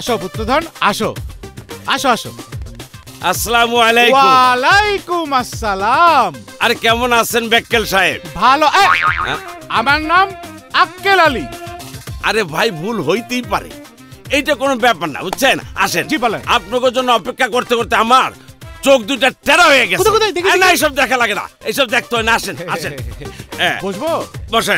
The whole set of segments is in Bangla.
আসো পুত্রধন, আসো আসো আসো। আসসালামু আলাইকুম। ওয়ালাইকুম আসসালাম। আরে কেমন আছেন বেক্কেল সাহেব? ভালো। আমার নাম আক্কেল আলী। আরে ভাই, ভুল হইতেই পারে, এইটা কোনো ব্যাপার না, বুঝছেন? আসেন। জি বলেন। আপনাদের জন্য অপেক্ষা করতে করতে আমার চোখ দুটা টেরা হয়ে গেছে। না, এইসব দেখা লাগে না, এইসব দেখতে হয় না। আসেন আসেন। বসবো? বসেন।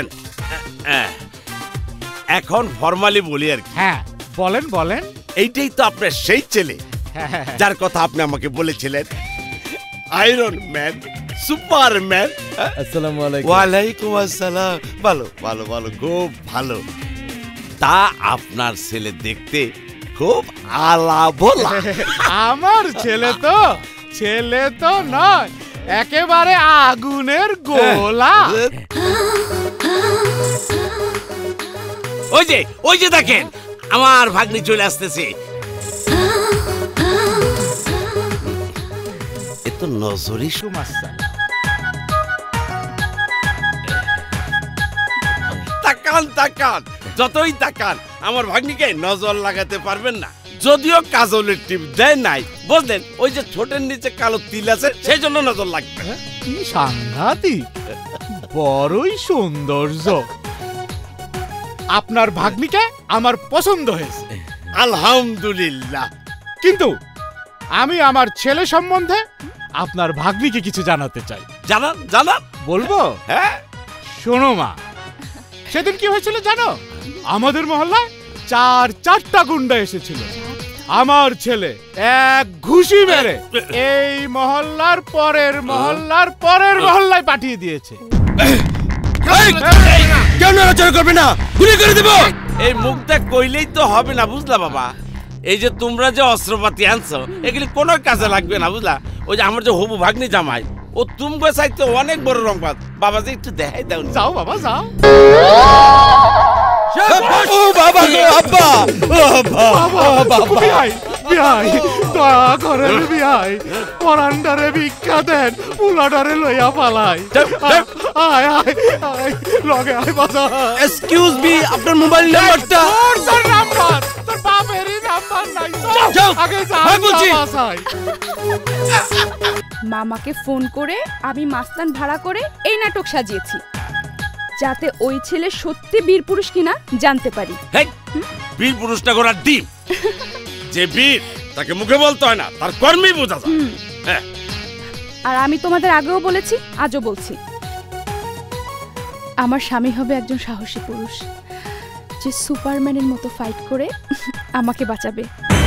এখন ফরমালি বলি আর কি। হ্যাঁ বলেন বলেন। এইটাই তো আপনার সেই ছেলে যার কথা আপনি আমাকে বলেছিলেন, আয়রন ম্যান, সুপারম্যান। আসসালামু আলাইকুম। ওয়ালাইকুম আসসালাম। ভালো ভালো ভালো, খুব ভালো। তা আপনার ছেলে দেখতে খুব আলা ভোলা। আমার ছেলে তো নয়, একেবারে আগুনের গোলা। ওই যে দেখেন, আমার ভাগ্নি চলে আসতেছে। এত নজরই সুমাস্তা। তাকান তাকান, যতই তাকান আমার ভাগ্নিকে নজর লাগাতে পারবেন না। যদিও কাজলের টিপ দেয় নাই, বুঝলেন? ওই যে ছোটের নিচে কালো তিল আছে, সেই জন্য নজর লাগবে। কি সাংঘাতিক, বড়ই সৌন্দর্য। আপনার ভাগ্নিকে আমার পছন্দ হয়েছে। আলহামদুলিল্লাহ। কিন্তু আমি আমার ছেলে সম্বন্ধে আপনার ভাগ্নিকে কিছু জানাতে চাই। জানান জানান। বলবো? হ্যাঁ শোনো মা, সেদিন কি হয়েছিল জানো? আমাদের মহল্লায় চারটা গুন্ডা এসেছিল। আমার ছেলে এক ঘুষি মেরে এই মহল্লার পরের মহল্লায় পাঠিয়ে দিয়েছে। কেউ নড়াচড়া করবে না, গুলি করে দেব। এই মুখটা কইলেই তো হবে না, বুঝলা বাবা? এই যে তোমরা যে অস্ত্রপাতি আনছো, এগুলি কোনো কাজে লাগবে না, বুঝলা? ওই যে আমার যে হবু ভাগ্নি জামাই, ও তুমি চাইতে অনেক বড় রংবাজ। বাবা যে একটু দেখাই দাও। যাও বাবা যাও। ও বাবা গো, আব্বা, ও বাবা, বিয়াই বিয়াই, দয়া করে বিয়াই, পরান্ডারে ভিক্ষা দেন, পুলাডারে লইয়া পালাই। আয় আয় আয়, লগে আয় বাবা। এক্সকিউজ মি, আপনার মোবাইল নাম্বারটা? তোর নাম্বার, তোর বাপেরই নাম্বার নাই। যাও আগে যা বলছি। মামাকে ফোন করে আমি মাস্তান ভাড়া করে এই নাটক সাজিয়েছি, যাতে ওই ছেলে সত্যি বীর পুরুষ কিনা জানতে পারি। বীর পুরুষটা গোড়ার ডিম। যে বীর, তাকে মুখে বলতে হয় না, তার কর্মেই বোঝা যায়। হ্যাঁ, আর আমি তোমাদের আগেও বলেছি, আজও বলছি, আমার স্বামী হবে একজন সাহসী পুরুষ, যে সুপারম্যানের মতো ফাইট করে আমাকে বাঁচাবে।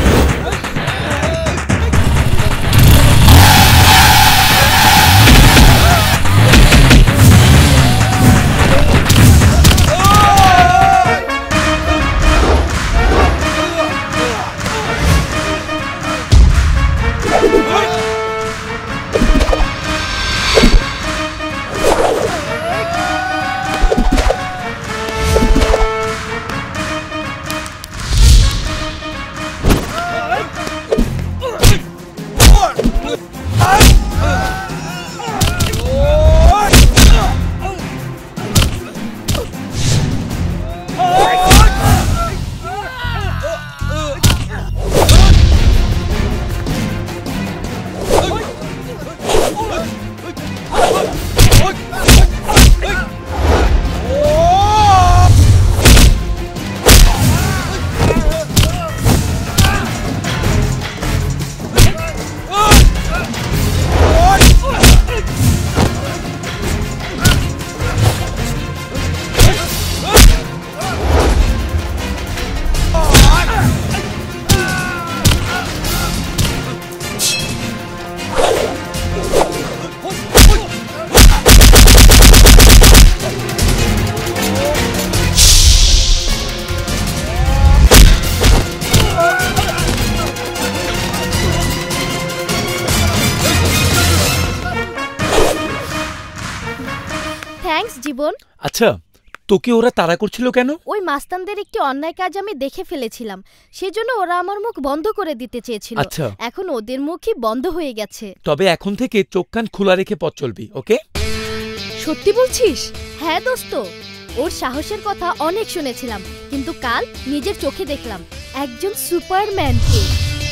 জীবন। আচ্ছা, তোকে ওরা তাড়া করছিল কেন? ওই মাস্তানদের একটি অন্যায় কাজ আমি দেখে ফেলেছিলাম, সেজন্য ওরা আমার মুখ বন্ধ করে দিতে চেয়েছিল। আচ্ছা, এখন ওদের মুখই বন্ধ হয়ে গেছে। তবে এখন থেকে চোখ কান খোলা রেখে পথ চলবি, ওকে? সত্যি বলছিস? হ্যাঁ দোস্ত, ওর সাহসের কথা অনেক শুনেছিলাম, কিন্তু কাল নিজের চোখে দেখলাম একজন সুপারম্যানকে।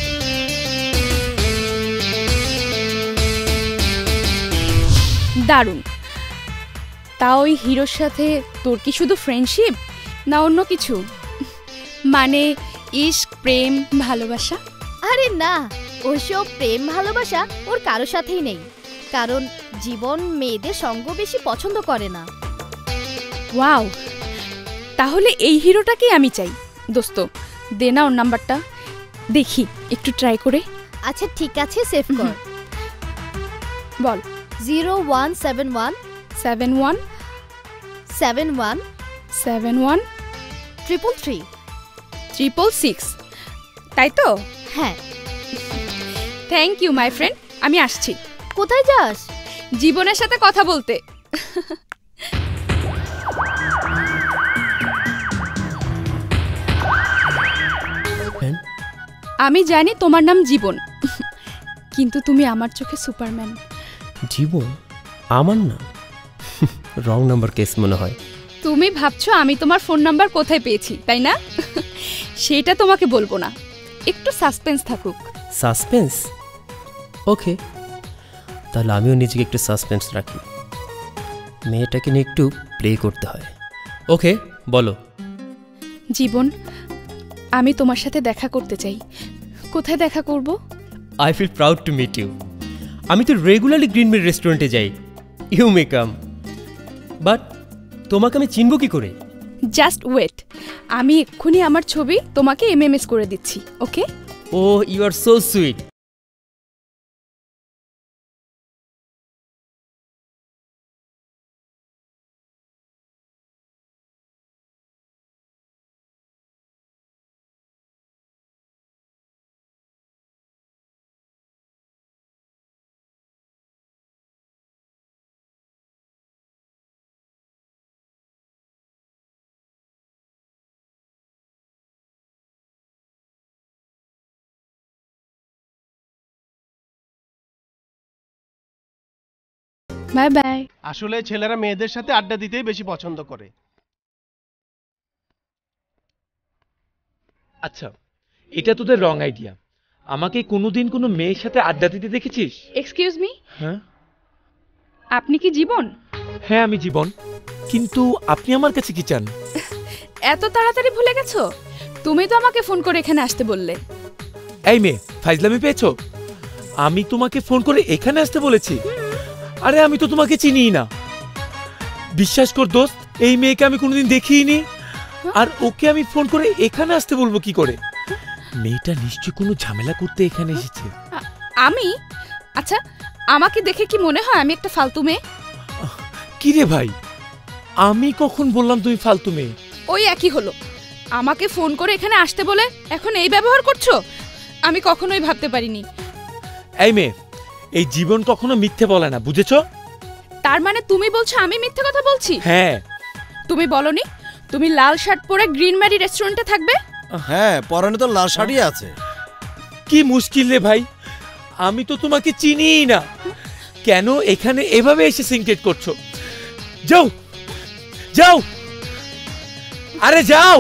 দারুণ। তা ওই হিরোর সাথে তোর কি শুধু ফ্রেন্ডশিপ না অন্য কিছু, মানে ইশক, প্রেম, ভালোবাসা? আরে না, ওইসব প্রেম ভালোবাসা ওর কারো সাথেই নেই, কারণ জীবন মেয়েদের সঙ্গ বেশি পছন্দ করে না। ওয়াও, তাহলে এই হিরোটাকেই আমি চাই। দোস্ত দে না ওর নাম্বারটা, দেখি একটু ট্রাই করে। আচ্ছা ঠিক আছে, সেভ কর। বল। 0171 71 71 71 333 666, তাই তো? হ্যাঁ। থ্যাংক ইউ মাই ফ্রেন্ড, আমি আসছি। কোথায় যাস? জীবনের সাথে কথা বলতে। আমি জানি তোমার নাম জীবন, কিন্তু তুমি আমার চোখে সুপারম্যান। জীবন আমার না? রং নাম্বার কেস মনে হয়। তুমি ভাবছো আমি তোমার ফোন নাম্বার কোথায় পেয়েছি, তাই না? সেটা তোমাকে বলবো না, একটু সাসপেন্স থাকুক। সাসপেন্স? ওকে, তাহলে আমিও নিজেকে একটু সাসপেন্স রাখি। মেয়েটাকে নিয়ে একটু প্লে করতে হয়। ওকে বলো। জীবন, আমি তোমার সাথে দেখা করতে চাই। কোথায় দেখা করব? I feel proud to meet you. আমি তো রেগুলারলি গ্রিন মিল রেস্টুরেন্টে যাই। ইউ মে কাম, বাট তোমাকে আমি চিনব কি করে? জাস্ট ওয়েট, আমি এক্ষুনি আমার ছবি তোমাকে এমএমএস করে দিচ্ছি, okay? Oh you are so sweet. Bye bye. আসলে ছেলেরা মেয়েদের সাথে আড্ডা দিতেই বেশি পছন্দ করে। আচ্ছা, এটা তোদের রং আইডিয়া। আমাকে কোনোদিন কোনো মেয়ের সাথে আড্ডা দিতে দেখেছিস? এক্সকিউজ মি, হ্যাঁ আপনি কি জীবন? হ্যাঁ আমি জীবন, কিন্তু আপনি আমার কাছে কি চান? এত তাড়াতাড়ি ভুলে গেছো? তুমি তো আমাকে ফোন করে এখানে আসতে বললে। এই মেয়ে, ফাইজলামি পেয়েছো? আমি তোমাকে ফোন করে এখানে আসতে বলেছি? আরে আমি তো তোমাকে চিনিই না। বিশ্বাস কর দোস্ত, এই মেয়েকে আমি কোনোদিন দেখিনি, আর ওকে আমি ফোন করে এখানে আসতে বলবো কি করে? মেয়েটা নিশ্চয়ই কোনো ঝামেলা করতে এখানে এসেছে। আমি? আচ্ছা, আমাকে দেখে কি মনে হয় আমি একটা ফালতু মেয়ে? কি রে ভাই, আমি কখন বললাম তুমি ফালতু মেয়ে? ওই একই হলো, আমাকে ফোন করে এখানে আসতে বলে এখন এই ব্যবহার করছো? আমি কখনোই ভাবতে পারিনি। এই মেয়ে, এই জীবন কখনো মিথ্যে বলে না, বুঝেছো? তার মানে তুমি বলছো আমি মিথ্যে কথা বলছি? হ্যাঁ। তুমি বলনি তুমি লাল শার্ট পরে গ্রিন ম্যারি রেস্টুরেন্টে থাকবে? হ্যাঁ, পরনে তো লাল শাড়ি আছে। কি মুশকিল রে ভাই, আমি তো তোমাকে চিনিই না, কেন এখানে এভাবে এসে সিনক্রেট করছো? যাও যাও, আরে যাও।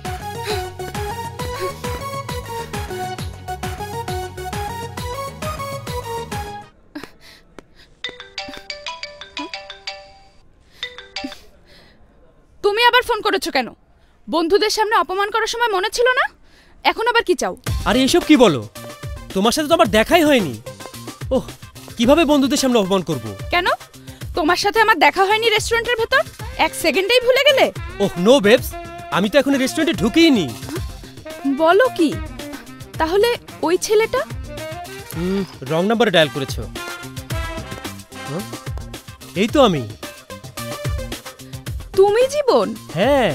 তুমি আবার ফোন করেছো কেন? বন্ধুদের সামনে অপমান করার সময় মনে ছিল না? এখন আবার কি চাও? আরে এসব কি বলো? তোমার সাথে তো আমার দেখাই হয়নি। ওহ, কিভাবে বন্ধুদের সামনে অপমান করব? কেন? তোমার সাথে আমার দেখা হয়নি রেস্টুরেন্টের ভেতর? এক সেকেন্ডেই ভুলে গেলে? ওহ নো বেবস, আমি তো এখন রেস্টুরেন্টে ঢুকিইনি। বলো কি? তাহলে ওই ছেলেটা? রং নাম্বারে ডায়াল করেছো। এই তো আমি। তুমি জীবন? হ্যাঁ।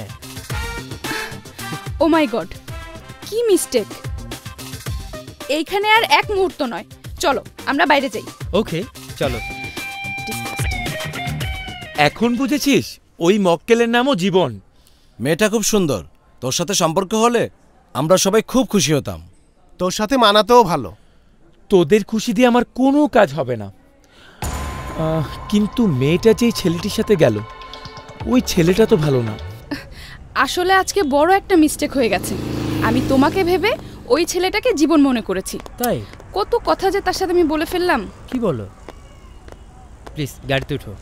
ও মাই গড, কি মিস্টেক। এইখানে আর এক মুহূর্ত নয়, চলো আমরা বাইরে যাই। ওকে চলো। এখন বুঝেছিস ওই মক্কেলের নামও জীবন। মেয়েটা খুব সুন্দর, তোর সাথে সম্পর্ক হলে আমরা সবাই খুব খুশি হতাম। তোর সাথে মানাতেও ভালো। তোদের খুশি দিয়ে আমার কোনো কাজ হবে না, কিন্তু মেয়েটা যেই ছেলেটির সাথে গেল ওই ছেলেটা তো ভালো না। আসলে আজকে বড় একটা মিস্টেক হয়ে গেছে। আমি তোমাকে ভেবে ওই ছেলেটাকে জীবন মনে করেছি। তাই? কত কথা যে তার সাথে আমি বলে ফেললাম। কি বলো? প্লিজ গাড়িতে উঠো।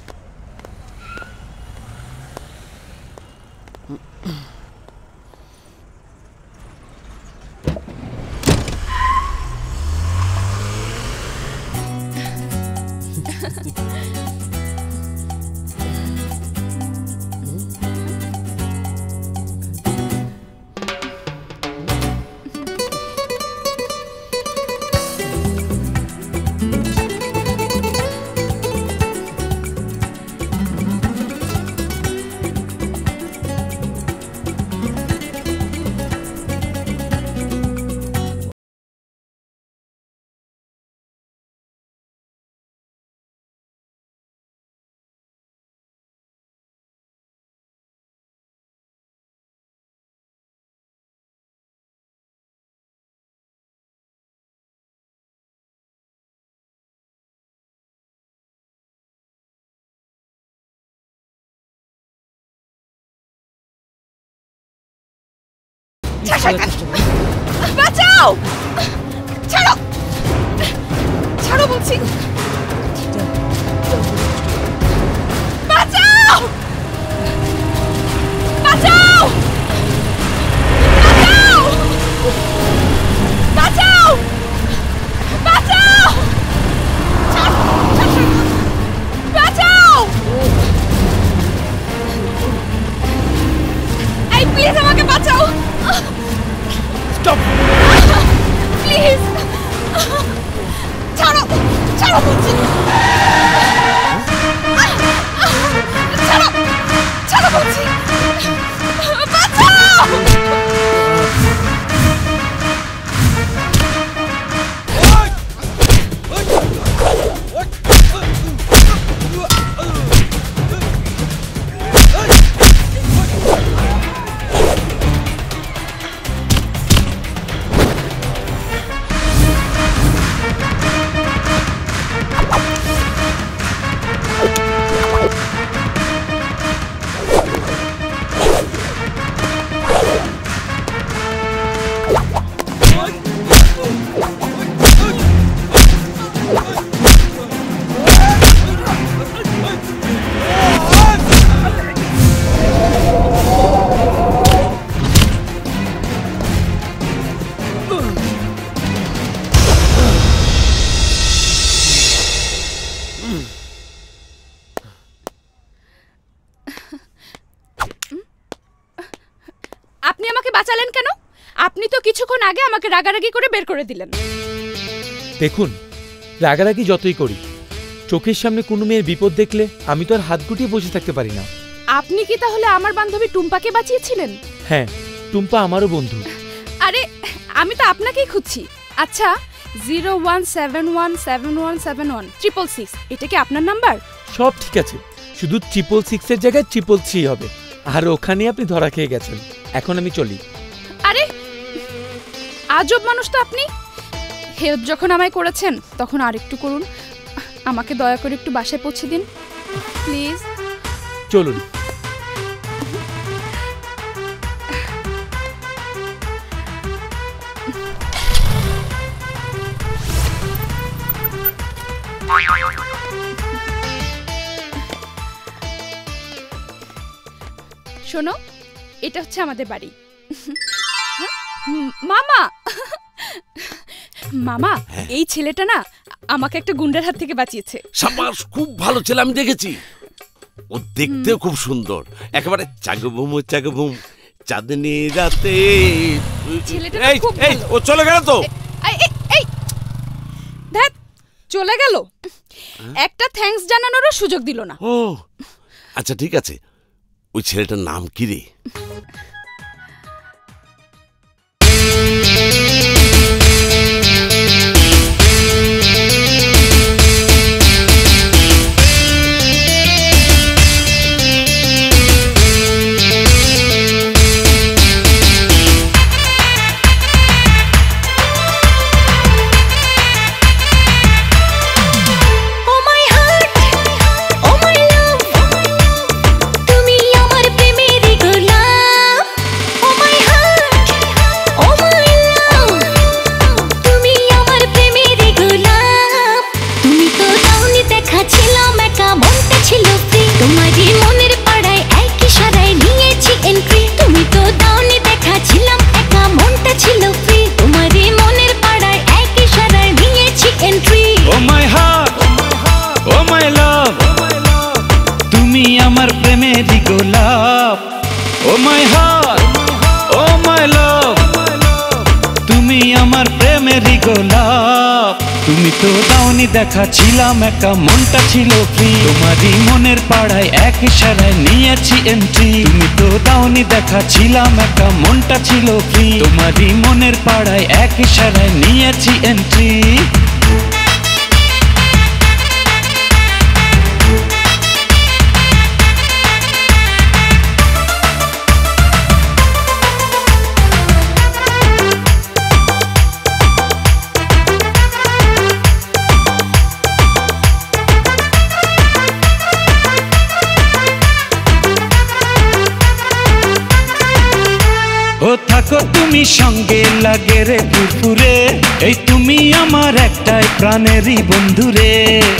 বাঁচাও! ছাড়ো! ছাড়ো বলছি! বাঁচাও! বাঁচাও! বাঁচাও! বাঁচাও! বাঁচাও! বাঁচাও! এই প্লিজ আমাকে বাঁচাও! স্টপ! প্লিজ! ছাড়ো! ছাড়ো বলছি! ছাড়ো! ছাড়ো বলছি! বাঁচাও! আপনি আমাকে বাঁচালেন কেন? আপনি তো কিছুক্ষণ আগে আমাকে রাগারাগি করে বের করে দিলেন। দেখুন, রাগারাগি যতই করি, চোখের সামনে কোনো মেয়ের বিপদ দেখলে আমি তো আর হাত গুটিয়ে বসে থাকতে পারি না। আপনি কি তাহলে আমার বান্ধবী টুম্পাকে বাঁচিয়েছিলেন? হ্যাঁ, টুম্পা আমারও বন্ধু। আরে আমি তো আপনাকেই খুঁজছি। আচ্ছা, 01717171666 এটা কি আপনার নাম্বার? সব ঠিক আছে, শুধু 666 এর জায়গায় 333 হবে। আর ওখানে আপনি ধরা খেয়ে গেছেন। এখন আমি চলি। আরে আজব মানুষ তো আপনি। হেল্প যখন আমায় করেছেন তখন আরেকটু করুন। আমাকে দয়া করে একটু বাসায় পৌঁছে দিন প্লিজ। চলুন। শোনো, এটা হচ্ছে আমাদের বাড়ি। মামা মামা, এই ছেলেটা না আমাকে একটা গুন্ডার হাত থেকে বাঁচিয়েছে। সাবাস, খুব ভালো ছেলে, আমি দেখেছি। ও দেখতেও খুব সুন্দর, একেবারে চাগবুম চাগবুম চাঁদনি রাতে। ছেলেটা এই খুব এই ভালো। ও চলে গেল তো। এই ধ্যাত, চলে গেল। একটা থ্যাঙ্কস জানানোরও সুযোগ দিল না। ও আচ্ছা, ঠিক আছে। ওই ছেলেটার নাম কি রে? Oh my heart, oh my love, তুমি তুমি তো দাওনি দেখা, ছিলাম একা, মনটা ছিল ফ্রি। তোমারই মনের পাড়ায় এক ইশারায় নিয়েছি এন্ট্রি। তুমি তো দাওনি দেখা, ছিলাম একা, মনটা ছিল ফ্রি। তোমারই মনের পাড়ায় এক ইশারায় নিয়েছি এন্ট্রি। ও থাকো তুমি সঙ্গে, লাগে রে ফুরফুরে, এই তুমি আমার একটাই প্রাণেরই বন্ধুরে।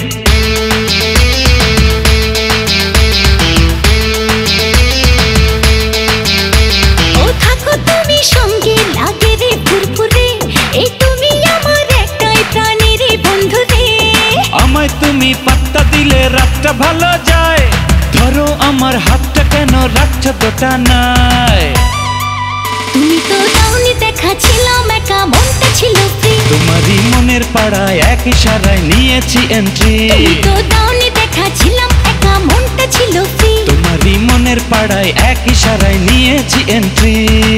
ও থাকো তুমি সঙ্গে, লাগে রে ফুরফুরে, এই তুমি আমার একটাই প্রাণেরই বন্ধুরে। আমায় তুমি পাত্তা দিলে রাতটা ভালো যায়, ধরো আমার হাতটা কেন রাখছো দুটা নাই। তুমি তো দাওনি দেখা, ছিলাম একা, মনটা ছিল ফ্রি। তোমারই মনের পাড়ায় এক ইশারায় নিয়েছি এন্ট্রি। তুমি তো দাওনি দেখা, ছিলাম একা, মনটা ছিল ফ্রি। তোমারই মনের পাড়ায় এক ইশারায় নিয়েছি এন্ট্রি।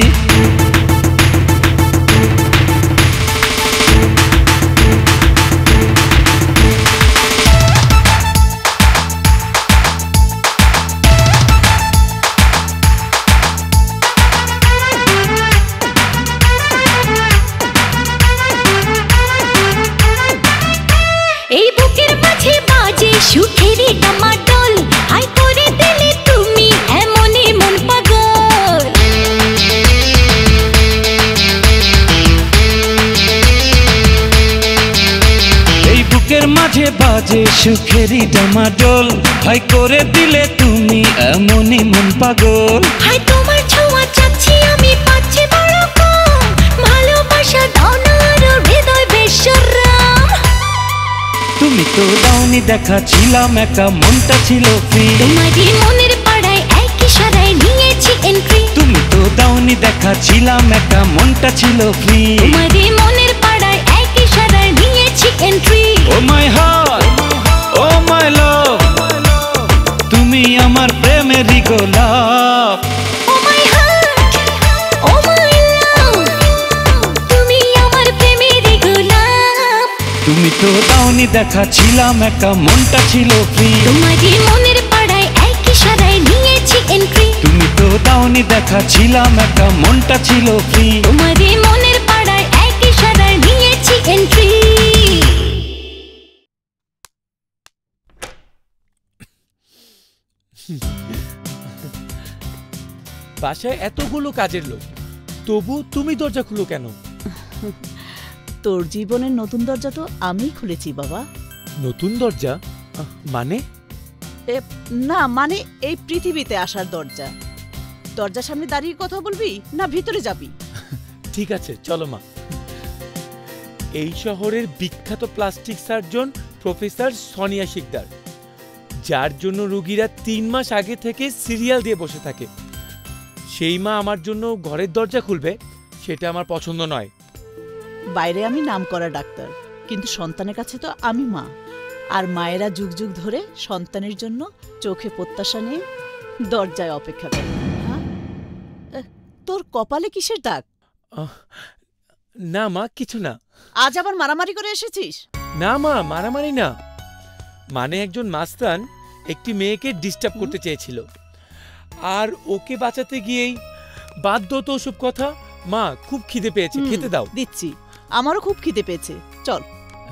এই বুকের মাঝে বাজে সুখেরই ডামাডোল, হাই করে দিলে তুমি এমনই মন পাগল। এই বুকের মাঝে বাজে সুখেরই ডামাডোল, হাই করে দিলে তুমি এমনই মন পাগল। হাই তোমার ছোঁয়া চাচ্ছি আমি, পাচ্ছি বড় কম, ভালোবাসা দাও না আরো হৃদয় বেশরম। তুমি তো দাওনি দেখা, ছিলাম একা, মনটা ছিল ফ্রি। তোমারই মনের পাড়ায় এক ইশারায় নিয়েছি এন্ট্রি। তুমি তো দাওনি দেখা, ছিলাম একা, মনটা ছিল ফ্রি। তোমারই মনের পাড়ায় এক ইশারায় নিয়েছি এন্ট্রি। ও মাই হার্ট, ও মাই লাভ, তুমি আমার প্রেমেরই গোলাপ। ও মাই হার্ট, ও মাই লাভ, তুমি আমার প্রেমেরই গোলাপ। তুমি তো দাওনি দেখা, ছিলাম একা, মনটা ছিল ফ্রি। তোমারই মনের পাড়ায় এক ইশারায় নিয়েছি এন্ট্রি। তুমি তো দাওনি দেখা, ছিলাম একা, মনটা ছিল ফ্রি। তোমারই মনের পাড়ায় এক ইশারায় নিয়েছি এন্ট্রি। বাসায় এতগুলো কাজের লোক, তবু তুমি দরজা খুলো কেন? তোর জীবনের নতুন দরজা তো আমিই খুলেছি বাবা। নতুন দরজা মানে? না মানে এই পৃথিবীতে আসার দরজা। দরজার সামনে দাঁড়িয়ে কথা বলবি না ভিতরে যাবি? ঠিক আছে চলো মা। এই শহরের বিখ্যাত plastic surgeon professor Sonia Sikdar, যার জন্য রোগীরা 3 মাস আগে থেকে সিরিয়াল দিয়ে বসে থাকে, সেই মা আমার জন্য ঘরের দরজা খুলবে, সেটা আমার পছন্দ নয়। বাইরে আমি নামকরা ডাক্তার, কিন্তু সন্তানের কাছে তো আমি মা। আর মায়েরা যুগ যুগ ধরে সন্তানের জন্য চোখে প্রত্যাশা নিয়ে দরজায় অপেক্ষা করে। তোর কপালে কিসের দাগ? না মা, কিছু না। আজ আবার মারামারি করে এসেছিস? না মা, মারামারি না, মানে একজন মাস্তান একটি মেয়েকে ডিস্টার্ব করতে চেয়েছিল, আর ওকে বাঁচাতে গিয়েই বাধ্য তো ওসব কথা। মা খুব খিদে পেয়েছে, খেতে দাও। দিচ্ছি, আমারও খুব খিদে পেয়েছে, চল।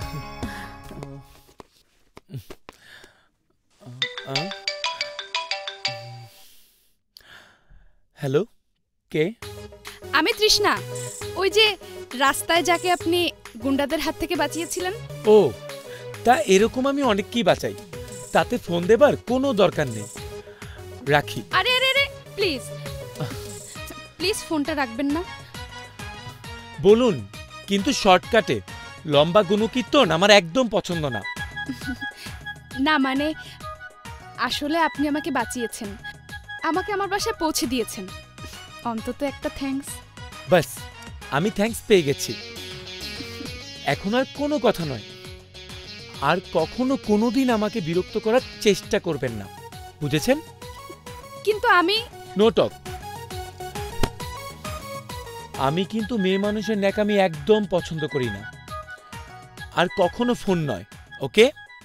হ্যালো, কে? আমি তৃষ্ণা, ওই যে রাস্তায় যাকে আপনি গুন্ডাদের হাত থেকে বাঁচিয়েছিলেন। ও, তা এরকম আমি অনেককেই বাঁচাই, তাতে ফোন দেবার কোনো দরকার নেই। রাখি। আরে আরে আরে প্লিজ প্লিজ ফোনটা রাখবেন না। বলুন, কিন্তু শর্টকাটে। লম্বা গুণকীর্তন আমার একদম পছন্দ না। না মানে আসলে আপনি আমাকে বাঁচিয়েছেন, আমাকে আমার বাসায় পৌঁছে দিয়েছেন, অন্তত একটা থ্যাঙ্কস। বাস, আমি থ্যাঙ্কস পেয়ে গেছি, এখন আর কোনো কথা নয়। আর কখনো কোনোদিন আমাকে বিরক্ত করার চেষ্টা করবেন না, বুঝেছেন? কিন্তু আমি নো টক। আমি কিন্তু মেয়ে মানুষের ন্যাকামি একদম পছন্দ করি না, আর কখনো ফোন নয়, ওকে?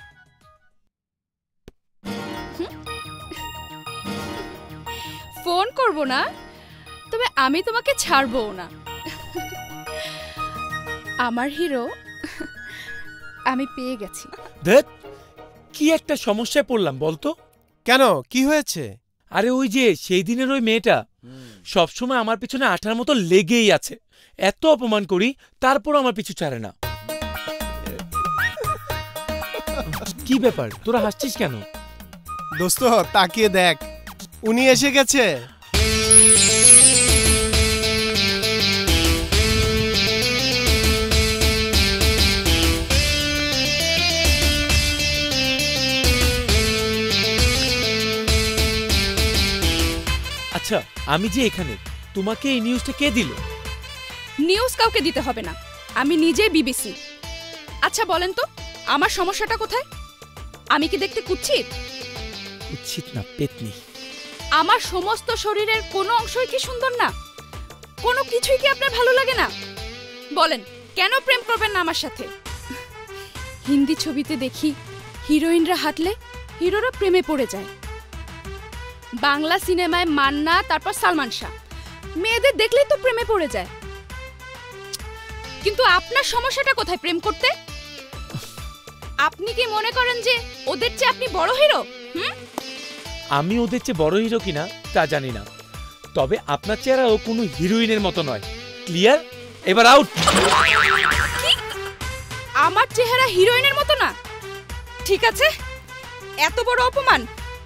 ফোন করব না, তবে আমি তোমাকে ছাড়বো না। আমার হিরো আমি পেয়ে গেছি। দেখ, কি একটা সমস্যায় পড়লাম বলতো। কেন, কি হয়েছে? আরে ওই যে সেই দিনের ওই মেয়েটা সবসময় আমার পিছনে আঠার মতো লেগেই আছে। এত অপমান করি, তারপর আমার পিছু ছাড়ে না। কি ব্যাপার, তোরা হাসছিস কেন? দোস্ত তাকিয়ে দেখ, উনি এসে গেছে। আচ্ছা, আমি যে এখানে, তোমাকে এই নিউজটা কে দিল? নিউজ কাউকে দিতে হবে না, আমি নিজেই বিবিসি। আচ্ছা বলেন তো, আমার সমস্যাটা কোথায়? আমি কি দেখতে কুৎসিত? কুৎসিত না, পেতনি। আমার সমস্ত শরীরের কোনো অংশই কি সুন্দর না? কোনো কিছুই কি আপনার ভালো লাগে না? বলেন, কেন প্রেম করবেন না আমার সাথে? হিন্দি ছবিতে দেখি হিরোইনরা হাঁটলে হিরোরা প্রেমে পড়ে যায়। বাংলা সিনেমায় মান্না, তারপর সালমান শাহ, মেয়েদের দেখলেই তো প্রেমে পড়ে যায়। কিন্তু আপনার সমস্যাটা কোথায় প্রেম করতে? আপনি কি মনে করেন যে ওদের চেয়ে আপনি বড় হিরো? আমি ওদের চেয়ে বড় হিরো কিনা তা জানি না, তবে আপনার চেহারাও কোনো হিরোইনের মতো নয়। ক্লিয়ার? এবার আউট। আমার চেহারা হিরোইনের মতো না? ঠিক আছে, এত বড় অপমান।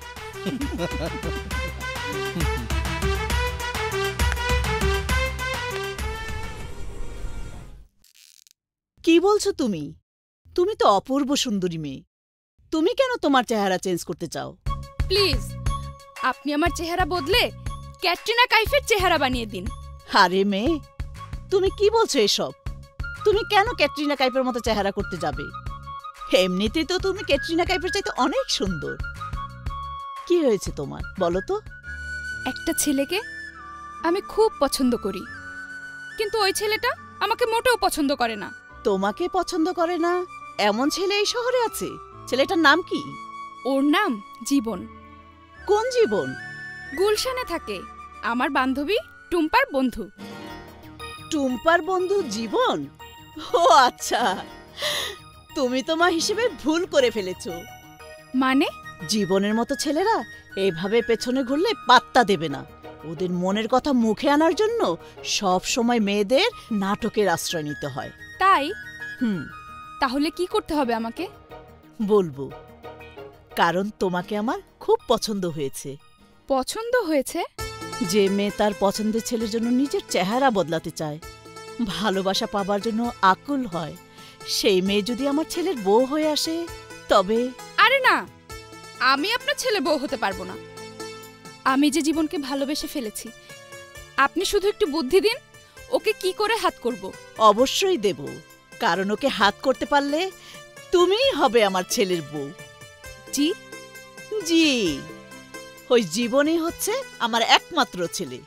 কি বলছো তুমি? তুমি তো অপূর্ব সুন্দরী মেয়ে, তুমি কেন তোমার চেহারা চেঞ্জ করতে চাও? প্লিজ, আপনি আমার চেহারা বদলে ক্যাটরিনা কাইফের চেহারা বানিয়ে দিন। আরে মেয়ে, তুমি কি বলছো এসব? তুমি কেন ক্যাটরিনা কাইফের মতো চেহারা করতে যাবে? এমনিতেই তো তুমি ক্যাটরিনা কাইফের চাইতে অনেক সুন্দর। কি হয়েছে তোমার, বলো তো? একটা ছেলেকে আমি খুব পছন্দ করি, কিন্তু ওই ছেলেটা আমাকে মোটেও পছন্দ করে না। তোমাকে পছন্দ করে না এমন ছেলে এই শহরে আছে? ছেলেটার নাম কি? ওর নাম জীবন। কোন জীবন? গুলশানে থাকে, আমার বান্ধবী টুম্পার বন্ধু। টুম্পার বন্ধু জীবন? ও আচ্ছা, তুমি তো মা হিসেবে ভুল করে ফেলেছো। মানে? জীবনের মতো ছেলেরা এইভাবে পেছনে ঘুরলে পাত্তা দেবে না। ওদের মনের কথা মুখে আনার জন্য সব সময় মেয়েদের নাটকের আশ্রয় নিতে হয়। তাই? তাহলে কি করতে হবে আমাকে? বলবো, কারণ তোমাকে আমার খুব পছন্দ হয়েছে। পছন্দ হয়েছে? যে মেয়ে তার পছন্দের ছেলের জন্য নিজের চেহারা বদলাতে চায়, ভালোবাসা পাবার জন্য আকুল হয়, সেই মেয়ে যদি আমার ছেলের বউ হয়ে আসে তবে। আরে না, আমি আপনার ছেলে বউ হতে পারবো না। আমি যে জীবনকে ভালোবেসে ফেলেছি, আপনি শুধু একটু বুদ্ধি দিন, ওকে কি করে হাত করব। অবশ্যই দেব, কারণ ওকে হাত করতে পারলে তুমিই হবে আমার ছেলের বউ। জি জি, ওই জীবনই হচ্ছে আমার একমাত্র ছেলে।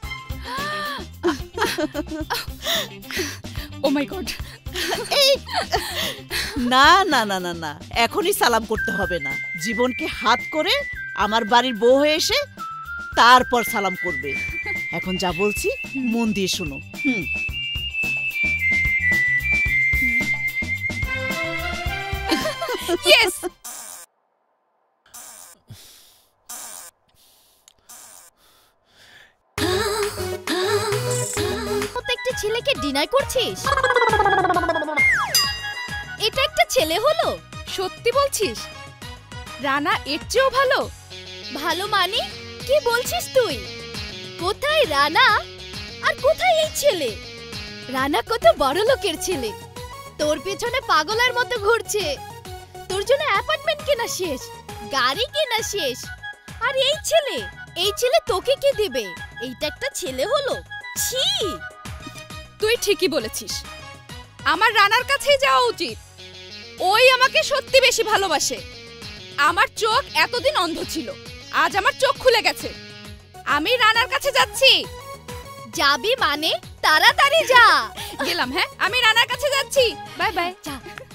Oh my God. না না না না না, এখনই সালাম করতে হবে না। জীবনকে হাত করে আমার বাড়ির বউ হয়ে এসে তারপর সালাম করবে। এখন যা বলছি মন দিয়ে শোনো। ইয়েস। প্রত্যেকটা ছেলেকে ডিনাই করছিস? এটা একটা ছেলে হলো? সত্যি বলছিস? রানা এর চেয়েও ভালো? ভালো মানে কি বলছিস তুই? কোথায় রানা আর কোথায় এই ছেলে? রানা কত বড় লোকের ছেলে, তোর পেছনে পাগলের মতো ঘুরছে। তোর জন্য অ্যাপার্টমেন্ট কেনা শেষ, গাড়ি কেনা শেষ, আর এই ছেলে তোকে কি দিবে? এইটা একটা ছেলে হলো? ছি! তুই ঠিকই বলেছিস, আমার রানার কাছেই যাওয়া উচিত। ওই আমাকে আমাকে সত্যি বেশি ভালোবাসে। আমার চোখ এতদিন অন্ধ ছিল, আজ আমার চোখ খুলে গেছে। আমি রানার কাছে যাচ্ছি। যাবি মানে তাড়াতাড়ি যা। গেলাম। হ্যাঁ, আমি রানার কাছে যাচ্ছি। Bye bye. যা।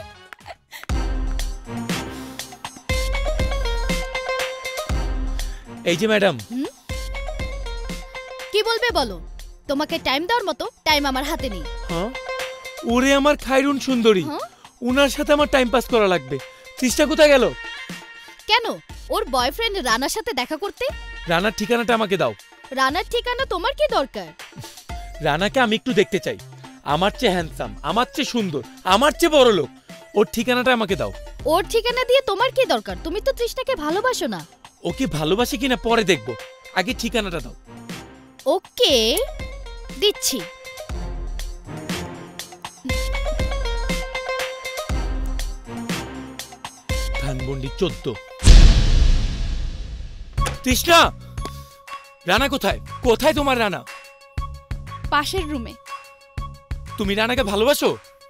এই যে ম্যাডাম, কি বলবে বলো? তোমাকে টাইম দেওয়ার মতো টাইম আমার হাতে নেই। হ্যাঁ, ওরে আমার খায়রুন সুন্দরী, উনার সাথে আমার টাইম পাস করা লাগবে। তৃষ্ণা কোথায় গেল? কেন? ওর বয়ফ্রেন্ড রানার সাথে দেখা করতে। রানার ঠিকানাটা আমাকে দাও। রানার ঠিকানা তোমার কি দরকার? রানাকে আমি একটু দেখতে চাই। আমার চেয়ে হ্যান্ডসাম, আমার চেয়ে সুন্দর, আমার চেয়ে বড় লোক। ওর ঠিকানাটা আমাকে দাও। ওর ঠিকানা দিয়ে তোমার কি দরকার? তুমি তো তৃষ্ণাকে ভালোবাসো না। ওকে ভালোবাসি কিনা পরে দেখবো, আগে ঠিকানাটা দাও। ওকে, দিচ্ছি। ধানমন্ডি 14। তৃষ্ণা, রানা কোথায়? কোথায় তোমার রানা? পাশের রুমে। তুমি রানাকে ভালোবাসো?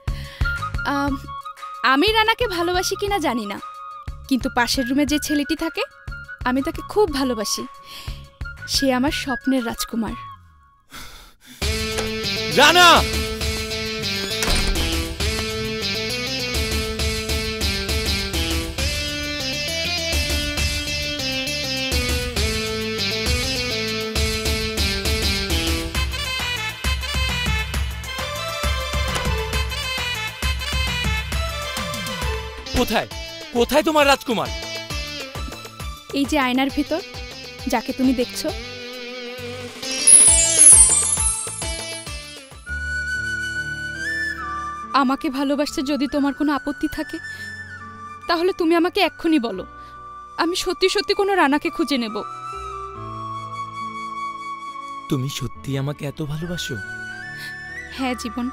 আমি রানাকে ভালোবাসি কিনা জানি না, কিন্তু পাশের রুমে যে ছেলেটি থাকে আমি তাকে খুব ভালোবাসি। সে আমার স্বপ্নের রাজকুমার। রানা! কোথায়? কোথায় তোমার রাজকুমার? এই যে আয়নার ভিতর, যাকে তুমি দেখছো। আমাকে ভালোবাসতে যদি তোমার কোনো আপত্তি থাকে তাহলে তুমি আমাকে এক্ষুনি বলো। আমি সত্যি সত্যি কোনো রানাকে খুঁজে নেব। তুমি সত্যি আমাকে এত ভালোবাসো? হ্যাঁ জীবন।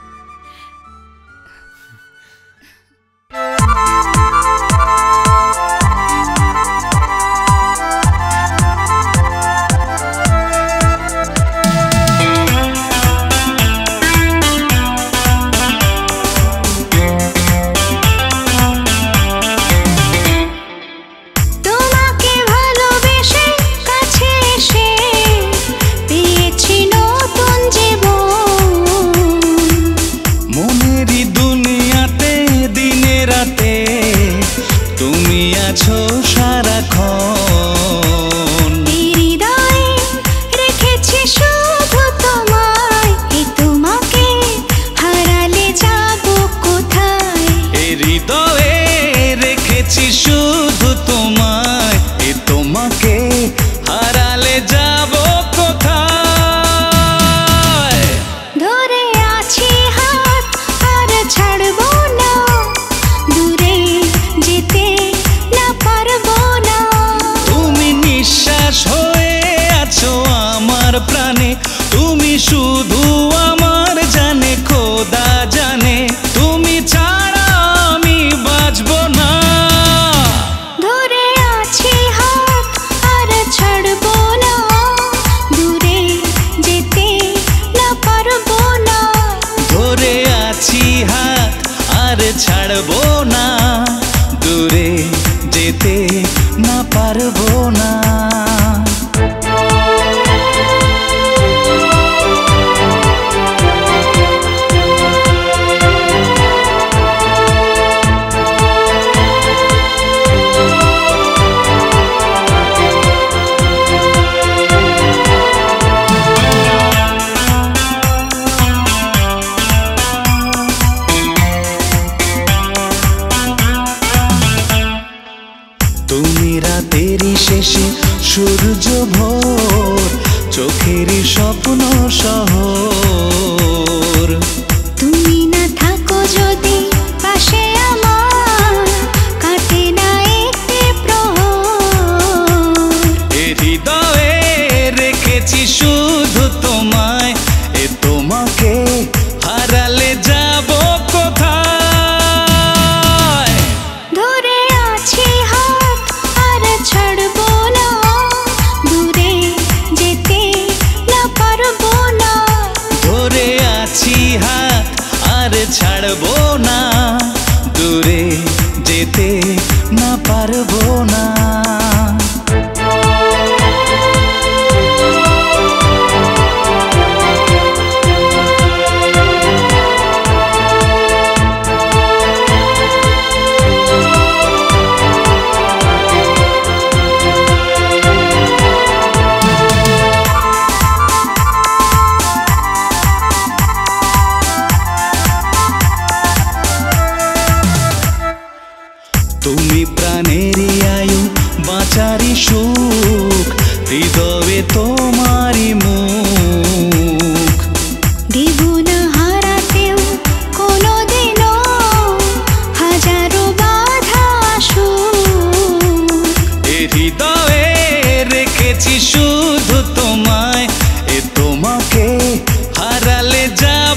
সূর্য ভোর চোখের স্বপ্ন শহর তুমি না থাকো যদি পাশে আমার কাটে না একটি প্রহর হৃদয়ে রেখেছি শুধু তোমায় এ তোমাকে হারালে যাব কোথায় ধরে আছি হাত আর ছাড়বো না দূরে যেতে না পারবো না ধরে আছি হাত আর ছাড়বো না যেতে না পারবো না। তুমি প্রাণেরই আয়ু বাঁচারি সুখ হৃদয়ে তোমারই মুখ দেব না হারাতেও কোনোদিনও হাজারো বাধা আসুক এ হৃদয়ে রেখেছি শুধু তোমায় এ তোমাকে হারালে যাব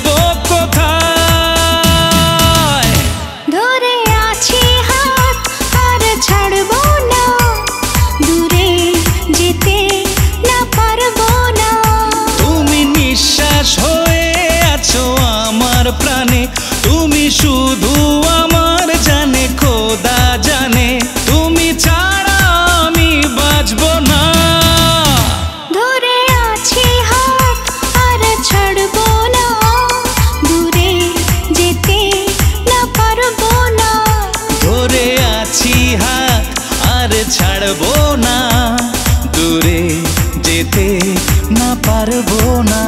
কোথায় ধরে আছি হাত আর ছাড়বো না দূরে যেতে না পারবো না তুমি নিঃশ্বাস হয়ে আছো আমার প্রাণে তুমি শুধু আমার জানে খোদা জানে তুমি ছাড়া আমি বাঁচবো না ধরে আছি হাত আর ছাড়বো না দূরে যেতে না পারবো না ধরে আছি হাত আর ছাড়বো না দূরে যেতে না পারবো না।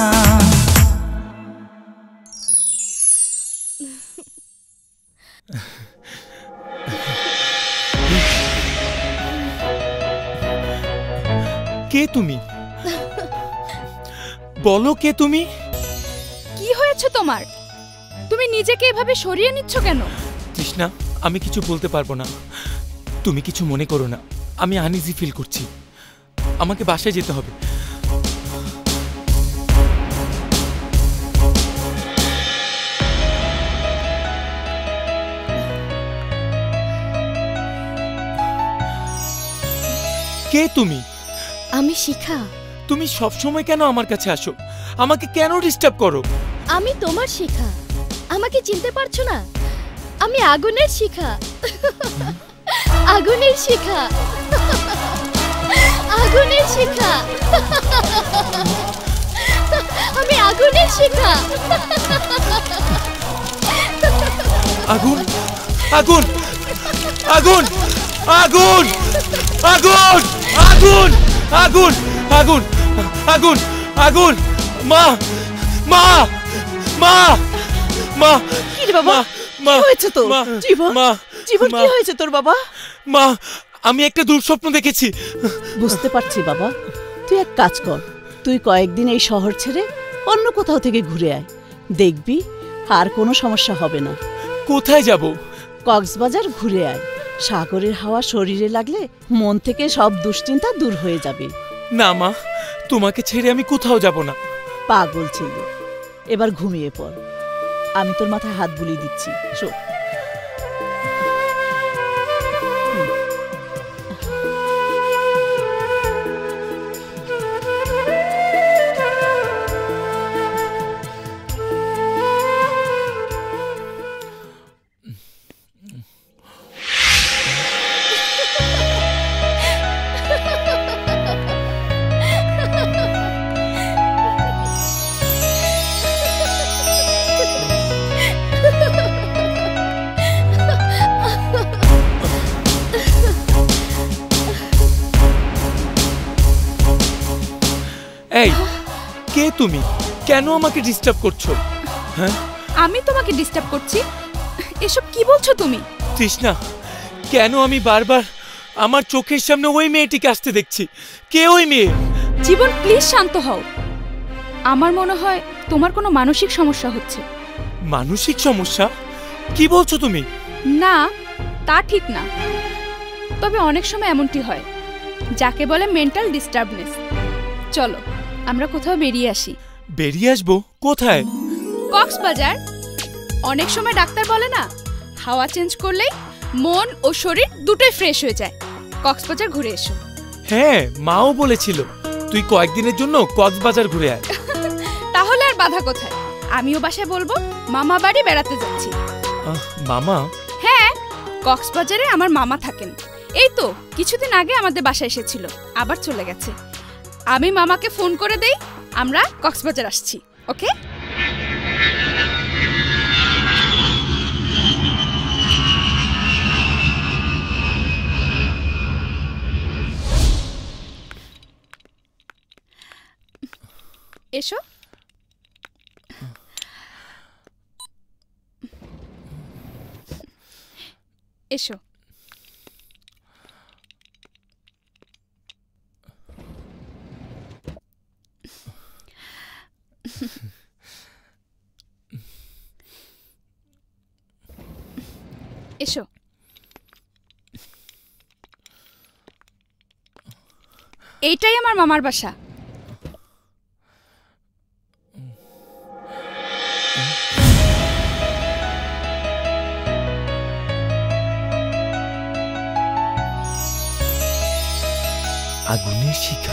কে তুমি? বলো কে তুমি? কি হয়েছে তোমার? তুমি নিজেকে এভাবে সরিয়ে নিচ্ছ কেন? তৃষ্ণা, আমি কিছু বলতে পারবো না। তুমি কিছু মনে করো না, আমি আনইজি ফিল করছি। আমাকে বাসায় যেতে হবে। কে তুমি? আমি শিখা। তুমি সব সময় কেন আমার কাছে আসো? আমাকে কেন ডিস্টার্ব করো? আমি তোমার শিখা। আমাকে চিনতে পারছো না? আমি আগুনের শিখা। আগুনের শিখা। আগুনের শিখা। আমি আগুনের শিখা। আগুন আগুন আগুন আগুন আগুন আগুন আগুন আগুন আগুন আগুন মা মা মা মা কি রে বাবা? মা কি হয়েছে তোর? মা জীবন মা জীবন কি হয়েছে তোর বাবা? মা আমি একটা দুঃস্বপ্ন দেখেছি। বুঝতে পারছি বাবা, তুই এক কাজ কর, তুই কয়েকদিন এই শহর ছেড়ে অন্য কোথাও থেকে ঘুরে আয়, দেখবি আর কোনো সমস্যা হবে না। কোথায় যাব? কক্সবাজার ঘুরে আয়, সাগরের হাওয়া শরীরে লাগলে মন থেকে সব দুশ্চিন্তা দূর হয়ে যাবে। না মা, তোমাকে ছেড়ে আমি কোথাও যাব না। পাগল ছেলে, এবার ঘুমিয়ে পড়, আমি তোর মাথায় হাত বুলিয়ে দিচ্ছি। শো। এই কে তুমি? কেন আমাকে ডিস্টার্ব করছো? হ্যাঁ, আমি তোমাকে ডিস্টার্ব করছি? এসব কি বলছো তুমি? তৃষ্ণা, কেন আমি বারবার আমার চোখের সামনে ওই মেয়েটিকে আসতে দেখছি? কে ওই মেয়ে? জীবন, প্লিজ শান্ত হও। আমার মনে হয় তোমার কোনো মানসিক সমস্যা হচ্ছে। মানসিক সমস্যা? কি বলছো তুমি? না, তা ঠিক না, তবে অনেক সময় এমনটি হয়, যাকে বলে মেন্টাল ডিস্টার্বনেস। চলো আমরা কোথাও বেরিয়ে আসি। বেরিয়ে আসবো? কোথায়? কক্সবাজার। অনেক সময় ডাক্তার বলে না, হাওয়া চেঞ্জ করলেই মন ও শরীর দুটোই ফ্রেশ হয়ে যায়। কক্সবাজার ঘুরে এসো। হ্যাঁ, মাও বলেছিল তুই কয়েকদিনের জন্য কক্সবাজার ঘুরে আয়। তাহলে আর বাধা কোথায়? আমিও বাসায় বলবো মামা বাড়ি বেড়াতে যাচ্ছি। মামা? হ্যাঁ, কক্সবাজারে আমার মামা থাকেন। এই তো কিছুদিন আগে আমাদের বাসায় এসেছিল, আবার চলে গেছে। আমি মামাকে ফোন করে দেই, আমরা কক্সবাজার আসছি। ওকে? এসো। এসো। এসো। এইটাই আমার মামার বাসা। আগুনের শিখা।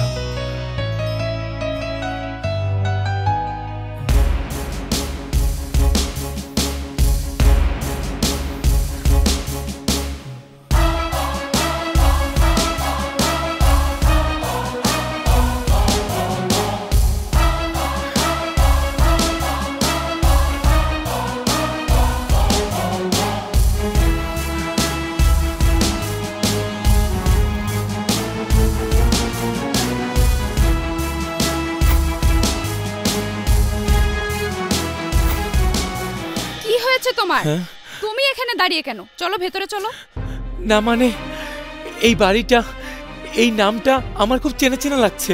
তোমার তুমি এখানে দাঁড়িয়ে কেন? চলো ভেতরে চলো। না মানে এই বাড়িটা, এই নামটা আমার খুব চেনা চেনা লাগছে।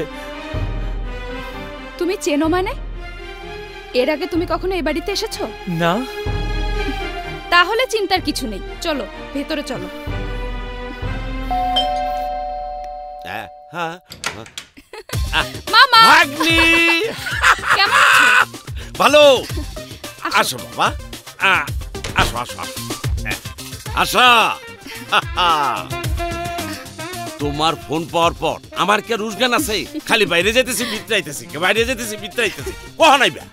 তুমি চেনো মানে? এর আগে তুমি কখনো এই বাড়িতে এসেছো? না। তাহলে চিন্তার কিছু নেই, চলো ভেতরে চলো। মামা ভাগ্নি কেমন আছো? ভালো। আসো বাবা, আসো আসো আসো। তোমার ফোন পাওয়ার পর আমার কি রুজগান আছে? খালি বাইরে যেতেছি বিত্রাইতেছি, বাইরে যেতেছি বিত্রাইতেছি, কখন আইবা?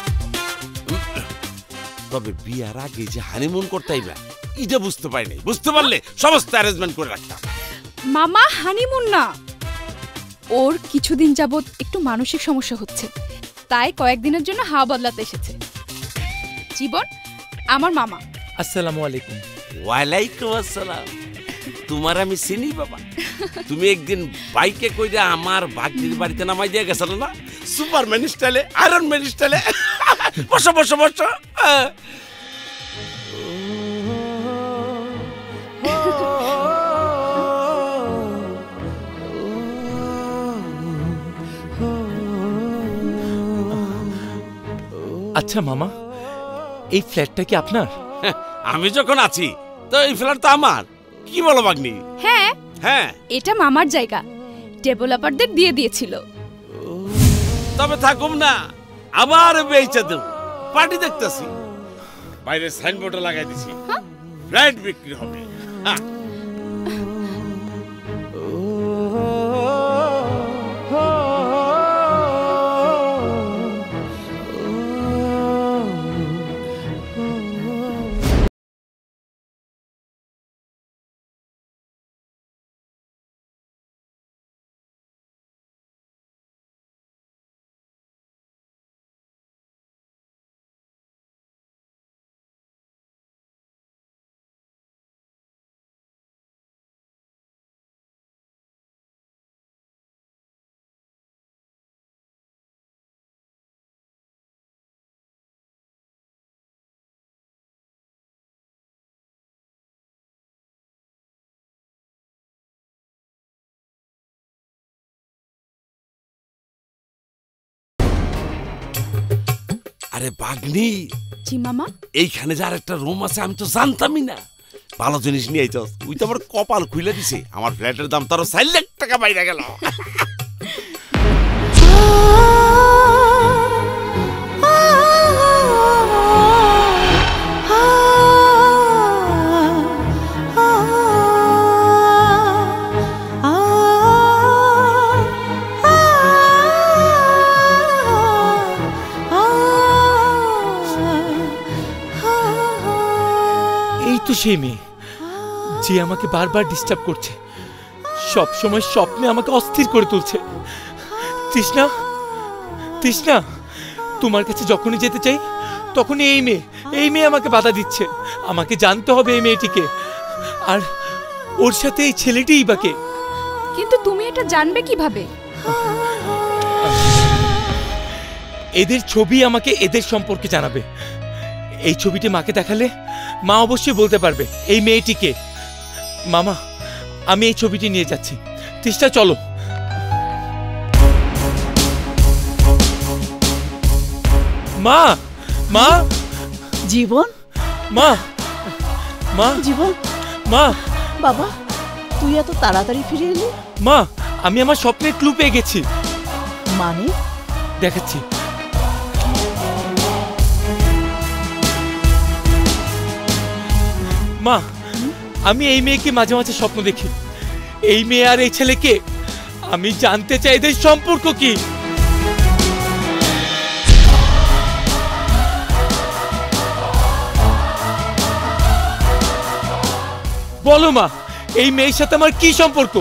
তবে বিয়ার আগে যে হানিমুন করতে আইবা এটা বুঝতে পারি নাই। বুঝতে পারলে সমস্ত অ্যারেঞ্জমেন্ট করে রাখতাম। মামা হানিমুন না, ওর কিছুদিন যাবত একটু মানসিক সমস্যা হচ্ছে, তাই কয়েকদিনের জন্য হাওয়া বদলাতে এসেছে। জীবন আমার মামা। আসসালামু আলাইকুম। ওয়ালাইকুম আসসালাম। তোমার আমি চিনি বাবা, তুমি একদিন বাইকে কইরা আমার ভাগ্নির বাড়িতে নামাই দিয়ে গেছিল না, সুপারম্যান স্টাইলে, আয়রন ম্যান স্টাইলে। বসো বসো বসো। আচ্ছা মামা, এই ফ্ল্যাটটা কি আপনার? আমি যখন আছি তো এই ফ্ল্যাট তো আমার। কি বলো ভাগ্নি? হ্যাঁ হ্যাঁ, এটা মামার জায়গা, ডেভেলপারদের দিয়ে দিয়েছিল। তবে থাকুম না, আবার বেচে দেব। পার্টি দেখতেছি, বাইরে সাইনবোর্ডে লাগাই দিছি, ফ্ল্যাট বিক্রি হবে। আরে ভাগ্নি। জি মামা। এইখানে যার একটা রুম আছে আমি তো জানতামই না। ভালো জিনিস নিয়ে আইছস, ওই তো আমার কপাল খুলে দিছে। আমার ফ্ল্যাটের দাম তারও 4 লাখ টাকা বাইরে গেল। এই তো সেই মেয়ে, যে আমাকে বারবার ডিস্টার্ব করছে, সব সময় স্বপ্নে আমাকে অস্থির করে তুলছে। তৃষ্ণা, তৃষ্ণা, তোমার কাছে যখনই যেতে চাই তখনই এই মেয়ে আমাকে বাধা দিচ্ছে। আমাকে জানতে হবে এই মেয়েটিকে, আর ওর সাথে এই ছেলেটিই বাকে। কিন্তু তুমি এটা জানবে কিভাবে? এদের ছবি আমাকে এদের সম্পর্কে জানাবে। এই ছবিটি মাকে দেখালে মা অবশ্যই বলতে পারবে এই মেয়েটিকে। মামা, আমি এই ছবিটি নিয়ে যাচ্ছি। তৃষ্ণা, চলো। মা, মা, জীবন, মা, মা, জীবন, মা, বাবা, তুই এত তাড়াতাড়ি ফিরে এলি? মা, আমি আমার স্বপ্নের ক্লু পেয়ে গেছি। মানে? দেখাচ্ছি। মা, আমি এই মেয়েকে মাঝে মাঝে স্বপ্ন দেখি। এই মেয়ে আর এই ছেলেকে আমি জানতে চাই এদের সম্পর্ক কি। বলো মা, এই মেয়ের সাথে আমার কি সম্পর্ক?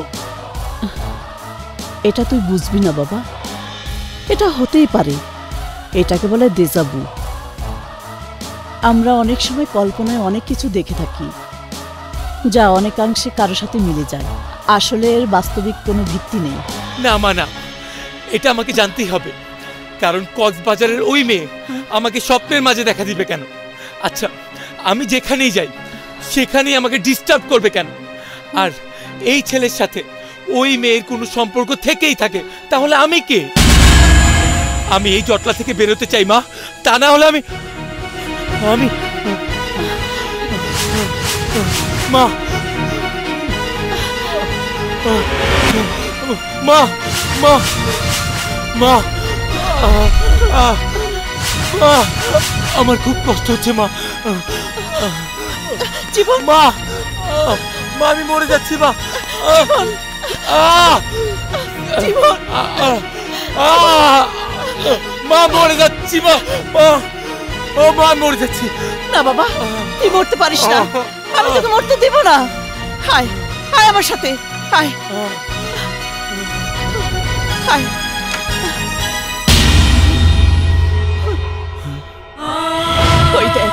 এটা তুই বুঝবি না বাবা, এটা হতেই পারে। এটাকে বলে দেজাবু। আমরা অনেক সময় কল্পনায় অনেক কিছু দেখে থাকি যা অনেকাংশে কারো সাথে মিলে যায়, আসলে এর বাস্তবিক কোনো ভিত্তি নেই। না মা, না, এটা আমাকে জানতেই হবে, কারণ কক্সবাজারের ওই মেয়ে আমাকে স্বপ্নের মাঝে দেখা দিবে কেন? আচ্ছা, আমি যেখানেই যাই সেখানেই আমাকে ডিস্টার্ব করবে কেন? আর এই ছেলের সাথে ওই মেয়ের কোনো সম্পর্ক থেকেই থাকে, তাহলে আমি কে? আমি এই জটলা থেকে বেরোতে চাই মা, তা না হলে আমি মা, মা, মা, মা, আমার খুব কষ্ট হচ্ছে মা। জীবন, মা, মা, আমি মরে যাচ্ছি মা। জীবন, মা, মরে যাচ্ছি মা। ও মা, মরে যাচ্ছি। না বাবা, তুই মরতে পারিস না, আমি তোকে মরতে দেব না। হায়, হায় আমার সাথে, হায়, হায়। ওই দেখ,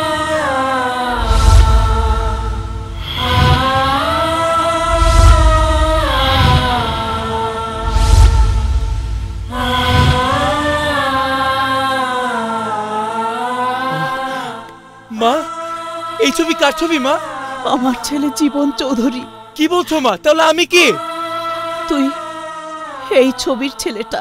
মা, এই ছবি কার ছবি মা? আমার ছেলে জীবন চৌধুরী। কি বলছো মা? তাহলে আমি কে? তুই এই ছবির ছেলেটা।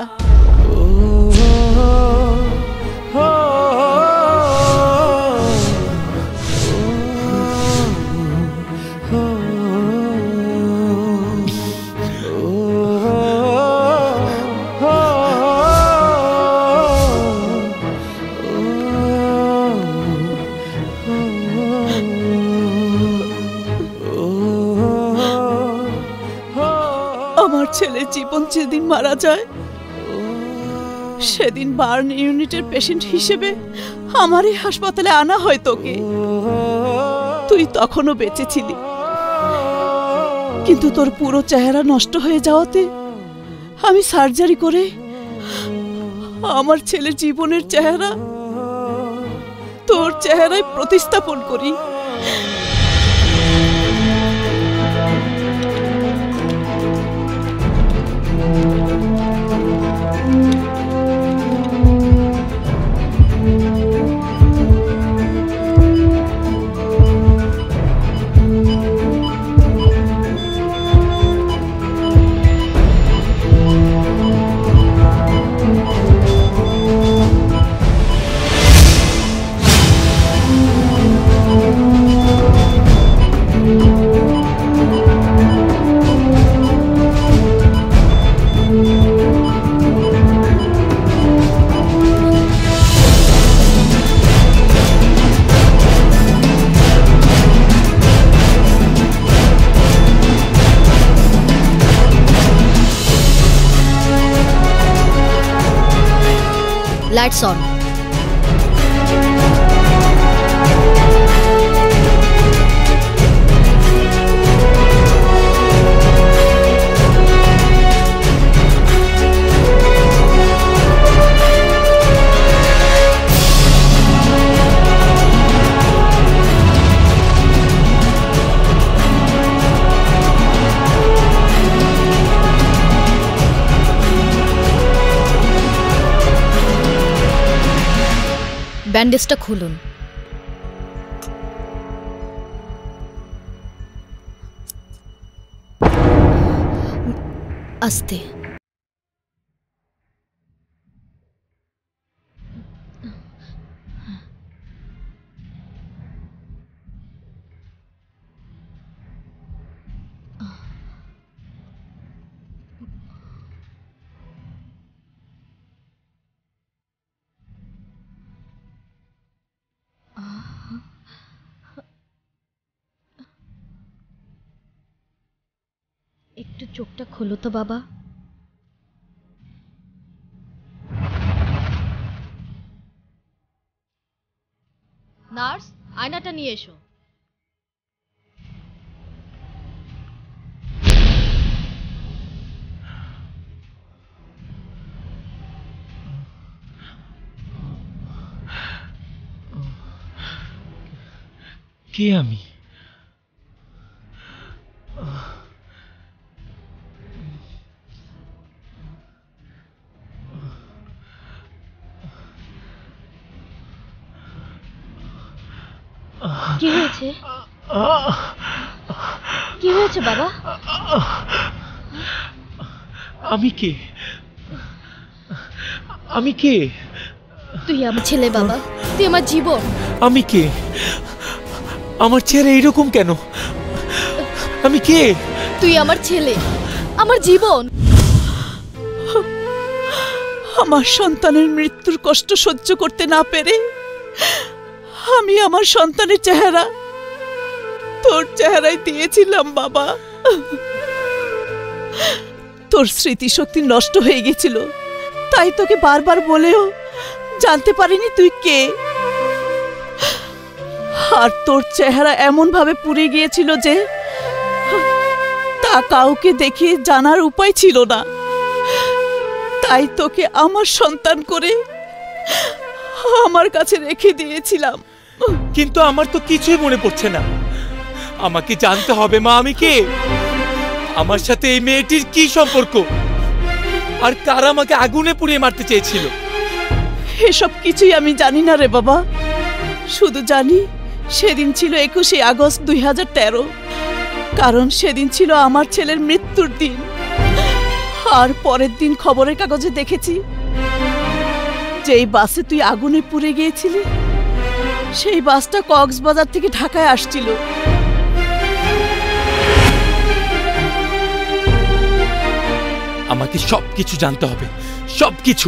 আমার ছেলে জীবন যেদিন মারা যায় সেদিন বার্ন ইউনিটের পেশেন্ট হিসেবে আমার এই হাসপাতালে আনা হয় তোকে। তুই তখনও বেঁচে ছিলি, কিন্তু তোর পুরো চেহারা নষ্ট হয়ে যাওয়াতে আমি সার্জারি করে আমার ছেলে জীবনের চেহারা তোর চেহারায় প্রতিস্থাপন করি। Lights on. ব্যান্ডেজটা খুলুন। আস্তে। একটু চোখটা খোলো তো বাবা। নার্স, আয়নাটা নিয়ে এসো। কে আমি? কি হয়েছে? কি হয়েছে বাবা? আমি কে? আমি কে? তুই আমার ছেলে বাবা, তুই আমার জীবন। আমি কে? আমার ছেলে এইরকম কেন? আমি কে? তুই আমার ছেলে, আমার জীবন। আমার সন্তানের মৃত্যুর কষ্ট সহ্য করতে না পেরে আমি আমার সন্তানের চেহারা তোর চেহারায় দিয়েছিলাম বাবা। তোর স্মৃতিশক্তি নষ্ট হয়ে গেছিল, তাই তোকে বারবার বলেও জানতে পারিনি তুই কে। আর তোর চেহারা এমন ভাবে পুড়ে গিয়েছিল যে তা কাউকে দেখে জানার উপায় ছিল না। তাই তোকে আমার সন্তান করে আমার কাছে রেখে দিয়েছিলাম। কিন্তু আমার তো কিছুই মনে পড়ছে না। আমাকে জানতে হবে মা, আমি কে? আমার সাথে এই মেয়েটির কি সম্পর্ক? আর কারা আমাকে আগুনে পুড়িয়ে মারতে চেয়েছিল? এসব কিছুই আমি জানি না রে বাবা। শুধু জানি সেদিন ছিল 21শে আগস্ট 2013, কারণ সেদিন ছিল আমার ছেলের মৃত্যুর দিন। আর পরের দিন খবরের কাগজে দেখেছি যেই বাসে তুই আগুনে পুড়ে গিয়েছিলি সেই বাসটা কক্সবাজার থেকে ঢাকায় আসছিল। আমাকে সবকিছু জানতে হবে, সবকিছু।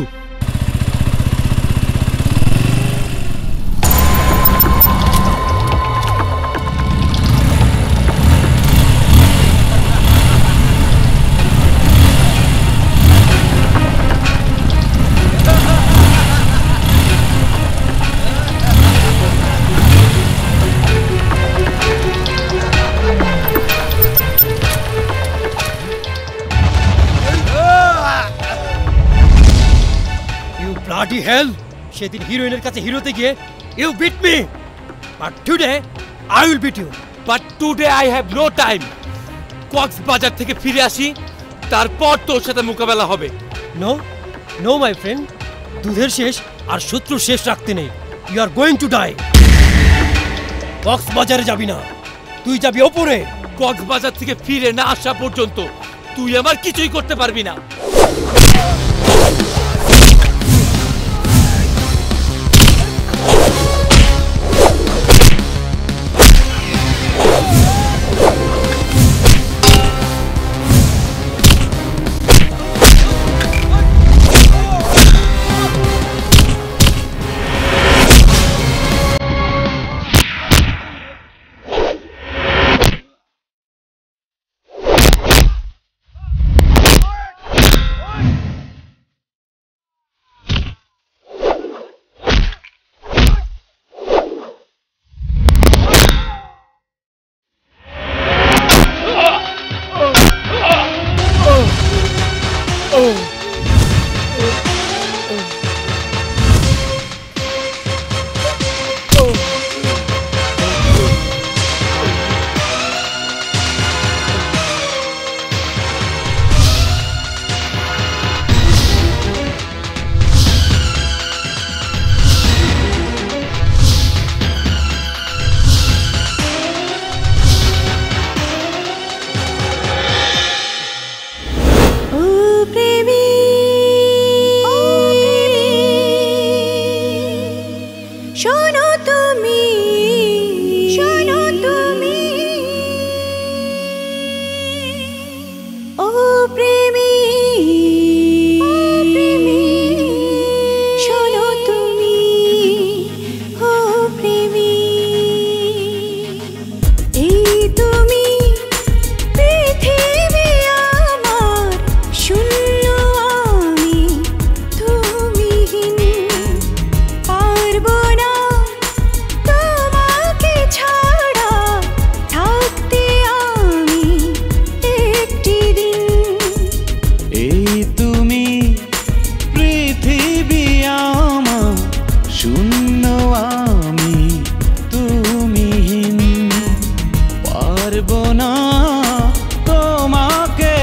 Bloody hell! সেদিন হিরোইনের কাছে হিরোতে গিয়ে you beat me, but today I will beat you. But today I have no time. Cox's Bazar থেকে ফিরে আসি, তারপর তোর সাথে মোকাবেলা হবে। No, no my friend. দুধের শেষ আর শত্রুর শেষ রাখতে নেই। You are going to die. কক্সবাজারে যাবি না, তুই যাবি ওপরে। কক্সবাজার থেকে ফিরে না আসা পর্যন্ত তুই আমার কিছুই করতে পারবি না।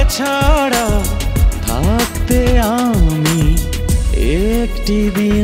ছাড়া থাকতে আমি একটি দিন।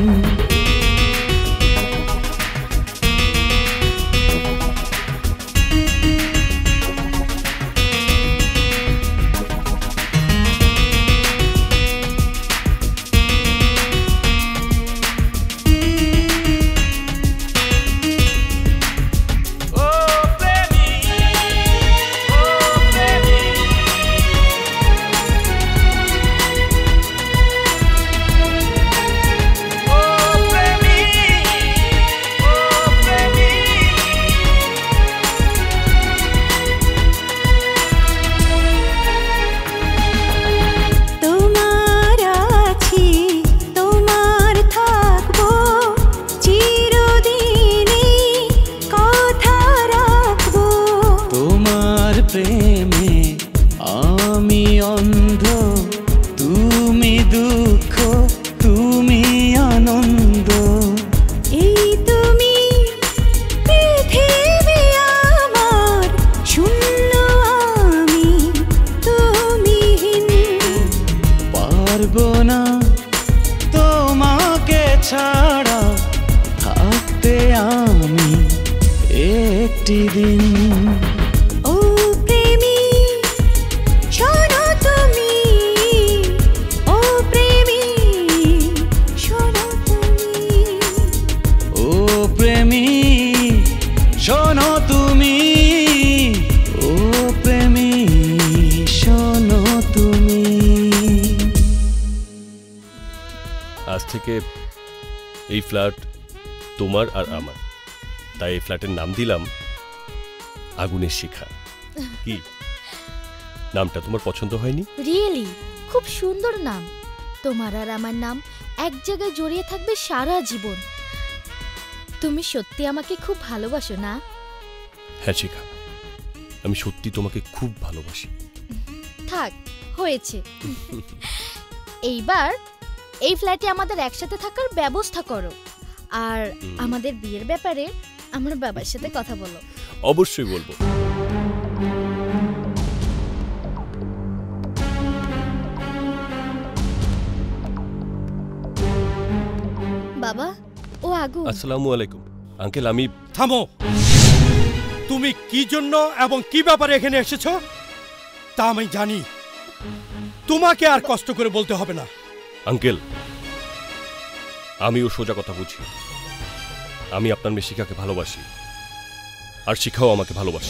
এই ফ্ল্যাট তোমার আর আমার, তাই এই ফ্ল্যাটের নাম দিলাম আগুনের শিখা। কি নামটা তোমার পছন্দ হয়নি? রিয়েলি খুব সুন্দর নাম। তোমার আর আমার নাম এক জায়গায় জড়িয়ে থাকবে সারা জীবন। তুমি সত্যি আমাকে খুব ভালোবাসো না? হ্যাঁ শিখা, আমি সত্যি তোমাকে খুব ভালোবাসি। থাক, হয়েছে। এইবার এই ফ্ল্যাটে আমাদের একসাথে থাকার ব্যবস্থা করো, আর আমাদের বিয়ের ব্যাপারে আমার বাবার সাথে কথা বলো। অবশ্যই বলবো। বাবা, ও আগুন। আসসালামু আলাইকুম আঙ্কেল। আমি থামো। তুমি কি জন্য এবং কি ব্যাপারে এখানে এসেছো তা আমি জানি। তোমাকে আর কষ্ট করে বলতে হবে না। আঙ্কেল, আমিও সোজা কথা বুঝি। আমি আপনার মেয়ে শিখাকে ভালোবাসি, আর শিখাও আমাকে ভালোবাসে।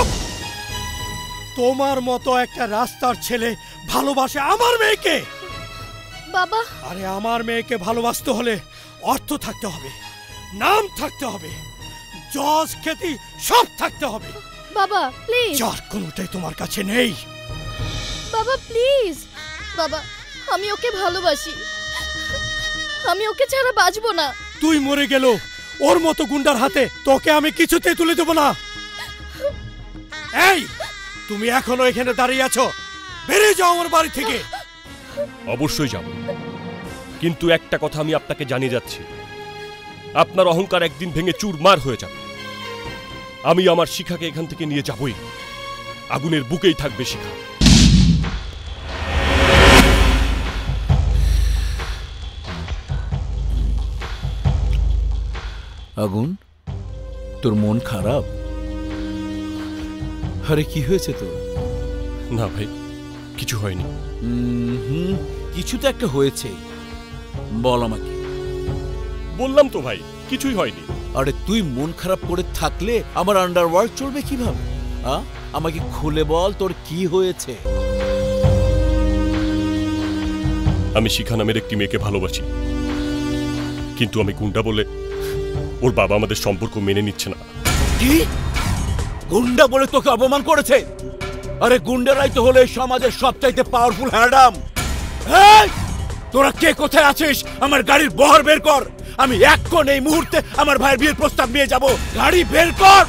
তোমার মতো একটা রাস্তার ছেলে ভালোবাসে আমার মেয়েকে? বাবা, আরে আমার মেয়েকে ভালোবাসতে হলে অর্থ থাকতে হবে, নাম থাকতে হবে, যশ খ্যাতি সব থাকতে হবে। বাবা প্লিজ। যার কোনোটাই তোমার কাছে নেই। বাবা প্লিজ। বাবা, আমি ওকে ভালোবাসি, আমি ওকে ছাড়া বাঁচবো না। তুই মরে গেল ওর মতো গুন্ডার হাতে তোকে আমি কিছুতেই তুলে দেব না। এই, তুমি এখনো এখানে দাঁড়িয়ে আছো? বেরিয়ে যাও আমার বাড়ি থেকে। অবশ্যই যাব, কিন্তু একটা কথা আমি আপনাকে জানিয়ে যাচ্ছি, আপনার অহংকার একদিন ভেঙে চুরমার হয়ে যাবে। আমি আমার শিখাকে এখান থেকে নিয়ে যাবই। আগুনের বুকেই থাকবে শিখা। আগুন, তোর মন খারাপ? আরে কি হয়েছে তোর? না ভাই, কিছু হয়নি। কিছু তো একটা হয়েছে, বল আমাকে। বললাম তো ভাই, কিছুই হয়নি। আরে তুই মন খারাপ করে থাকলে আমার আন্ডারওয়ার্ল্ড চলবে কিভাবে? আমাকে খুলে বল তোর কি হয়েছে। আমি শিখা নামের একটি মেয়েকে ভালোবাসি, কিন্তু আমি গুন্ডা বলে ওর বাবা আমাদের সম্পর্ক মেনে নিচ্ছে না। কি? গুন্ডা বলে তোকে অপমান করেছে? আরে গুন্ডারাই তো হলো এই সমাজের সবচাইতে পাওয়ারফুল হ্যাডাম। তোরা কে কোথায় আছিস? আমার গাড়ির বহর বের কর। আমি এক্ষণ এই মুহূর্তে আমার ভাইয়ের বিয়ের প্রস্তাব নিয়ে যাব। গাড়ি বের কর।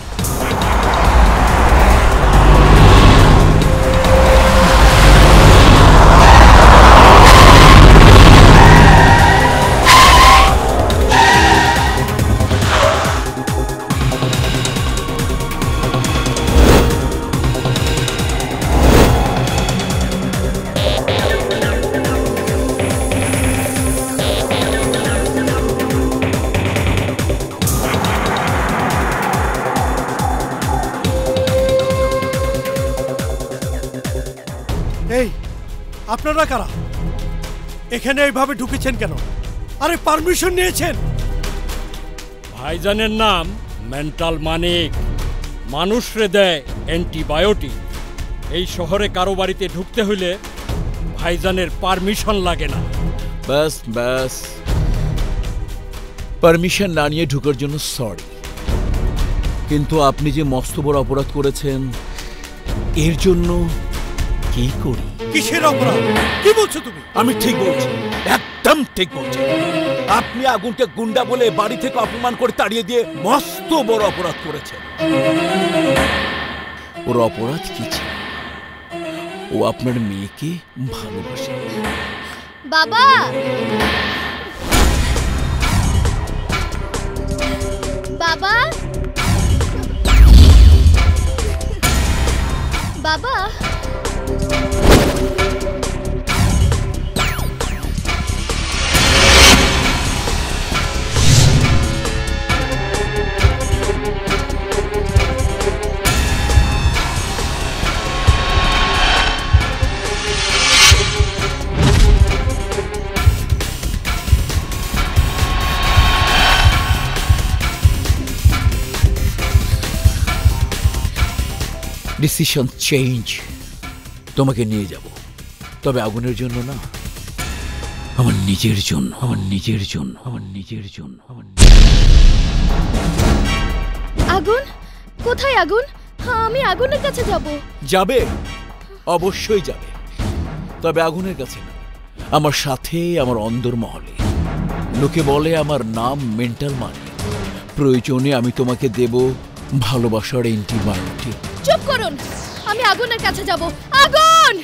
এই আপনারা কারা? এখানে এইভাবে ঢুকেছেন কেন? আরে পারমিশন নিয়েছেন? ভাইজানের নাম মেন্টাল মানিক, মানুষরে দেয় অ্যান্টিবায়োটিক। এই শহরে কারো বাড়িতে ঢুকতে হইলে ভাইজানের পারমিশন লাগে না। ব্যাস ব্যাস, পারমিশন না নিয়ে ঢুকার জন্য সরি, কিন্তু আপনি যে মস্ত বড় অপরাধ করেছেন এর জন্য কি করি? কিসের অপরাধ? কি বলছো তুমি? আমি ঠিক বলছি, একদম ঠিক বলছি। আপনি আগুনকে গুন্ডা বলে বাড়ি থেকে অপমান করে তাড়িয়ে দিয়ে মস্ত বড় অপরাধ করেছেন। ওর অপরাধ কি ছিল? ও আপনার মেয়েকে ভালোবাসে। বাবা, বাবা, বাবা, ডিসিশন চেঞ্জ, তোমাকে নিয়ে যাব, তবে আগুনের জন্য না, আমার নিজের জন্য, আমার নিজের জন্য, আমার নিজের জন্য। আগুন কোথায়? আগুন, আমি আগুনের কাছে যাব। যাবে, অবশ্যই যাবে, তবে আগুনের কাছে না, আমার সাথে, আমার অন্দরমহলে। লোকে বলে আমার নাম মেন্টাল মানিক। প্রয়োজনে আমি তোমাকে দেব ভালোবাসার অ্যান্টিবায়োটিক। চুপ করুন, আমি আগুনের কাছে যাব। আগুন!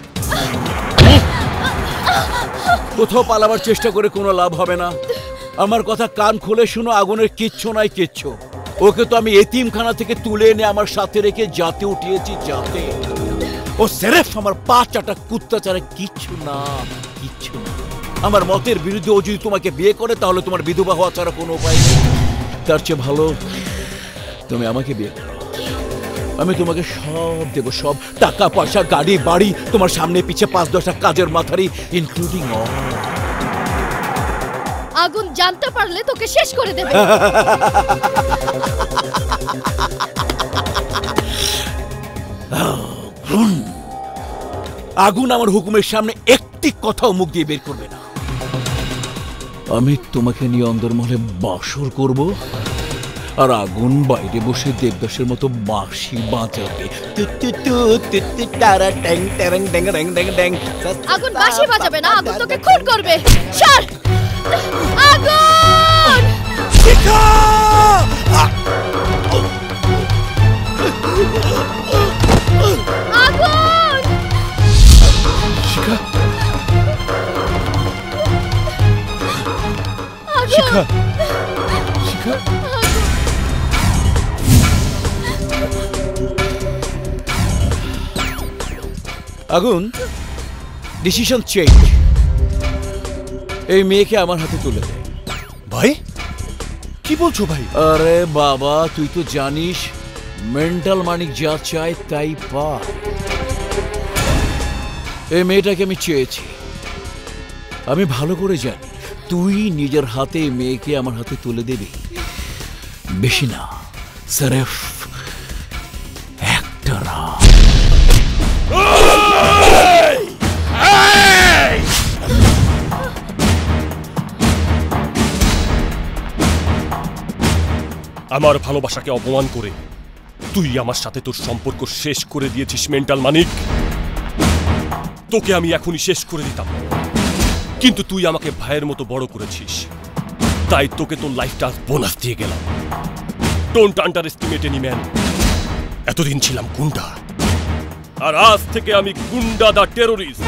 কোথাও পালাবার চেষ্টা করে কোনো লাভ হবে না। আমার কথা কান খুলে শুনো, আগুনের কিচ্ছু নাই, কিচ্ছু। ওকে তো আমি এতিমখানা থেকে তুলে এনে আমার সাথে রেখে জাতে উঠিয়েছি, জাতে। ও সেরেফ আমার পা চাটা কুত্তা ছাড়া কিচ্ছু না, কিচ্ছু না। আমার মতের বিরুদ্ধে ও যদি তোমাকে বিয়ে করে তাহলে তোমার বিধবা হওয়া ছাড়া কোনো উপায় নেই। তার চেয়ে ভালো তুমি আমাকে বিয়ে করো, আমি তোমাকে সব দেব, সব টাকা পয়সা, গাড়ি বাড়ি, তোমার সামনে পিছে ৫-১০টা কাজের মাথারি, ইনক্লুডিং অল। আগুন জানতে পারলে তোকে শেষ করে দেবে। আগুন আমার হুকুমের সামনে একটি কথাও মুখ দিয়ে বের করবে না। আমি তোমাকে নিয়ে অন্দরমহলে বাসর করব, আর আগুন বাইরে বসে দেবদাসের মতো বাঁশি বাজাবে। আগুন বাঁশি বাজাবে না, আগুন তোকে খুন করবে। সর! আগুন! শিখা! আগুন! শিখা! শিখা! শিখা! আগুন, ডিসিশন চেঞ্জ। এই মেয়েকে আমার হাতে তুলে দে। ভাই কি বলছো ভাই? আরে বাবা, তুই তো জানিস মেন্টাল মানিক যা চায় তাই পায়। এই মেয়েটাকে আমি চেয়েছি, আমি ভালো করে জানি তুই নিজের হাতে এই মেয়েকে আমার হাতে তুলে দিবি। বেশি না, সির্ফ একটা রাত। আমার ভালোবাসাকে অপমান করে তুই আমার সাথে তোর সম্পর্ক শেষ করে দিয়েছিস মেন্টাল মানিক। তোকে আমি এখনই শেষ করে দিতাম, কিন্তু তুই আমাকে ভাইয়ের মতো বড় করেছিস, তাই তোকে তোর লাইফটা বোনাস দিয়ে গেলাম। Don't underestimate any man. এতদিন ছিলাম গুন্ডা, আর আজ থেকে আমি গুন্ডা দা টেরোরিস্ট।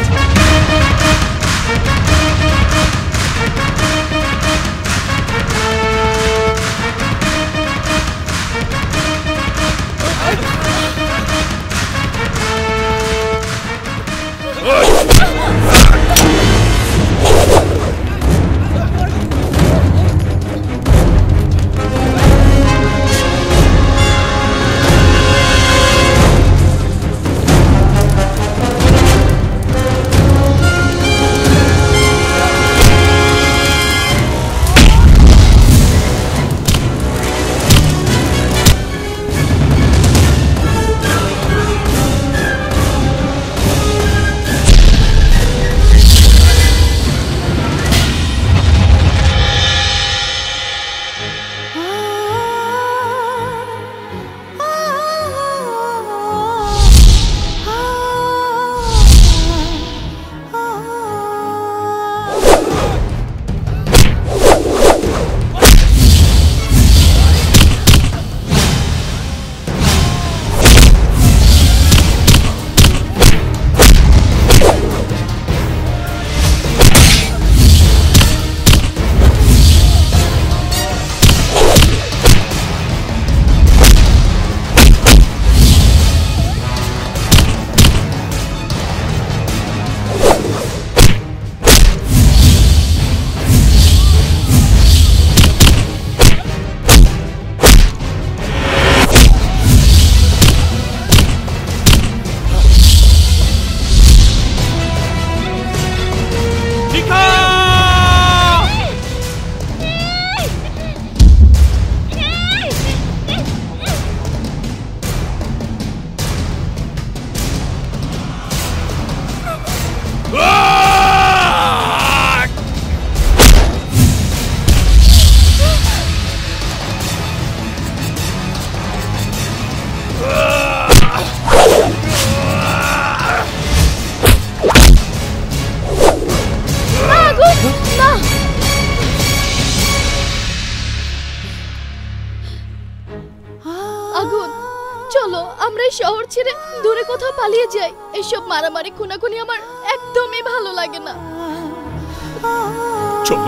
পালিয়ে যাই। এসব মারামারি খুনাখুনি আমার একদমই ভালো লাগে না। চলো।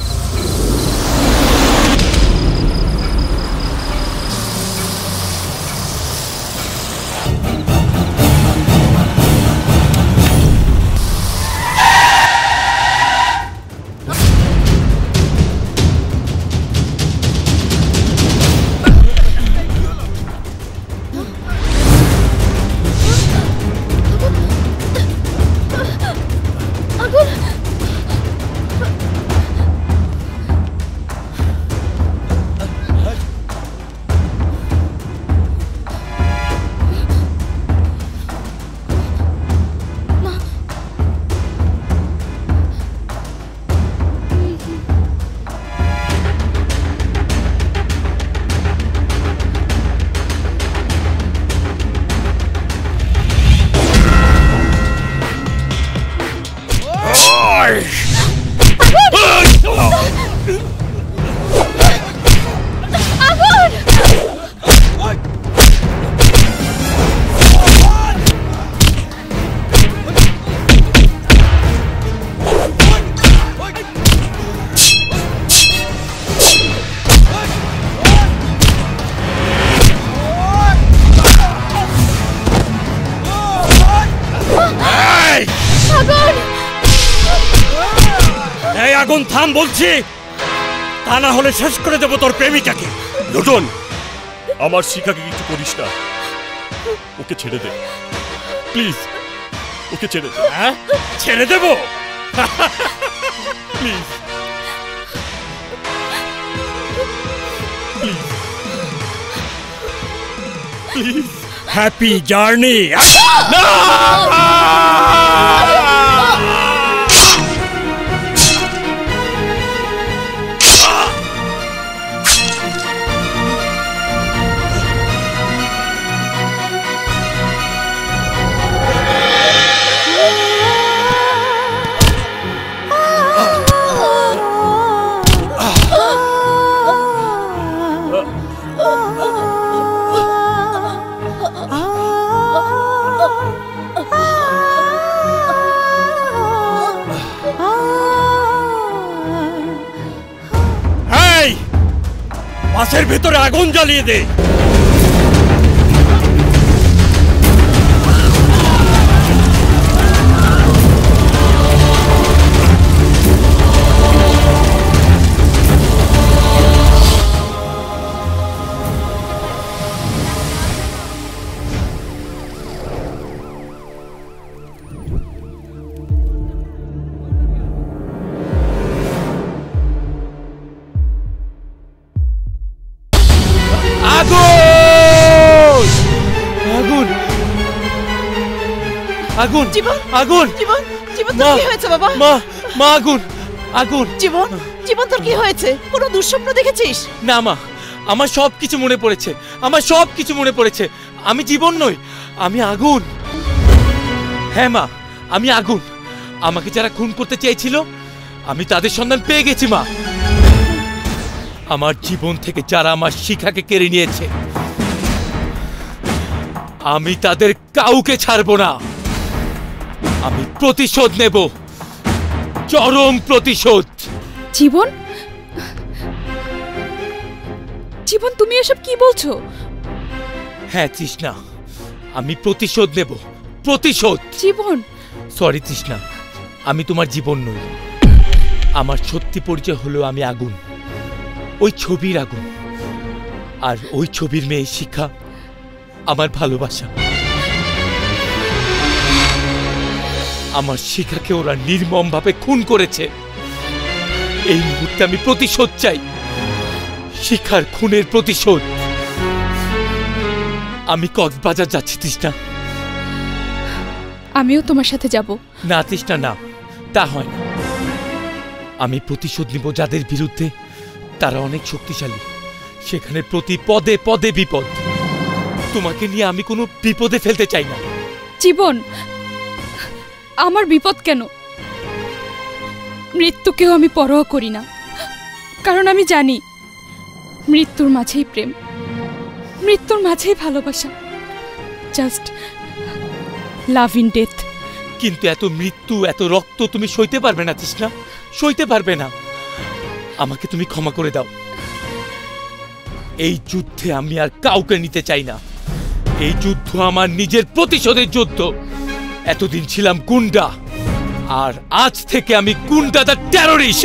আগুন থাম বলছি, তা না হলে শেষ করে দেবো তোর প্রেমিকাকে। লোটন, আমার শিখাকে কিছু করিস না, ওকে ছেড়ে দে প্লিজ, ওকে ছেড়ে দে। হ্যাঁ, ছেড়ে দেবো please please please. Happy journey. বাসের ভেতরে আগুন জ্বালিয়ে দে। আগুন জীবন, আগুন জীবন, জীবন তোর কি হয়েছে বাবা? মা, মা আগুন, আগুন। জীবন, জীবন তোর কি হয়েছে? কোনো দুঃস্বপ্ন দেখেছিস? না মা, আমার সব কিছু মনে পড়েছে, আমার সব কিছু মনে পড়েছে। আমি জীবন নই, আমি আগুন। হ্যাঁ মা, আমি আগুন। আমাকে যারা খুন করতে চেয়েছিল আমি তাদের সন্ধান পেয়ে গেছি মা। আমার জীবন থেকে যারা আমার শিখাকে কেড়ে নিয়েছে আমি তাদের কাউকে ছাড়বো না। আমি প্রতিশোধ নেব, চরম প্রতিশোধ। জীবন, জীবন তুমি এসব কি বলছো? হ্যাঁ তৃষ্ণা, আমি প্রতিশোধ নেব, প্রতিশোধ। জীবন, সরি তৃষ্ণা, আমি তোমার জীবন নই। আমার সত্যি পরিচয় হলো আমি আগুন, ওই ছবির আগুন। আর ওই ছবির মেয়ে শিখা আমার ভালোবাসা। আমার শিখাকে ওরা নির্মমভাবে খুন করেছে। এই মুহূর্তে আমি প্রতিশোধ চাই, শিখার খুনের প্রতিশোধ। আমি কক্সবাজার যাচ্ছি তৃষ্ণা। আমিও তোমার সাথে যাব। না তৃষ্ণা, না, তা হয় না। আমি প্রতিশোধ নিব যাদের বিরুদ্ধে, তারা অনেক শক্তিশালী, সেখানে প্রতি পদে পদে বিপদ। তোমাকে নিয়ে আমি কোনো বিপদে ফেলতে চাই না। জীবন, আমার বিপদ কেন? মৃত্যুকেও আমি পরোয়া করি না, কারণ আমি জানি মৃত্যুর মাঝেই প্রেম, মৃত্যুর মাঝেই ভালোবাসা। Just love in death. কিন্তু এত মৃত্যু, এত রক্ত তুমি সইতে পারবে না তৃষ্ণা, সইতে পারবে না। আমাকে তুমি ক্ষমা করে দাও। এই যুদ্ধে আমি আর কাউকে নিতে চাই না। এই যুদ্ধ আমার নিজের প্রতিশোধের যুদ্ধ। এতদিন ছিলাম গুন্ডা, আর আজ থেকে আমি গুন্ডা দা টেররিস্ট।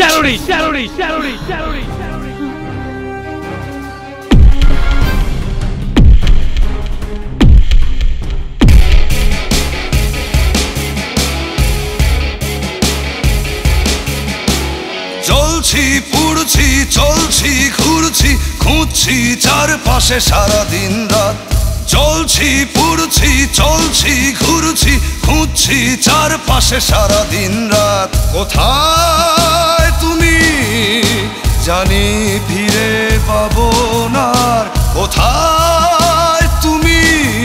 চলছি পুড়ছি চলছি ঘুরছি খুঁজছি চারপাশে সারা দিন রাত। চলছি পুড়ছি চলছি ঘুরছি খুঁজছি চারপাশে সারা দিন রাত। কোথায় তুমি জানি ফিরে পাবো না। কোথায় তুমি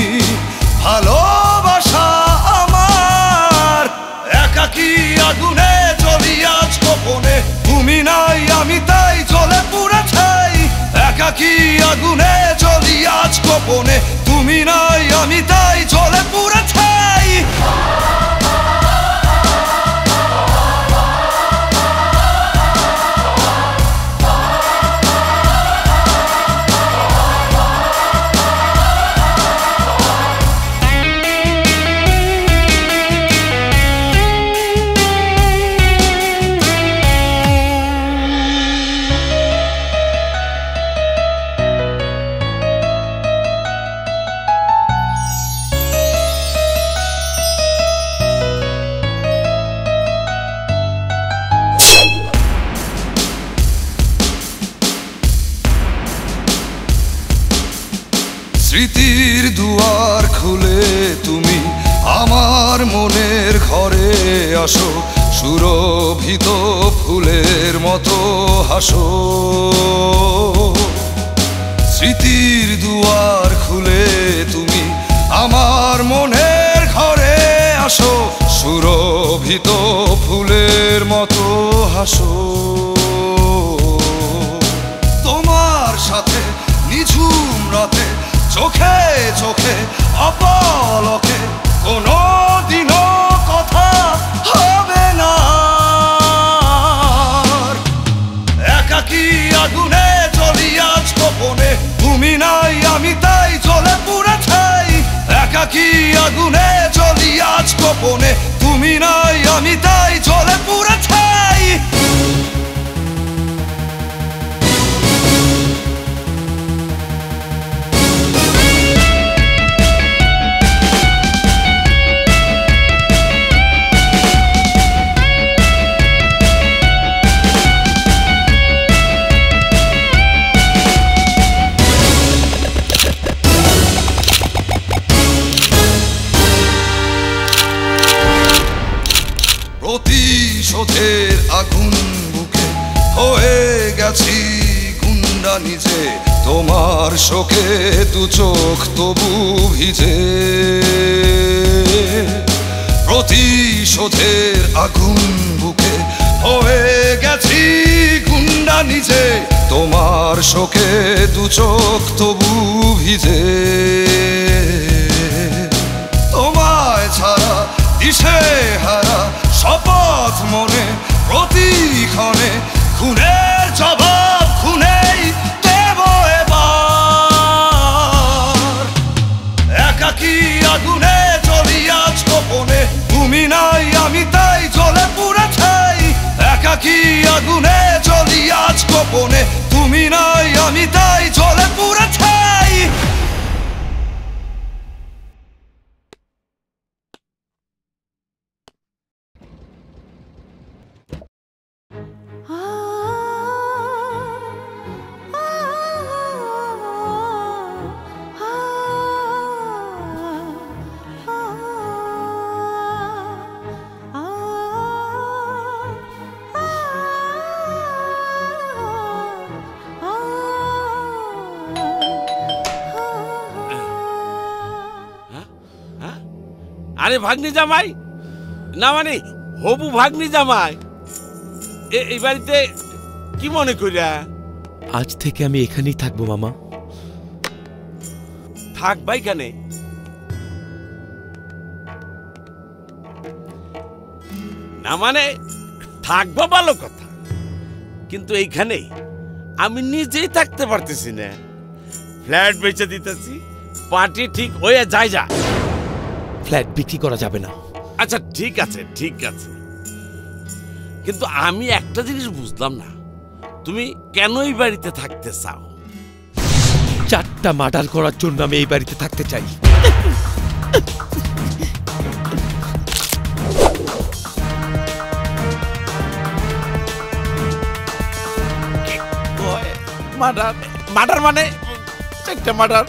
ভালোবাসা আমার? একাকী আগুনে জ্বলি আজ গোপনে, তুমি নাই আমি তাই জ্বলে পুড়ে ছাই। একাকী আগুনে জ্বলি আজ গোপনে, তুমি নাই আমি তাই জ্বলে পুড়ে ছাই। স্মৃতির দুয়ার খুলে তুমি আমার মনের ঘরে আসো, সুরভিত ফুলের মতো হাসো। স্মৃতির দুয়ার খুলে তুমি আমার মনের ঘরে আসো, সুরভিত ফুলের মতো হাসো। তোমার সাথে নিঝুম রাতে চোখে চোখে অপলকে কোনো দিনও কথা হবে না। একাকী আগুনে জ্বলি আজ গোপনে, তুমি নাই আমি তাই জ্বলে পুড়ে ছাই। একাকী আগুনে জ্বলি আজ গোপনে, তুমি নাই আমি তাই জ্বলে পুড়ে ছাই। প্রতিশোধের আগুন বুকে হয়ে গেছি গুন্ডা নিজে, তোমার শোকে দু চোখ তবু ভিজে। প্রতিশোধের আগুন বুকে হয়ে গেছি গুন্ডা নিজে, তোমার শোকে দু চোখ তবু ভিজে। তোমায় ছাড়া দিশে হারা শপথ মনে প্রতিক্ষণে, খুনের জবাব খুনেই দেব এবার। একাকী আগুনে জ্বলি আজ গোপনে, তুমি নাই আমি তাই জ্বলে পুড়ে ছাই। একাকী আগুনে জ্বলি আজ গোপনে, তুমি নাই আমি তাই জ্বলে পুড়ে ছাই। আরে ভাগ্নি জামাই না, মানে হবু ভাগ্নি জামাই, এই বাড়িতে কি মনে করিয়া? আজ থেকে আমি এখানেই থাকবো মামা। থাকবা এখানে? না মানে থাকবো ভালো কথা, কিন্তু এইখানে আমি নিজেই থাকতে পারতেছি না। ফ্ল্যাট বেচে দিতেছি, পার্টি ঠিক হয়ে যায়। যা ফ্ল্যাট বিক্রি করা যাবে না। আচ্ছা ঠিক আছে ঠিক আছে, কিন্তু আমি একটা জিনিস বুঝলাম না, তুমি কেন এই বাড়িতে থাকতে চাও? 4টা মার্ডার করার জন্য আমি এই বাড়িতে থাকতে চাই। মার্ডার মার্ডার মানে 4টা মার্ডার?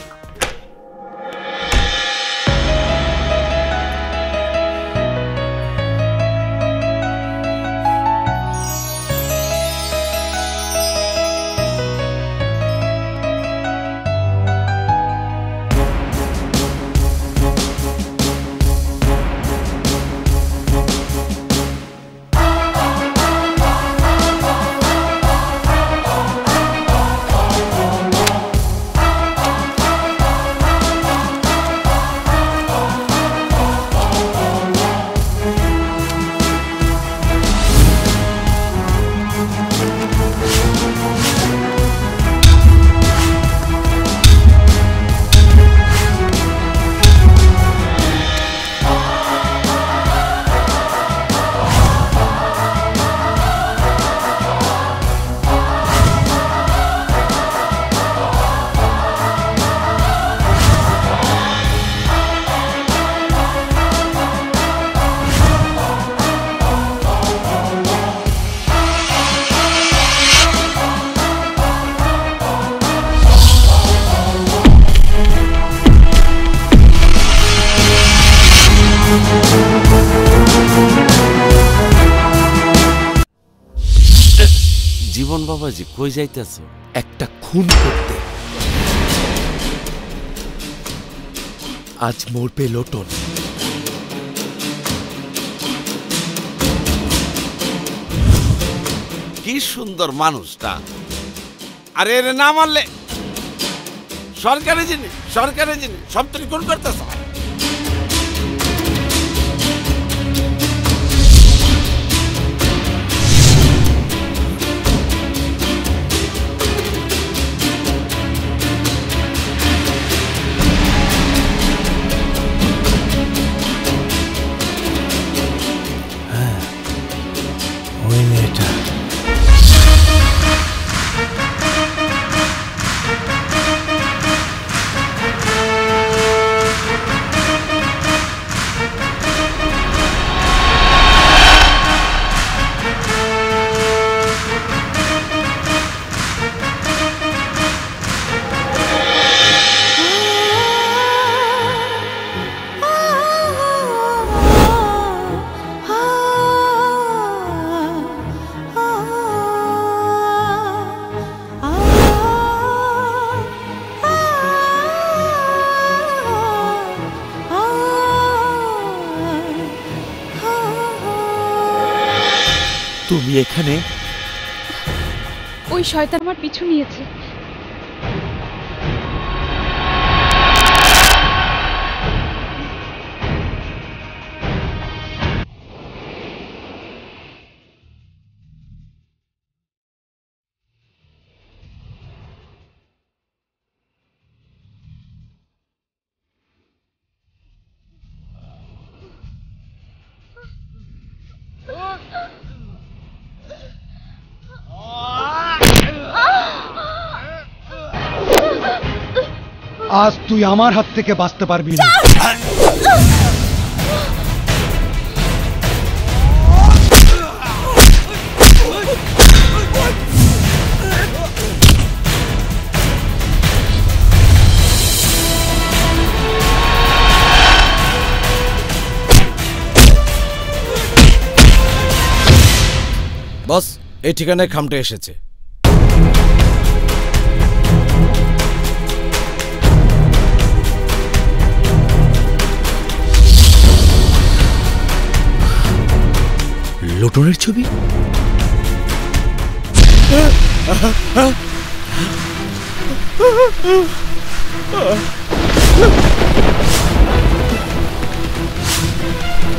জীবন বাবাজি কই যাইতেছ? একটা খুন করতে। আজ মরবে লোটন। কি সুন্দর মানুষটা, আরে এর না মারলে সরকারি জিনিস সব তুমি কোন করতেছ? তুমি এখানে? ওই শয়তান আমার পিছু নিয়েছে। আজ তুই আমার হাত থেকে বাঁচতে পারবি না। বস, এই ঠিকানায় খামটা এসেছে। লোটনের ছবি?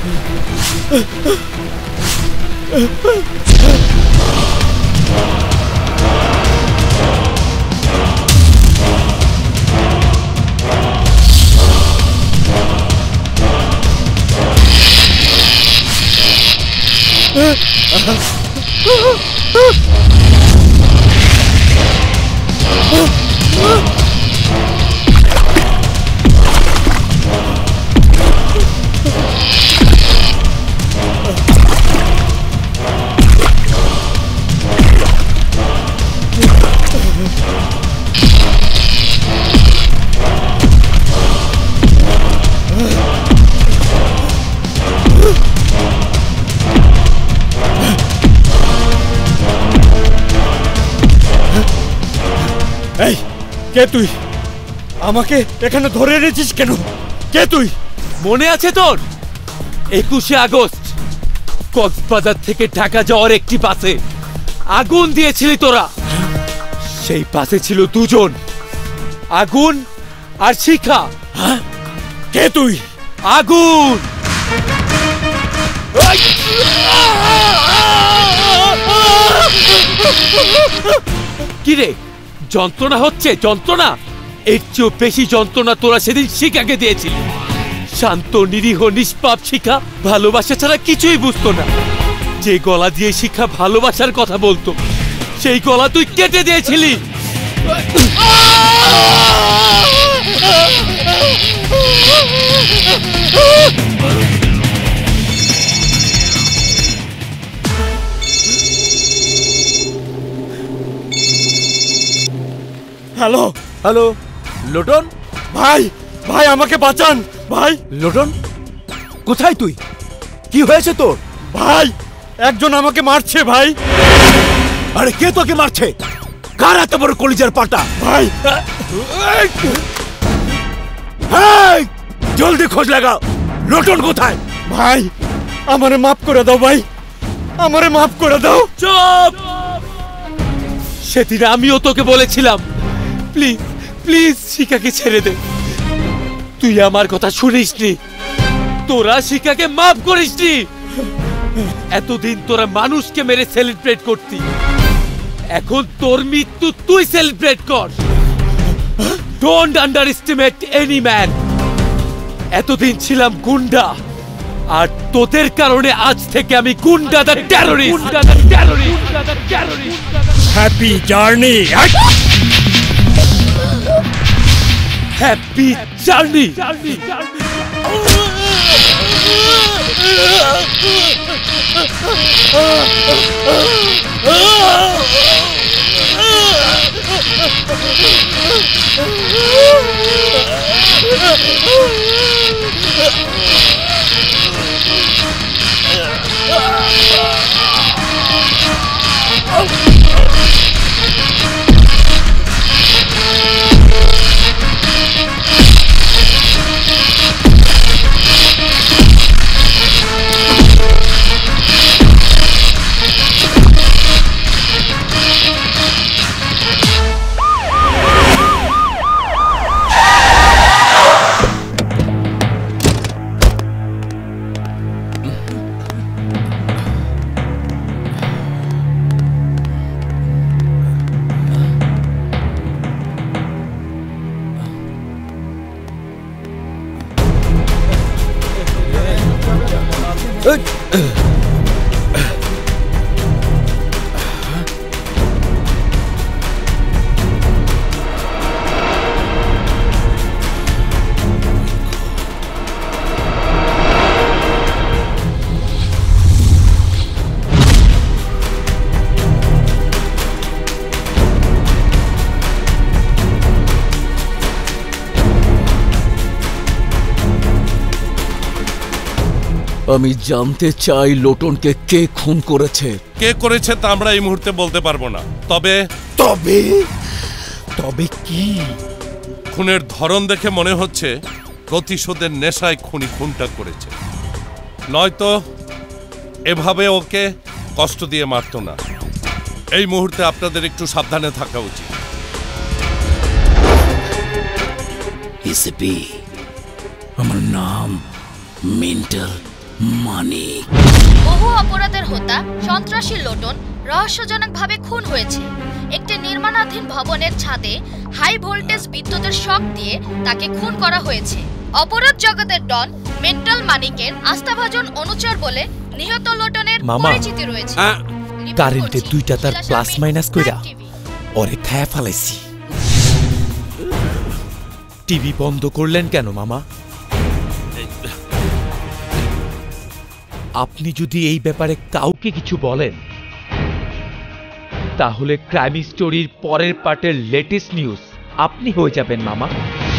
এই কে তুই? আমাকে এখানে ধরে এনেছিস কেন? কে তুই? মনে আছে তোর 21শে আগস্ট কক্সবাজার থেকে ঢাকা যাওয়ার একটি বাসে আগুন দিয়েছিলি তোরা? সেই বাসে ছিল দুজন, আগুন আর শিখা। কে তুই? আগুন। কিরে যন্ত্রণা হচ্ছে? যন্ত্রণা? এর চেয়েও বেশি যন্ত্রণা তোরা সেদিন শিখাকে দিয়েছিলি। শান্ত নিরীহ নিষ্পাপ শিখা ভালোবাসা ছাড়া কিছুই বুঝতো না। যে গলা দিয়ে শিখা ভালোবাসার কথা বলতো সেই গলা তুই কেটে দিয়েছিলি। হ্যালো হ্যালো লোটন ভাই, ভাই আমাকে বাঁচান ভাই। লোটন কোথায় তুই? কি হয়েছে তোর? ভাই একজন আমাকে মারছে ভাই। আরে কে তোকে মারছে? কার এত বড় কলিজার পাটা? ভাই জলদি খোঁজ লাগাও, লোটন কোথায়? ভাই আমারে মাফ করে দাও ভাই, আমারে মাফ করে দাও। চুপ! সেদিন আমিও তোকে বলেছিলাম প্লিজ প্লিজ শিখাকে ছেড়ে দে। তুই আমার কথা শুনিসনি, তোরা শিখাকে মাফ করিসনি। এতদিন তোরা মানুষকে মেরে সেলিব্রেট করতি, এখন তোর মৃত্যু তুই সেলিব্রেট কর। Don't underestimate any man. এতদিন ছিলাম গুন্ডা, আর তোদের কারণে আজ থেকে আমি Gunda the terrorist. Happy journey. Happy journey. আমি জানতে চাই লোটনকে কে খুন করেছে। কে করেছে তা আমরা এই মুহূর্তে বলতে পারবো না, তবে তবে তবে কি? খুনের ধরন দেখে মনে হচ্ছে প্রতিশোধের নেশায় খুনি খুনটা করেছে, নয়তো এভাবে ওকে কষ্ট দিয়ে মারত না। এই মুহূর্তে আপনাদের একটু সাবধানে থাকা উচিত। এসপি, আমার নাম মেন্টাল মানিক। বহু অপরাধের হোতা সন্ত্রাসী লোটন রহস্যজনকভাবে খুন হয়েছে। একটি নির্মাণাধীন ভবনের ছাদে হাই ভোল্টেজ বিদ্যুতের শক দিয়ে তাকে খুন করা হয়েছে। অপরাধ জগতের ডন মেন্টাল মানিকের আস্থাভাজন অনুচর বলে নিহত লোটনের পরিচিতি রয়েছে। কারেন্টে দুইটা তার প্লাস মাইনাস কইরা ওরে খায়া ফেলাইছি। টিভি বন্ধ করলেন কেন মামা? আপনি যদি এই ব্যাপারে কাউকে কিছু বলেন তাহলে ক্রাইম স্টোরির পরের পার্টের লেটেস্ট নিউজ আপনি হয়ে যাবেন মামা।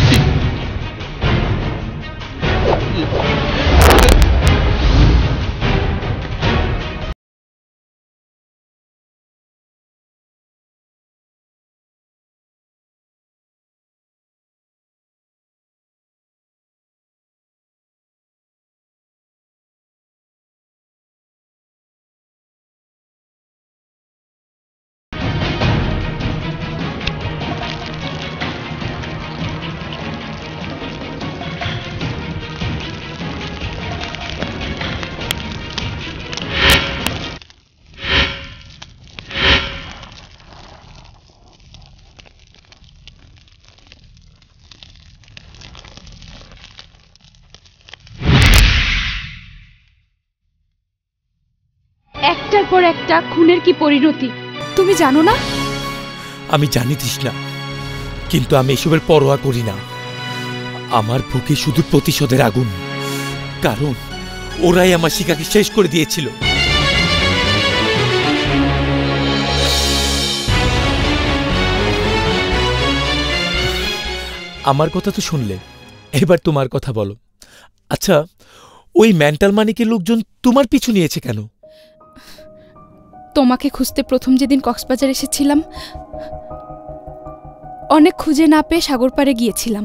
একটার পর একটা খুনের কি পরিণতি তুমি জানো না? আমি জানি তৃষ্ণা, কিন্তু আমি এসবের পরোয়া করি না। আমার বুকে শুধু প্রতিশোধের আগুন, কারণ ওরাই আমার শিখাকে শেষ করে দিয়েছিল। আমার কথা তো শুনলে, এবার তোমার কথা বলো। আচ্ছা, ওই মেন্টাল মানিকের লোকজন তোমার পিছু নিয়েছে কেন? তোমাকে খুঁজতে প্রথম যেদিন কক্সবাজার এসেছিলাম, অনেক খুঁজে না পেয়ে সাগর পাড়ে গিয়েছিলাম।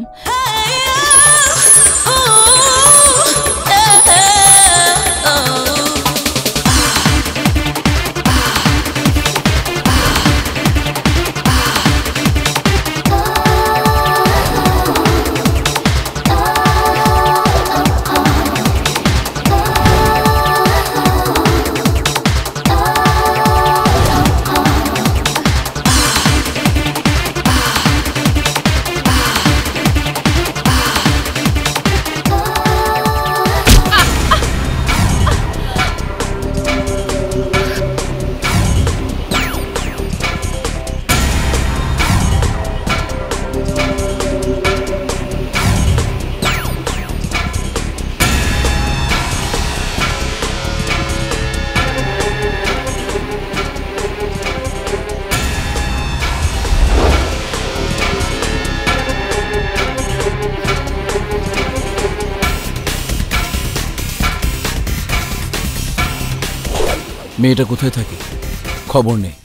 মেয়েটা কোথায় থাকে? খবর নেই।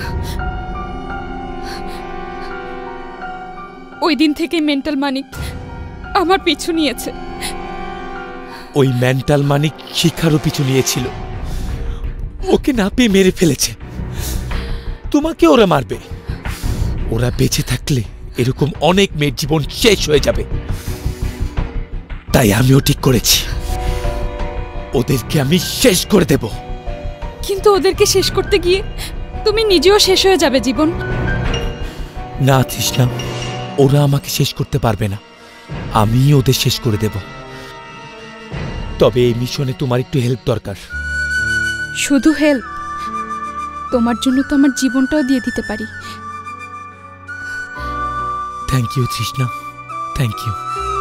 ওই দিন থেকে মেন্টাল মানিক আমার পিছু নিয়েছে। ওই মেন্টাল মানিক শিখারও পিছু নিয়েছিল, ওকে না পেয়ে মেরে ফেলেছে। তোমাকে ওরা মারবে। ওরা বেঁচে থাকলে এরকম অনেক মেয়ের জীবন শেষ হয়ে যাবে। তাই আমিও ঠিক করেছি, ওদেরকে আমি শেষ করে দেব। কিন্তু ওদেরকে শেষ করতে গিয়ে তুমি নিজেও শেষ হয়ে যাবে জীবন। না তৃষ্ণা, ওরা আমাকে শেষ করতে পারবে না, আমি ওদের শেষ করে দেব। তবে এই মিশনে তোমার একটু হেল্প দরকার। শুধু হেল্প? তোমার জন্য তো আমার জীবনটাও দিয়ে দিতে পারি। Thank you Trishna, thank you.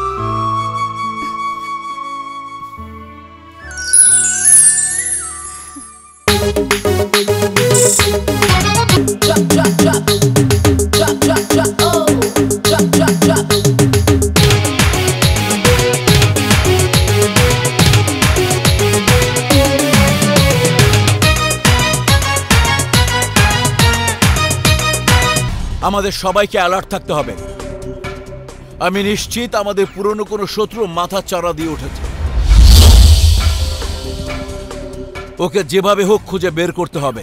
আমাদের সবাইকে অ্যালার্ট থাকতে হবে। আমি নিশ্চিত আমাদের পুরনো কোনো শত্রু মাথা চারা দিয়ে উঠেছে। ওকে যেভাবে হোক খুঁজে বের করতে হবে।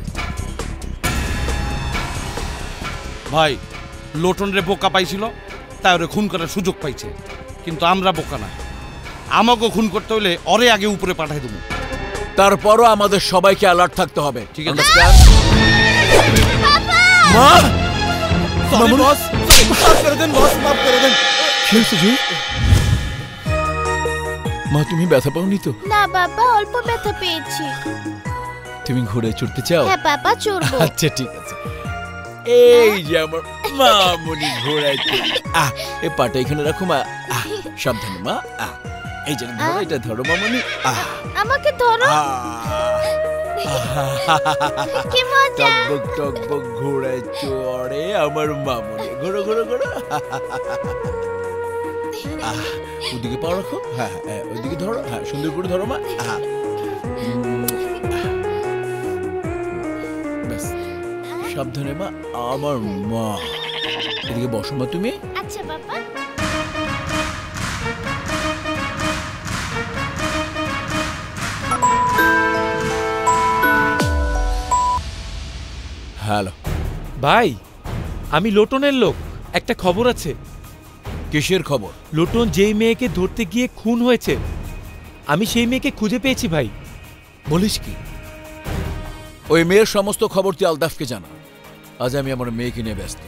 ভাই, লোটন রে বোকা পাইছিল, তাই ওরে খুন করার সুযোগ পাইছে, কিন্তু আমরা বোকা না। আমাকে খুন করতে হলে ওরে আগে উপরে পাঠাই দেবো। তারপরও আমাদের সবাইকে অ্যালার্ট থাকতে হবে, ঠিক আছে? মা সরি বস, মাফ করে দেন বস, মাফ করে দেন। কি হয়েছে জি? মা তুমি ব্যথা পাওনি তো? না বাবা, অল্প ব্যথা পেয়েছি। তুমি ঘোড়ায় চড়তে চাও? হ্যাঁ বাবা, চড়বো। আচ্ছা ঠিক আছে। এই যে আমার মামুনি ঘোড়ায় এই পাটা এখানে রাখো মা। সাবধানে মা। এই যে ধরো, এটা ধরো মামুনি। আমাকে ধরো। কি মজা। টকবক টকবক ঘোড়ায় চড়ে আমার মামুনি। ঘোড়ো ঘোড়ো ঘোড়ো। ওদিকে পা রাখো। হ্যাঁ হ্যাঁ, ওইদিকে ধরো। হ্যাঁ, সুন্দর করে ধরো মা। ব্যাস, সাবধানে মা, আমার মা। এদিকে বসো মা তুমি। আচ্ছা বাবা। হ্যালো ভাই, আমি লোটনের লোক। একটা খবর আছে। কিসের খবর? লোটন যেই মেয়েকে ধরতে গিয়ে খুন হয়েছে, আমি সেই মেয়েকে খুঁজে পেয়েছি ভাই। বলিস কি? ওই মেয়ের সমস্ত খবর তুই আলতাফকে জানা। আজ আমি আমার মেয়েকে নিয়ে ব্যস্ত।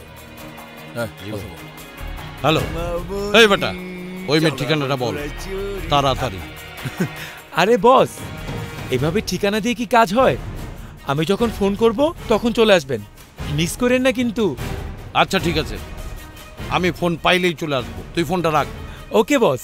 হ্যালো, এই বেটা, ওই মেয়ের ঠিকানাটা বল তাড়াতাড়ি। আরে বস, এভাবে ঠিকানা দিয়ে কি কাজ হয়? আমি যখন ফোন করব তখন চলে আসবেন, মিস করেন না কিন্তু। আচ্ছা ঠিক আছে, আমি ফোন পাইলেই চলে আসবো, তুই ফোনটা রাখ। Okay boss.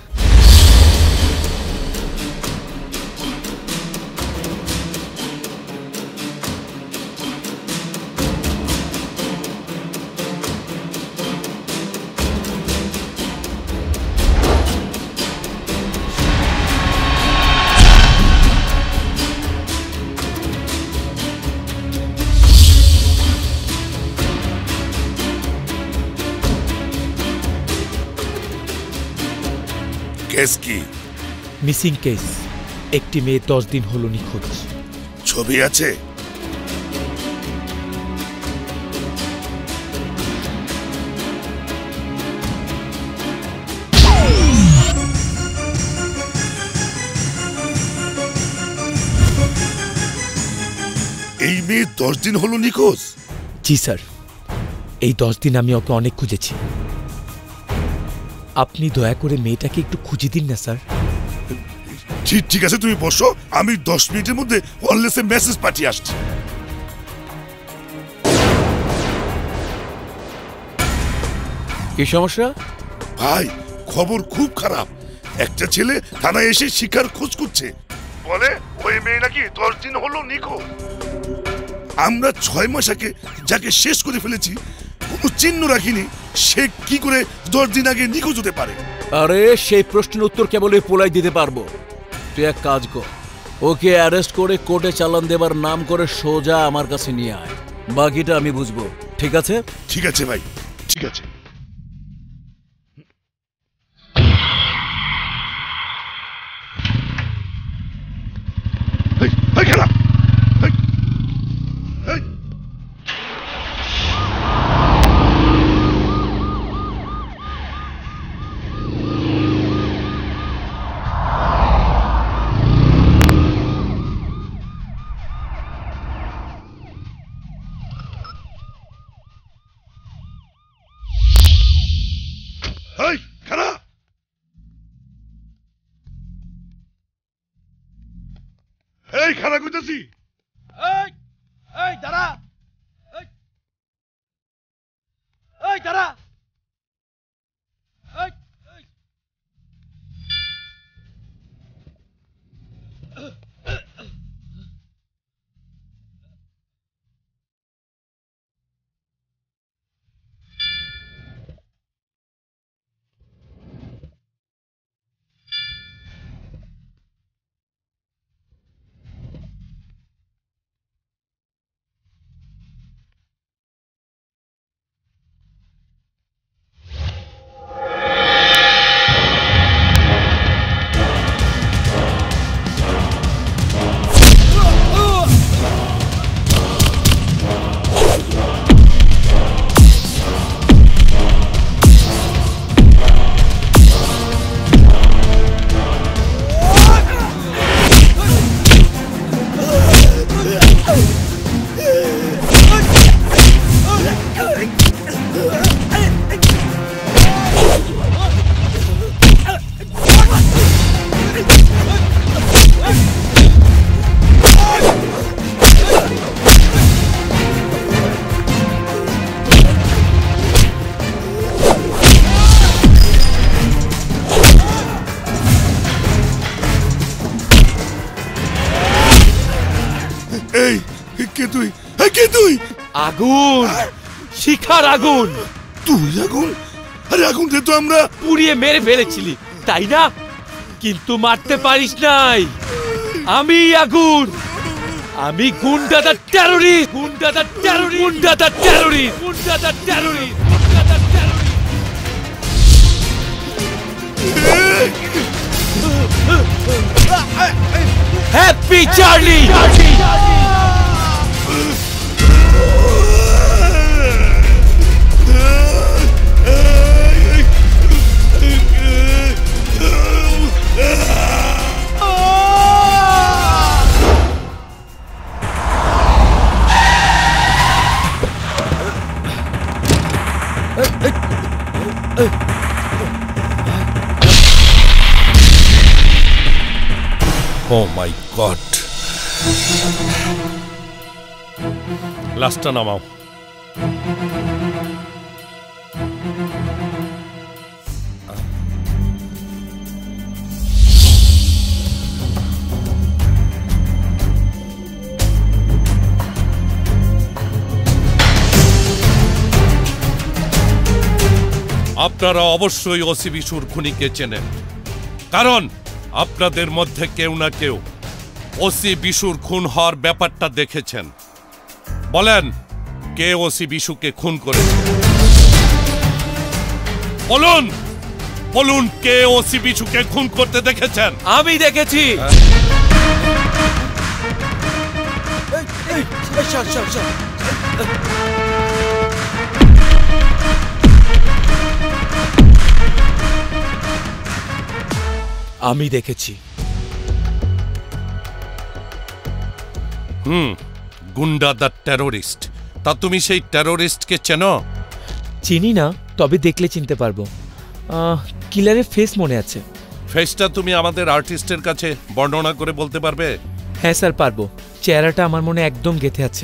কেস কি? Missing case. একটি মেয়ে 10 দিন হলো নিখোঁজ। ছবি আছে? এই মেয়ে 10 দিন হলো নিখোঁজ? জি স্যার, এই 10 দিন আমি ওকে অনেক খুঁজেছি। আপনি দয়া করে মেয়েটাকে একটু খুঁজে দিন না স্যার। ঠিক আছে, তুমি বসো, আমি 10 মিনিটের মধ্যে ওয়্যারলেসে মেসেজ পাঠিয়ে আসছি। কি সমস্যা ভাই? খবর খুব খারাপ। একটা ছেলে থানায় এসে শিকার খোঁজ করছে, বলে ওই মেয়ে নাকি 10 দিন হলো নিখোঁজ। আমরা 6 মাস আগে যাকে শেষ করে ফেলেছি, কোনো চিহ্ন রাখিনি, সে কি করে 10 দিন আগে নিখোঁজ হতে পারে? আরে সেই প্রশ্নের উত্তর কেবল পোলাই দিতে পারবো। তুই এক কাজ কর, ওকে অ্যারেস্ট করে কোর্টে চালান দেবার নাম করে সোজা আমার কাছে নিয়ে আয়, বাকিটা আমি বুঝবো। ঠিক আছে? ঠিক আছে ভাই, ঠিক আছে। এই খারাপ কইতাছি। এই দাঁড়া, এই দাঁড়া। এই কে তুই? কে তুই? আগুন, শিখার আগুন। তুই আগুন? আরে আগুন তো আমরা পুড়িয়ে মেরে ফেলেছিলি তাই না? কিন্তু মারতে পারিস নাই। আমি আগুন, আমি গুন্ডাদার টেররিস্ট, গুন্ডাদার টেররিস্ট, গুন্ডাদার টেররিস্ট, গুন্ডাদার টেররিস্ট, গুন্ডাদার terrorist. Happy Charlie. Oh my God! লাশটা নামাও। আপনারা অবশ্যই ওসি বিশুর খুনিকে চেনেন, কারণ আপনাদের মধ্যে কেউ না কেউ ওসি বিশুর খুন হওয়ার ব্যাপারটা দেখেছেন। বলেন, কে ওসি বিশুকে খুন করেছে? বলুন, বলুন, কে ওসি বিশুকে খুন করতে দেখেছেন? আমি দেখেছি। আমি দেখেছি। গুন্ডা দ্য টেররিস্ট। তা তুমি সেই টেররিস্টকে চেনো? চিনি না, তবে দেখলে চিনতে পারবো। কিলারের ফেস মনে আছে। ফেসটা তুমি আমাদের আর্টিস্টের কাছে বর্ণনা করে বলতে পারবে? হ্যাঁ স্যার, পারবো। চেহারাটা আমার মনে একদম গেঁথে আছে।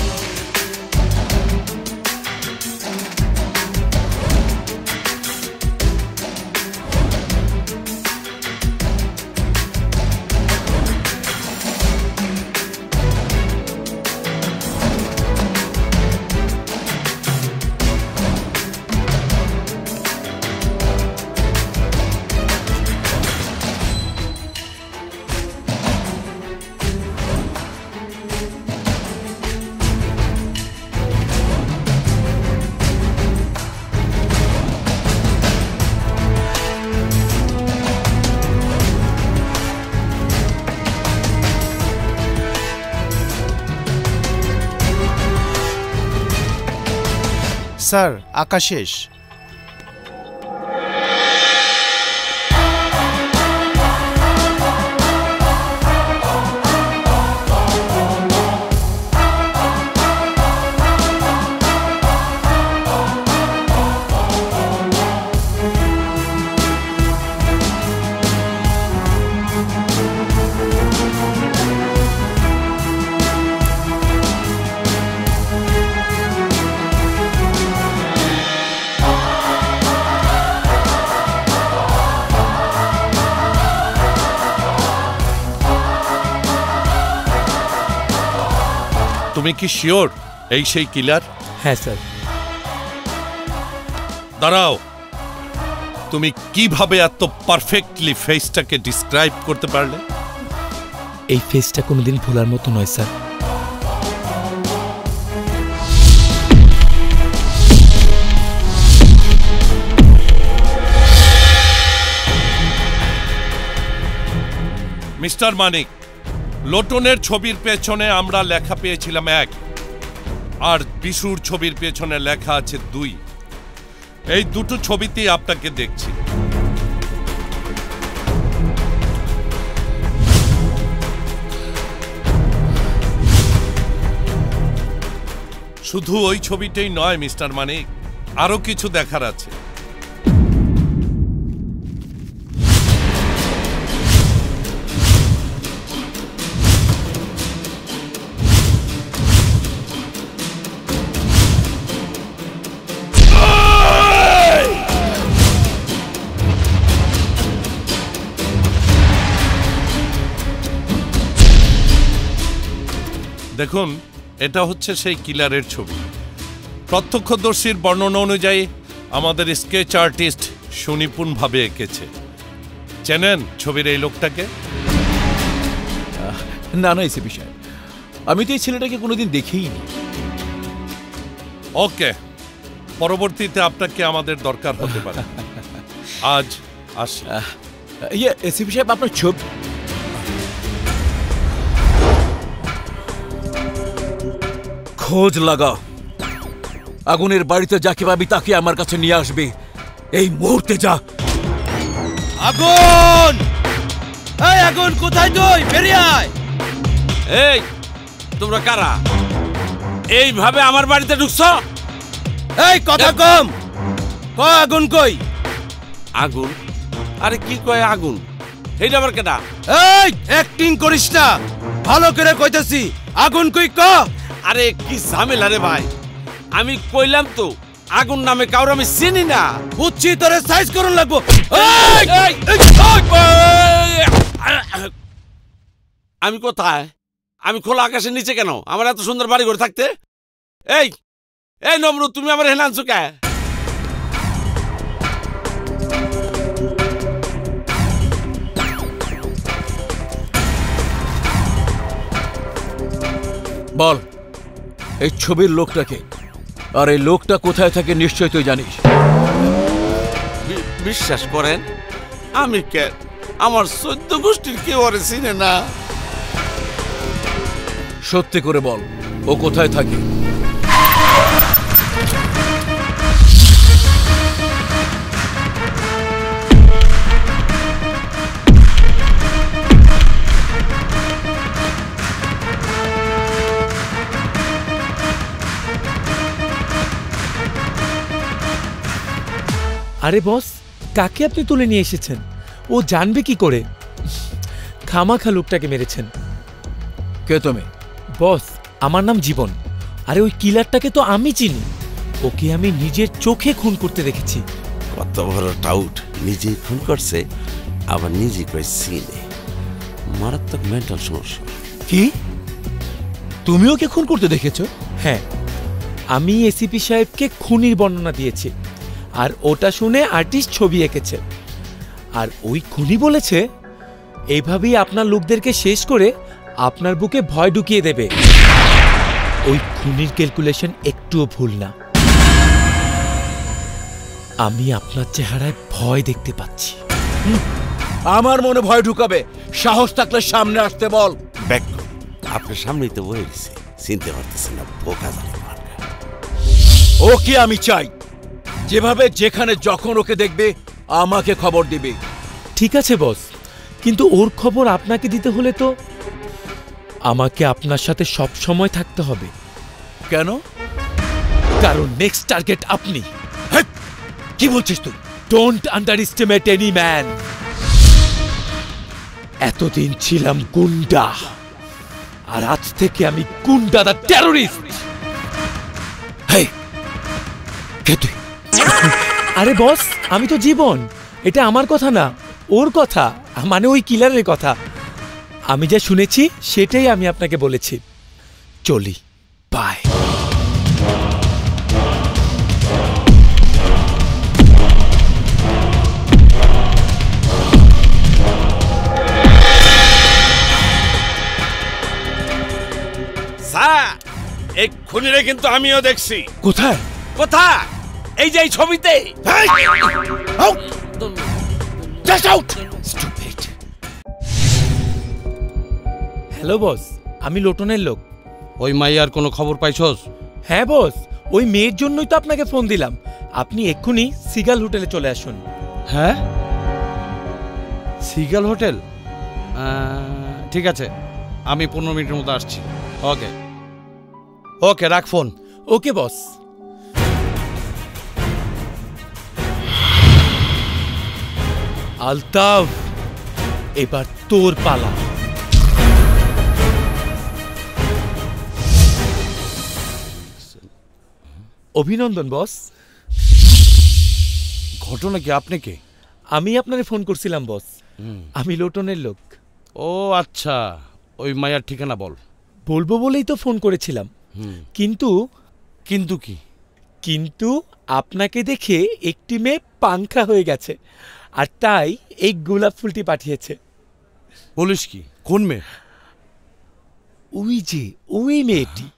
স্যার, আকাশেশ। তুমি কি শিওর এই সেই কিলার? হ্যাঁ স্যার। দাঁড়াও, তুমি কিভাবে এত পারফেক্টলি ফেসটাকে ডিসক্রাইব করতে পারলে? এই ফেসটা কোনোদিন ভোলার মতো নয় স্যার। মিস্টার মানিক, লোটনের ছবির পেছনে আমরা লেখা পেয়েছিলাম 1, আর বিশুর ছবির পেছনে লেখা আছে 2। এই দুটো ছবিতেই আপনাকে দেখছি। শুধু ওই ছবিটাই নয় মিস্টার মানিক, আরো কিছু দেখার আছে। দেখুন, এটা হচ্ছে সেই কিলারের ছবি। প্রত্যক্ষদর্শীর বর্ণনা অনুযায়ী আমাদের স্কেচ আর্টিস্ট সুনিপুণভাবে এঁকেছে। চেনেন ছবির এই লোকটাকে? না না, এসে বিষয় আমি তো এই ছেলেটাকে কোনোদিন দেখিনি। ওকে, পরবর্তীতে আপনাকে আমাদের দরকার হতে পারে। আজ আসি। এসিপি সাহেব, আপনার ছবি খোঁজ লাগাও। আগুনের বাড়িতে যাকে পাবি তাকে আমার কাছে নিয়ে আসবে এই মুহূর্তে। যা। আগুন! এই আগুন, কোথায় তুই? বেরিয়ে আয়। এই তোমরা কারা? এইভাবে আমার বাড়িতে ঢুকছো? এই কথা কম। আগুন কই? আগুন? আরে কি কয় আগুন? এইটা আবার কেডা? এই অ্যাক্টিং করিস না, ভালো করে কইতাছি। আগুন কই ক? আরে কি ঝামেলা রে ভাই, আমি কইলাম তো আগুন নামে কাউরে আমি চিনি না। বুঝছি, তোরে সাইজ করুন লাগবো। আমি কোথায়? আমি খোলা আকাশের নিচে কেন? আমার এত সুন্দর বাড়ি ঘর থাকতে। এই এই নমরুদ, তুমি আমার হেন আনছো কে? বল, এই ছবির লোকটাকে, আর এই লোকটা কোথায় থাকে নিশ্চয় তুই জানিস। বিশ্বাস করেন আমি কে? আমার 14 গোষ্ঠীর কেউ ওরে চিনে না। সত্যি করে বল, ও কোথায় থাকে? আরে বস, কাকে আপনি তুলে নিয়ে এসেছেন? ও জানবে কি করে? খামাখা লোকটাকে মেরেছেন। কে তুমি? বস, আমার নাম জীবন। আরে ওই কিলারটাকে তো আমি চিনি, ওকে আমি নিজের চোখে খুন করতে দেখেছি। কত বড় টাউট, নিজেই খুন করছে, আবার নিজে কই চিনে। মারাত্মক মেন্টাল সমস্যা। কি? তুমি ওকে খুন করতে দেখেছো? হ্যাঁ, আমি এসিপি সাহেবকে খুনির বর্ণনা দিয়েছি, আর ওটা শুনে আর্টিস্ট ছবি এঁকেছে। আর ওই খুনি বলেছে এইভাবেই আপনার লোকদেরকে শেষ করে আপনার বুকে ভয় ঢুকিয়ে দেবে। ওই খুনির ক্যালকুলেশন একটুও ভুল না। আমি আপনার চেহারায় ভয় দেখতে পাচ্ছি। আমার মনে ভয় ঢুকাবে? সাহস থাকলে সামনে আসতে বল। ব্যাক আপনার সামনেই তো বয়ে গেছে, চিনতে পারতেছেন না? বোকা জানি। ও কি আমি চাই, যেভাবে যেখানে যখন ওকে দেখবে আমাকে খবর দিবে। ঠিক আছে বস, কিন্তু ওর খবর আপনাকে দিতে হলে তো আমাকে আপনার সাথে সব সময় থাকতে হবে। কেন? কারণ নেক্সট টার্গেট আপনি। কি বলছিস তুই? Don't underestimate any man. এতদিন ছিলাম গুন্ডা, আর আজ থেকে আমি গুন্ডা দা টেররিস্ট। কে তুই? আরে বস, আমি তো জীবন। এটা আমার কথা না, ওর কথা, মানে ওই কিলারের কথা। আমি যা শুনেছি সেটাই আমি আপনাকে বলেছি। চলি, বাই। স্যার, এই খুনিরে কিন্তু আমিও দেখছি। কোথায়? কোথায়? এই যে এই ছবিতে। হ্যালো বস, আমি লোটনের লোক। ওই মাইয়ার কোনো খবর পাইছস? হ্যাঁ বস, ওই মেয়ের জন্যই তো আপনাকে ফোন দিলাম। আপনি এক্ষুনি সিগাল হোটেলে চলে আসুন। হ্যাঁ, সিগাল হোটেল? ঠিক আছে, আমি 15 মিনিটের মতো আসছি। ওকে ওকে, রাখ ফোন। ওকে বস। আলতাফ, এবার তোর পালা। অভিনন্দন বস। ঘটনা কি? আপনি কে? আমি আপনারে ফোন করছিলাম বস। আমি লোটনের লোক। ও আচ্ছা, ওই মায়ার ঠিকানা বল। বলবো বলেই তো ফোন করেছিলাম, কিন্তু কিন্তু কি? কিন্তু আপনাকে দেখে একটি মেয়ে পাংখা হয়ে গেছে, আর তাই এই গোলাপ ফুলটি পাঠিয়েছে। বলিস কি? কোন মেয়ে? ওই যে ওই মেয়েটি।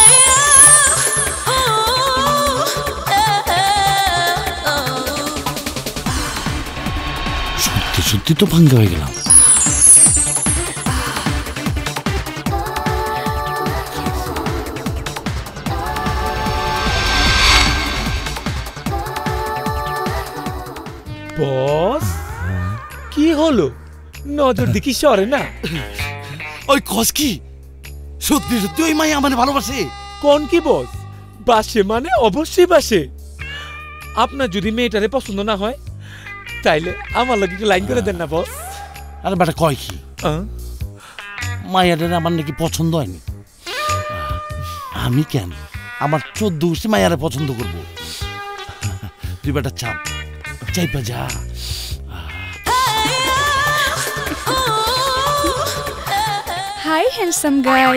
সত্যি সত্যি তো ভাঙ্গা হয়ে গেলাম। বস কি হলো? নজর দেখি সরে না। ওই কস কি? সত্যি সত্যি ওই মাই আমাদের ভালোবাসে? কোন কি বস? বাসে মানে অবশ্যই বাসে। আপনার যদি মেয়েটারে পছন্দ না হয় তাইলে আমার লাগে একটু লাইন করে দেন না বস। আরে বেটা কয় কি? মায়াদের আমার নাকি পছন্দ হয়নি। আমি কেন? আমার 14 গোষ্ঠী মায়ারে পছন্দ করব। তুই বেটা চাপ চাইপা যা। হাই হ্যান্ডসাম গাই,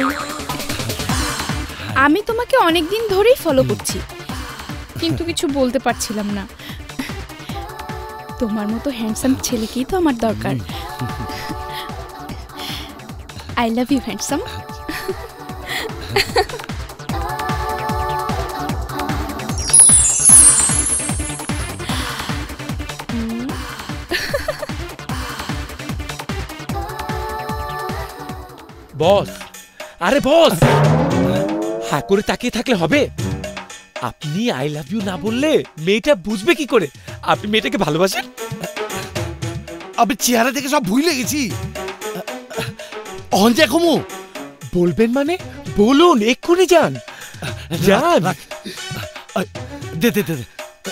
আমি তোমাকে অনেক দিন ধরেই ফলো করছি, কিন্তু কিছু বলতে পারছিলাম না। তোমার মতো হ্যান্ডসাম ছেলেকেই তো আমার দরকার। I love you handsome. Boss, আরে বস, হা করে তাকিয়ে থাকলে হবে? আপনি আই লাভ ইউ না বললে মেয়েটা বুঝবে কি করে আপনি মেয়েটাকে ভালোবাসেন? আমি চেহারা দেখে সব ভুলে গেছি। অঞ্জে কমু বলবেন মানে বলুন, এক্ষুনি যান যান। দে দে দে।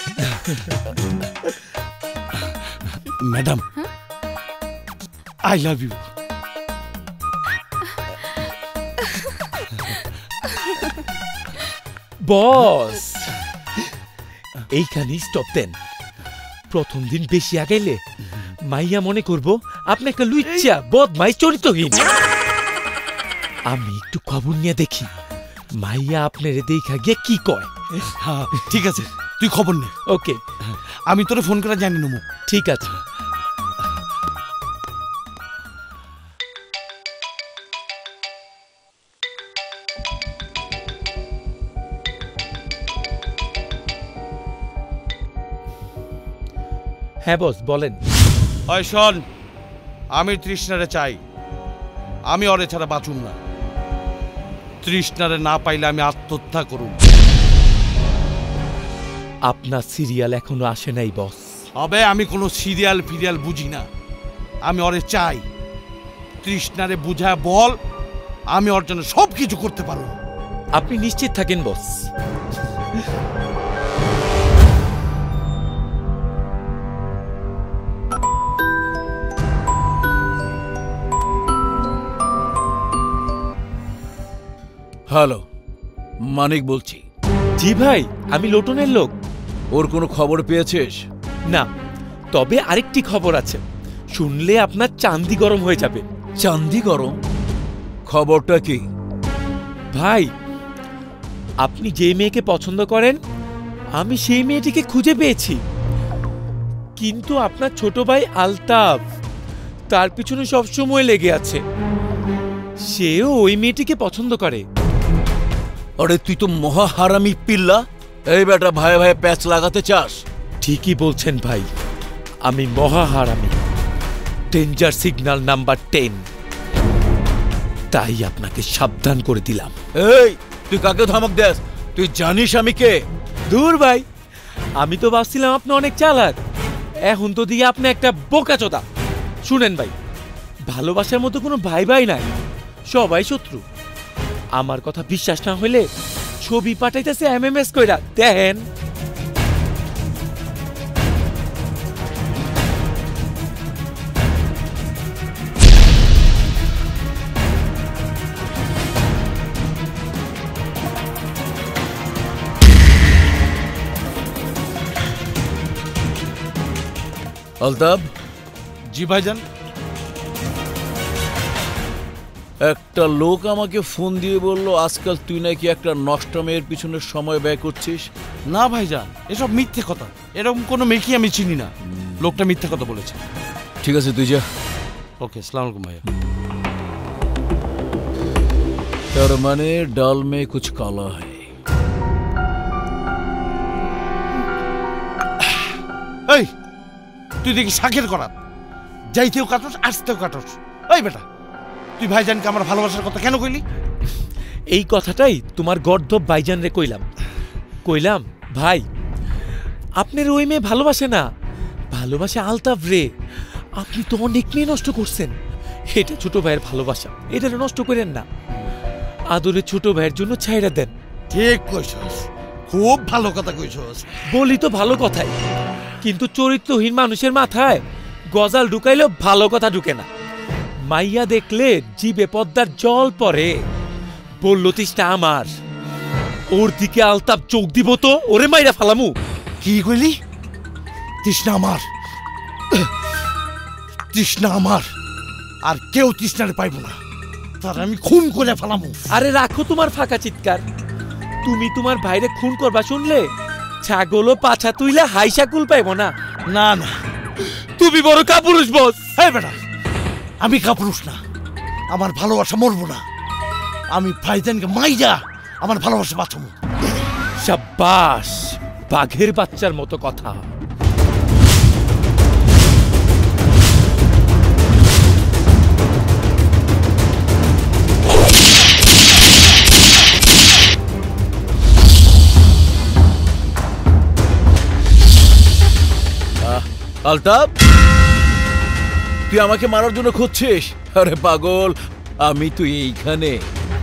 Madam I love you. Boss এইখানেই স্টপ দেন। প্রথম দিন বেশি আগাইলে মাইয়া মনে করব আপনি একটা লুচ্চা বদমাইশ চরিত্রহীন। আমি একটু খবর নিয়ে দেখি মাইয়া আপনার দেখা গিয়ে কি কয়। হ্যাঁ ঠিক আছে, তুই খবর নে। ওকে, আমি তোরে ফোন করে জানি নেবো। ঠিক আছে। হ্যাঁ বস বলেন। ওই শোন, আমি তৃষ্ণারে চাই, আমি ওরে ছাড়া বাঁচুম না। তৃষ্ণারে না পাইলে আমি আত্মহত্যা করুম। আপনার সিরিয়াল এখনো আসে নাই বস। তবে আমি কোনো সিরিয়াল ফিরিয়াল বুঝি না, আমি ওরে চাই। তৃষ্ণারে বুঝায় বল আমি ওর জন্য সব কিছু করতে পারবো। আপনি নিশ্চিত থাকেন বস। হ্যালো, মানিক বলছি। জি ভাই, আমি লোটনের লোক। ওর কোনো খবর পেয়েছিস? না, তবে আরেকটি খবর আছে, শুনলে আপনার চান্দি গরম হয়ে যাবে। চান্দি গরম? খবরটা কি? ভাই, আপনি যে মেয়েকে পছন্দ করেন আমি সেই মেয়েটিকে খুঁজে পেয়েছি, কিন্তু আপনার ছোট ভাই আলতাফ তার পিছনে সবসময় লেগে আছে। সেও ওই মেয়েটিকে পছন্দ করে। আরে তুই তো মহা হারামি পিল্লা। এই বেটা ভাই ভাই প্যাচ লাগাতে চাস? ঠিকই বলছেন ভাই, আমি মহা হারামি, ডেঞ্জার সিগন্যাল নাম্বার 10। তাই আপনাকে সাবধান করে দিলাম। এই তুই কাকে ধমক দেস? তুই জানিস আমি কে? দূর ভাই, আমি তো ভাবছিলাম আপনি অনেক চালাক, এখন তো দিয়ে আপনি একটা বোকাচোদা। শুনেন ভাই, ভালোবাসার মতো কোনো ভাই ভাই নাই, সবাই শত্রু। আমার কথা বিশ্বাস না হইলে ছবি পাঠাইতেছে MMS কইরা দেখেন। আলতাফ। জি ভাইজান। একটা লোক আমাকে ফোন দিয়ে বলল আজকাল তুই নাকি একটা নষ্ট মেয়ের পিছনে সময় ব্যয় করছিস। না ভাইজান, এসব মিথ্যে কথা। এরকম কোনো মেয়েকে আমি চিনি না। লোকটা মিথ্যে কথা বলেছে। ঠিক আছে তুই যা। ওকে, আসসালামু আলাইকুম ভাইয়া। তার মানে ডাল মে কুছ কালা है। এই তুই দেখি শাকের করাত, যাইতেও কাটস আসতেও কাটস। এই বেটা, তুই ভাইজানকে আমার ভালোবাসার কথা কেন কইলি? এই কথাটাই তোমার গর্দভ ভাইজান রে কইলাম ভাই, আপনার ওই মেয়ে ভালোবাসে না, ভালোবাসে আলতাফ রে। আপনি তো অনেক মেয়ে নষ্ট করছেন। এটা ছোট ভাইয়ের ভালোবাসা, এটা নষ্ট করেন না। আদরে ছোট ভাইয়ের জন্য ছাইড়া দেন। ঠিক কইছস, খুব ভালো কথা কইছস। বলি তো ভালো কথাই, কিন্তু চরিত্রহীন মানুষের মাথায় গজাল ঢুকাইলেও ভালো কথা ঢুকে না। মাইয়া দেখলে জিবে পদ্মার জল পড়ে। বলল তৃষ্ণা আমার, ওর দিকে আলতাপ চোখ দিব তো ওরে মাইরা ফালামু। কি কইলি? তৃষ্ণা আমার, তৃষ্ণা আমার, আর কেউ তৃষ্ণারে পাইব না, তার আমি খুন করে ফেলামু। আরে রাখো তোমার ফাঁকা চিৎকার। তুমি তোমার ভাইরে খুন করবা শুনলে ছাগলও পাছা তুইলে হাইসা কুল পাইব না। না না, তুমি বড় কাপুরুষ বস। হ্যাঁ বেটা, আমি কাপুরুষ না, আমার ভালোবাসা মরবো না। আমি ভাইজানকে মাইরা আমার ভালোবাসা বাঁচাবো। শাবাশ, বাঘের বাচ্চার মতো কথা। আলতাফ, তুই আমাকে মারার জন্য খুঁজছিস? আরে পাগল, আমি তুই এইখানে।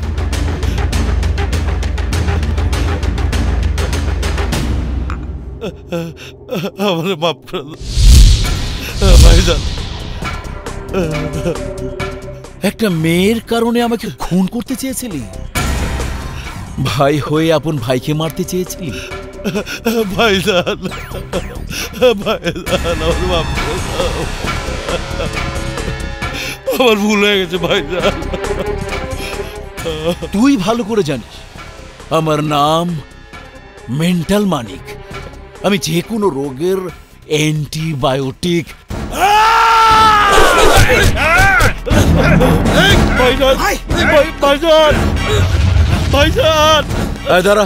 আমারে মাফ করে দাও ভাইজান। একটা মেয়ের কারণে আমাকে খুন করতে চেয়েছিলি? ভাই হয়ে আপন ভাইকে মারতে চেয়েছিলি? ভাইজান, ভাইজান আমার মাফ করে দাও। আমার ভুল হয়ে গেছে ভাইজান। তুই ভালো করে জানিস আমার নাম মেন্টাল মানিক। আমি যে কোনো রোগের অ্যান্টিবায়োটিক। ভাইজান, ভাইজান, ভাইজান, দাঁড়া।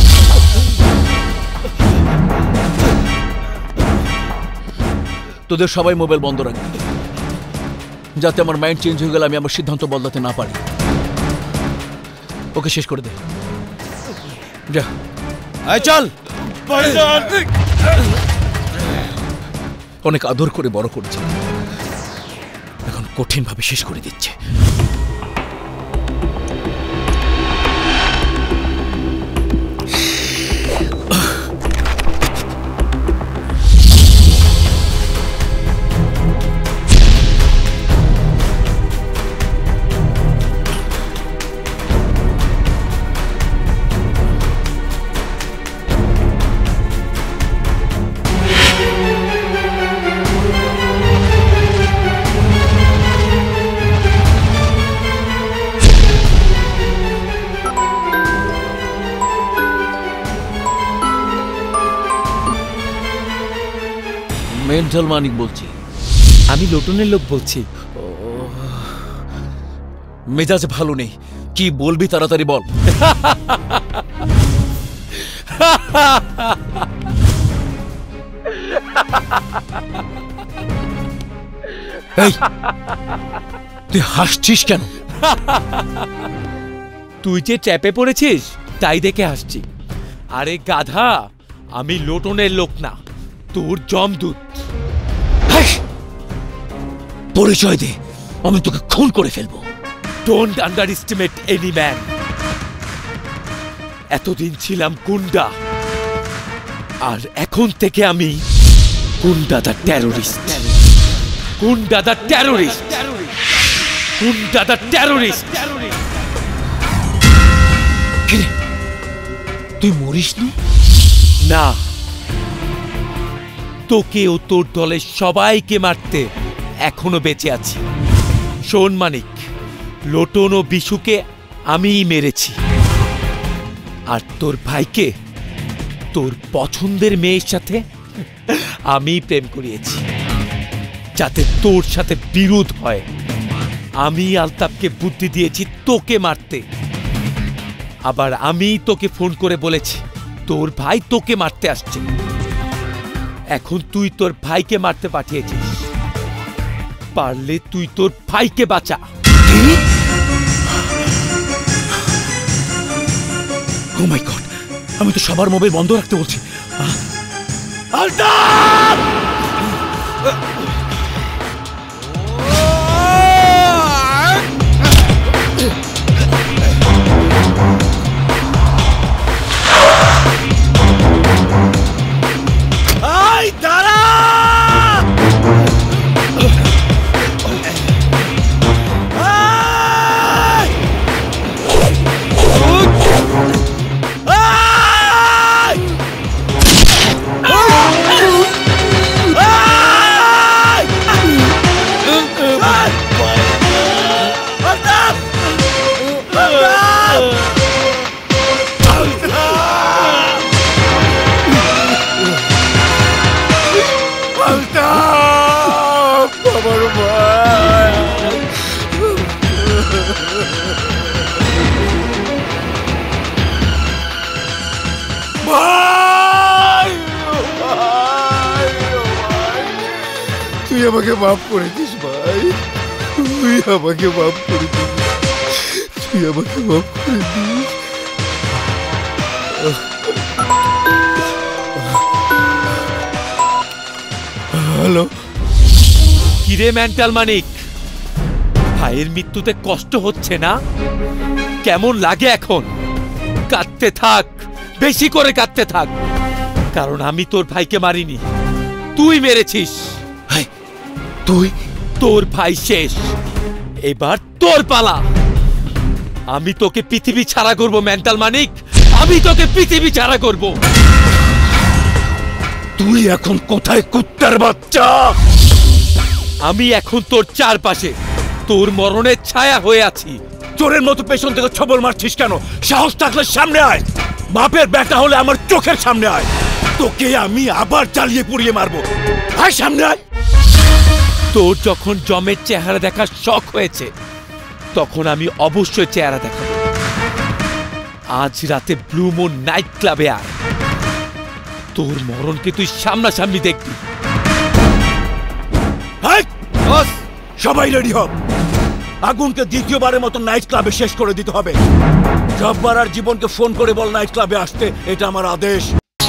তোদের সবাই মোবাইল বন্ধ রাখ, যাতে আমার মাইন্ড চেঞ্জ হয়ে গেলে আমি আমার সিদ্ধান্ত বদলাতে না পারি। ওকে শেষ করে দে, যা। আয় চল। অনেক আদর করে বড় করেছে, এখন কঠিন ভাবে শেষ করে দিচ্ছে। মেন্টাল মানিক বলছি। আমি লোটনের লোক বলছি। মেজাজ ভালো নেই, কি বলবি তাড়াতাড়ি বল। এই, তুই হাসছিস কেন? তুই যে ট্র্যাপে পড়েছিস তাই দেখে হাসছি। আরে গাধা, আমি লোটনের লোক না, তোর জমদূত। পরিচয় দে, আমি তোকে খুন করে ফেলবো। Don't underestimate any man. এতদিন ছিলাম গুন্ডা, আর এখন থেকে আমি গুন্ডা দা টেরোরিস্ট। গুন্ডা দা টেরোরিস্ট। গুন্ডা দা টেরোরিস্ট। তুই মরিসনি? না, তোকে ও তোর দলের সবাইকে মারতে এখনো বেঁচে আছি। শোন মানিক, লোটন ও বিশুকে আমিই মেরেছি, আর তোর ভাইকে তোর পছন্দের মেয়ের সাথে আমি প্রেম করিয়েছি, যাতে তোর সাথে বিরোধ হয়। আমি আলতাফকে বুদ্ধি দিয়েছি তোকে মারতে, আবার আমি তোকে ফোন করে বলেছি তোর ভাই তোকে মারতে আসছে। এখন তুই তোর ভাইকে মারতে পাঠিয়েছিস, পারলে তুই তোর ভাইকে বাঁচা। ও মাই গড, আমি তো সবার মোবাইল বন্ধ রাখতে বলছি। আলতাফ! আই দাঁড়া! তুই আমাকে মাফ করে দিস ভাই, তুই আমাকে মাফ করে দিস, তুই আমাকে মাফ করে দিস। হ্যালো, কিরে মেন্টাল মানিক, ভাইয়ের মৃত্যুতে কষ্ট হচ্ছে না? কেমন লাগে এখন? কাঁদতে থাক, বেশি করে কাঁদতে থাক, কারণ আমি তোর ভাইকে মারিনি, তুই মেরেছিস। তুই, তোর ভাই শেষ, এবার তোর পালা। আমি তোকে পৃথিবী ছাড়া করব মেন্টাল মানিক, আমি তোকে পৃথিবী ছাড়া করব। তুই এখন কোথায় কুত্তার বাচ্চা? আমি এখন তোর চারপাশে তোর মরণের ছায়া হয়ে আছি। চোরের মতো পেছন থেকে ছবল মারছিস কেন? সাহস থাকলে সামনে আয়, বাপের বেটা হলে আমার চোখের সামনে আয়, তোকে আমি আবার জ্বালিয়ে পুড়িয়ে মারবো। আয় সামনে আয়। তোর যখন জমের চেহারা দেখার শখ হয়েছে, তখন আমি অবশ্যই চেহারা দেখাবো। আজ রাতে ব্লু মুন নাইট ক্লাবে আয়, তোর মরণকে তুই সামনাসামনি দেখবি। সবাই রেডি হ, আগুনকে দ্বিতীয়বারের মতো নাইট ক্লাবে শেষ করে দিতে হবে। জব্বার আর জীবনকে ফোন করে বল নাইট ক্লাবে আসতে, এটা আমার আদেশ।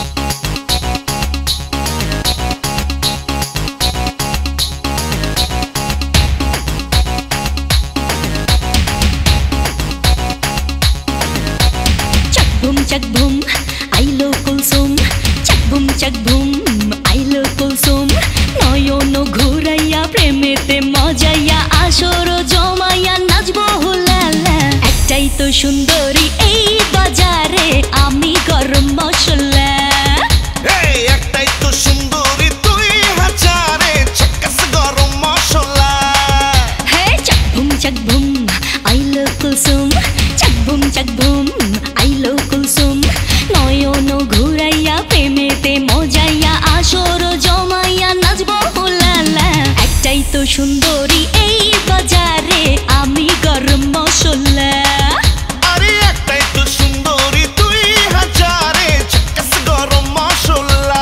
Chak boom, ailo kulsum. Chak boom, ailo kulsum. নয়নো ঘুরাইয়া প্রেমেতে মজাইয়া আসর জমাইয়া নাচবো হুলালা। একটাই তো সুন্দরী এই বাজারে, আমি গরম মশলা। একটাই তো সুন্দরী তুই হাজারে, ঝাকাস গরম মশলা। হে চাক বুম আইলো কুলসুম। চাক বুম আইলো কুলসুম। নয়নো ঘুরাইয়া প্রেমেতে মজাইয়া আসর জমাইয়া নাচবো হুলালা। একটাই তো সুন্দরী এই বাজারে, আমি গরম মশলা। আরে একটাই তো সুন্দরী তুই হাজারে, ঝাকাস গরম মশলা।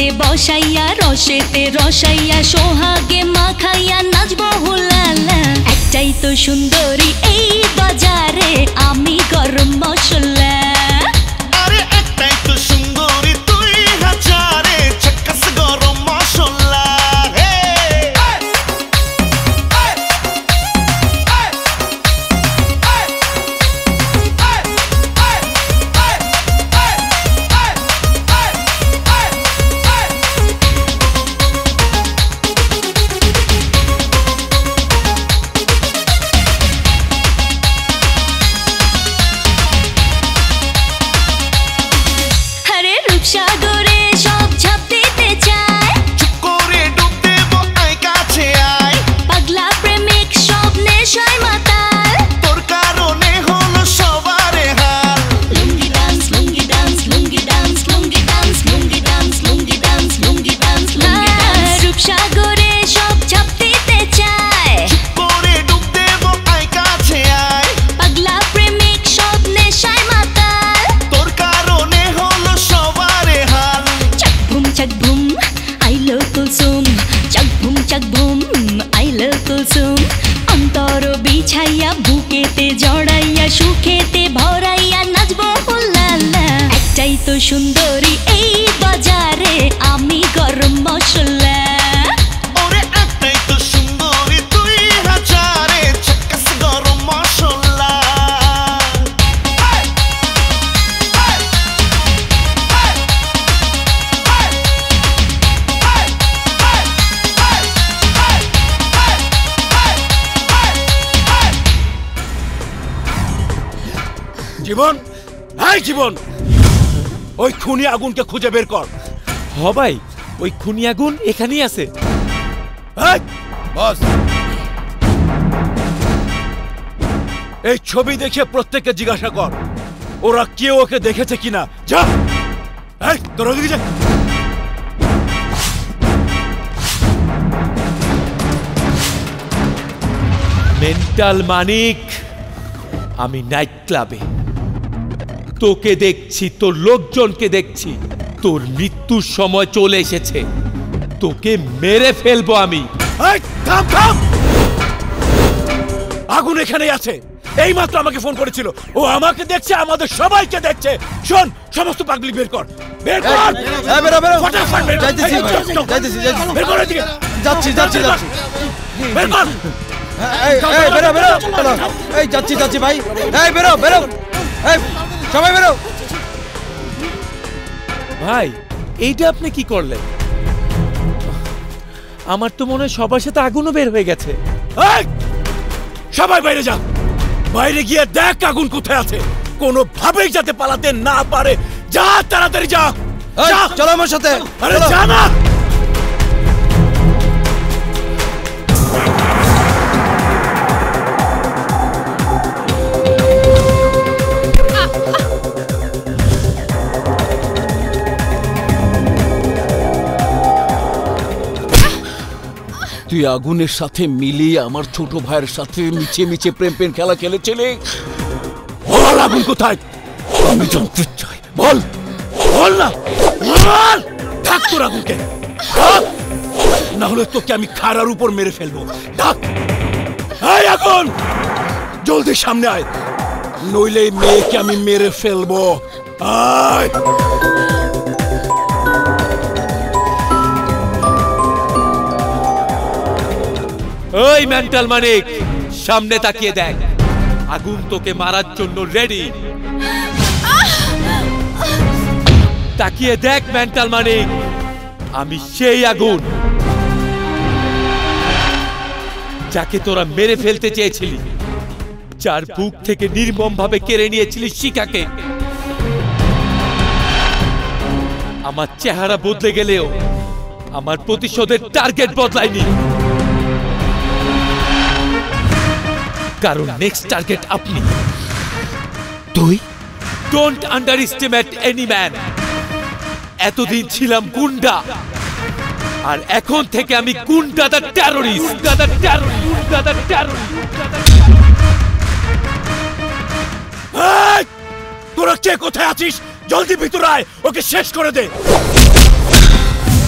পাতে বসাইয়া রসেতে রসাইয়া সোহাগে মাখাইয়া নাচবো হুলালা একটাই তো সুন্দরী এই বাজারে আমি গরম মশলা আরে একটাই তো সুন্দরী তুই হাজারে চক্কস গরম মশলা সাগরে সব ঝাঁপ দিতে চায় চুপ করে ডুব দেবো আয় কাছে আয় পাগলা প্রেমিক সব নেশায় মাতাল তোর কারণে হলো সবারে হাল lungi dance lungi dance lungi dance lungi dance lungi dance lungi dance lungi dance lungi dance রূপসাগরে সব ঝাঁপ দিতে চায় চুপ করে ডুব দেবো আয় কাছে আয় পাগলা প্রেমিক সব নেশায় মাতাল তোর কারণে হলো সবারে হাল Chak boom, I love Kulsum. Chak boom, I love Kulsum. অন্তর বিছাইয়া বুকেতে জড়াইয়া সুখেতে ভরাইয়া নাচবো হুলালা একটাই তো সুন্দরী এই বাজারে আমি গরম মশলা ওরে একটাই তো সুন্দরী তুই হাজারে চক্কস গরম মশলা জীবন, হাই জীবন, ওই খুনি আগুনকে খুঁজে বের কর। হ ভাই, ওই খুনি আগুন এখানেই আছে। বস, এই ছবি দেখে প্রত্যেককে জিজ্ঞাসা কর ওরা কেউ ওকে দেখেছে কিনা। যা, এই তোর ওদিকে যা। মেন্টাল মানিক, আমি নাইট ক্লাবে তোকে দেখছি, তোর লোকজনকে দেখছি। তোর মৃত্যুর সময় চলে এসেছে, তোকে মেরে ফেলবো আমি। থাম থাম, আগুন এখানেই আছে। এই মাত্র আমাকে ফোন করেছিল, ও আমাকে দেখছে, আমাদের সবাইকে দেখছে। শোন, সমস্ত পাগলি বের কর, বের কর। বেরো বেরো, ফটাফট বের কর। যাইতেছি ভাই, যাইতেছি যাইতেছি। বের কর এদিকে। যাচ্ছি যাচ্ছি যাচ্ছি। বের কর। এই এই বেরো বেরো, এই যাচ্ছি যাচ্ছি ভাই। এই বেরো বেরো, এই সবাই বেরো। ভাই, এইটা আপনি কি করলেন? আমার তো মনে হয় সবার সাথে আগুনও বের হয়ে গেছে। সবাই বাইরে যা, বাইরে গিয়ে দেখ আগুন কোথায় আছে। কোনোভাবেই যাতে পালাতে না পারে। যা, তাড়াতাড়ি যা। চলো আমার সাথে। আরে যা না। তুই আগুনের সাথে মিলিয়ে আমার ছোট ভাইয়ের সাথে মিছে মিছে প্রেম প্রেম খেলা খেলেছিলে। বল আগুন কোথায়, আমি জানতে চাই। বল বল না, বল। ডাক তোর আগুনকে, না হলে তোকে আমি খাড়ার উপর মেরে ফেলবো। ডাক, এই আগুন, জলদি সামনে আয়, নইলে এই মেয়েকে আমি মেরে ফেলবো। আয়। ওই মেন্টাল মানিক, সামনে তাকিয়ে দেখ, আগুন তোকে মারার জন্য রেডি। তাকিয়ে দেখ মেন্টাল মানিক, আমি সেই আগুন যাকে তোরা মেরে ফেলতে চেয়েছিলি, যার বুক থেকে নির্মম ভাবে কেড়ে নিয়েছিলি শিখাকে। আমার চেহারা বদলে গেলেও আমার প্রতিশোধের টার্গেট বদলায়নি, কারণ নেক্সট টার্গেট আপনি। তুই don't underestimate any man. এতদিন ছিলাম গুন্ডা, আর এখন থেকে আমি গুন্ডা দ্য টেররিস্ট। তোরা কে কোথায় আছিস? জলদি ভিতরে আয়, ওকে শেষ করে দে।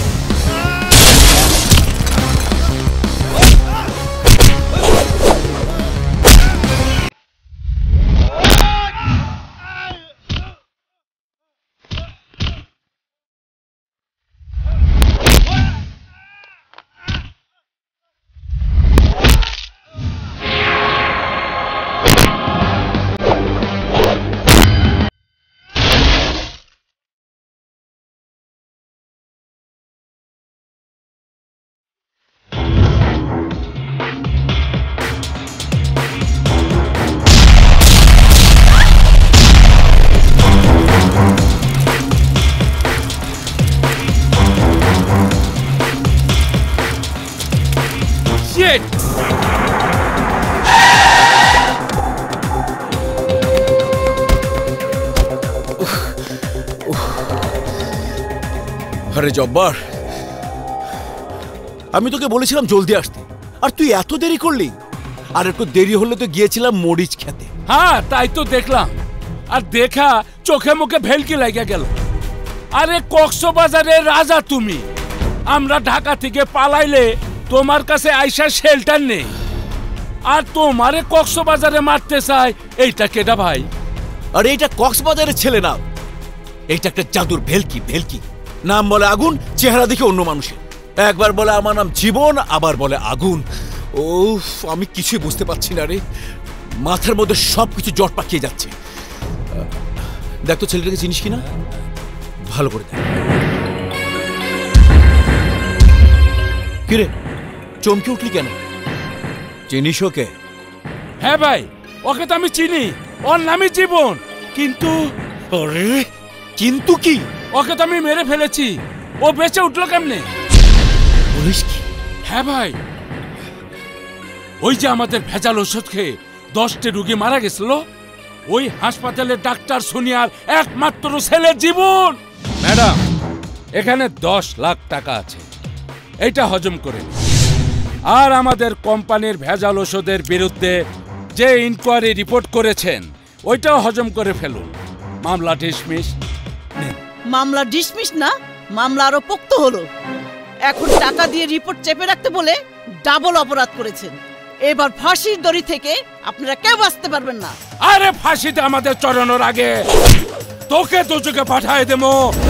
আরে জব্বার, আমি তোকে বলেছিলাম জলদি আসতে, আর তুই এত দেরি করলি। আর একটু দেরি হলে তো গিয়েছিলাম মরিচ খেতে। হ্যাঁ তাই তো দেখলাম, আর দেখা চোখে মুখে ভেলকি লেগে গেল। আরে কক্সবাজারের রাজা তুমি, আমরা ঢাকা থেকে পালাইলে তোমার কাছে আইসা শেল্টার নেই, আর তোমারে কক্সবাজারে মারতে চাই। এইটা কেডা ভাই? আর এইটা কক্সবাজারের ছেলে না, এইটা একটা জাদুর ভেলকি। ভেলকি নাম বলে আগুন, চেহারা দেখে অন্য মানুষের। একবার বলে আমার নাম জীবন, আবার বলে আগুন। ওফ, আমি কিছুই বুঝতে পারছি না রে, মাথার মধ্যে সবকিছু জট পাকিয়ে যাচ্ছে। দেখ তো ছেলেটাকে চিনিস কিনা, ভালো করে দেখ। কিরে চমকে উঠলি কেন? চিনিস ওকে? হ্যাঁ ভাই, ওকে তো আমি চিনি, ওর নামই জীবন। কিন্তু আরে কিন্তু কি? ওকে তো আমি মেরে ফেলেছি, ও বেঁচে উঠলো কেমনে? বলিস কি? হ্যাঁ ভাই, ওই যে আমাদের ভেজাল ওষুধ খেয়ে 10টি রোগী মারা গেছিল, ওই হাসপাতালের ডাক্তার সোনিয়ার একমাত্র ছেলে জীবন। ম্যাডাম, এখানে 10 লাখ টাকা আছে, এটা হজম করে নিন। আর আমাদের কোম্পানির ভেজাল ওষুধের বিরুদ্ধে যে ইনকোয়ারি রিপোর্ট করেছেন ওইটাও হজম করে ফেলুন। মামলা ডিসমিস। মামলা ডিসমিস না, মামলা আরো পোক্ত হলো। এখন টাকা দিয়ে রিপোর্ট চেপে রাখতে বলে ডাবল অপরাধ করেছেন। এবার ফাঁসির দড়ি থেকে আপনারা কেউ বাঁচতে পারবেন না। আরে ফাঁসিতে আমাদের চড়ানোর আগে তোকে দুজকে পাঠায় দেবো।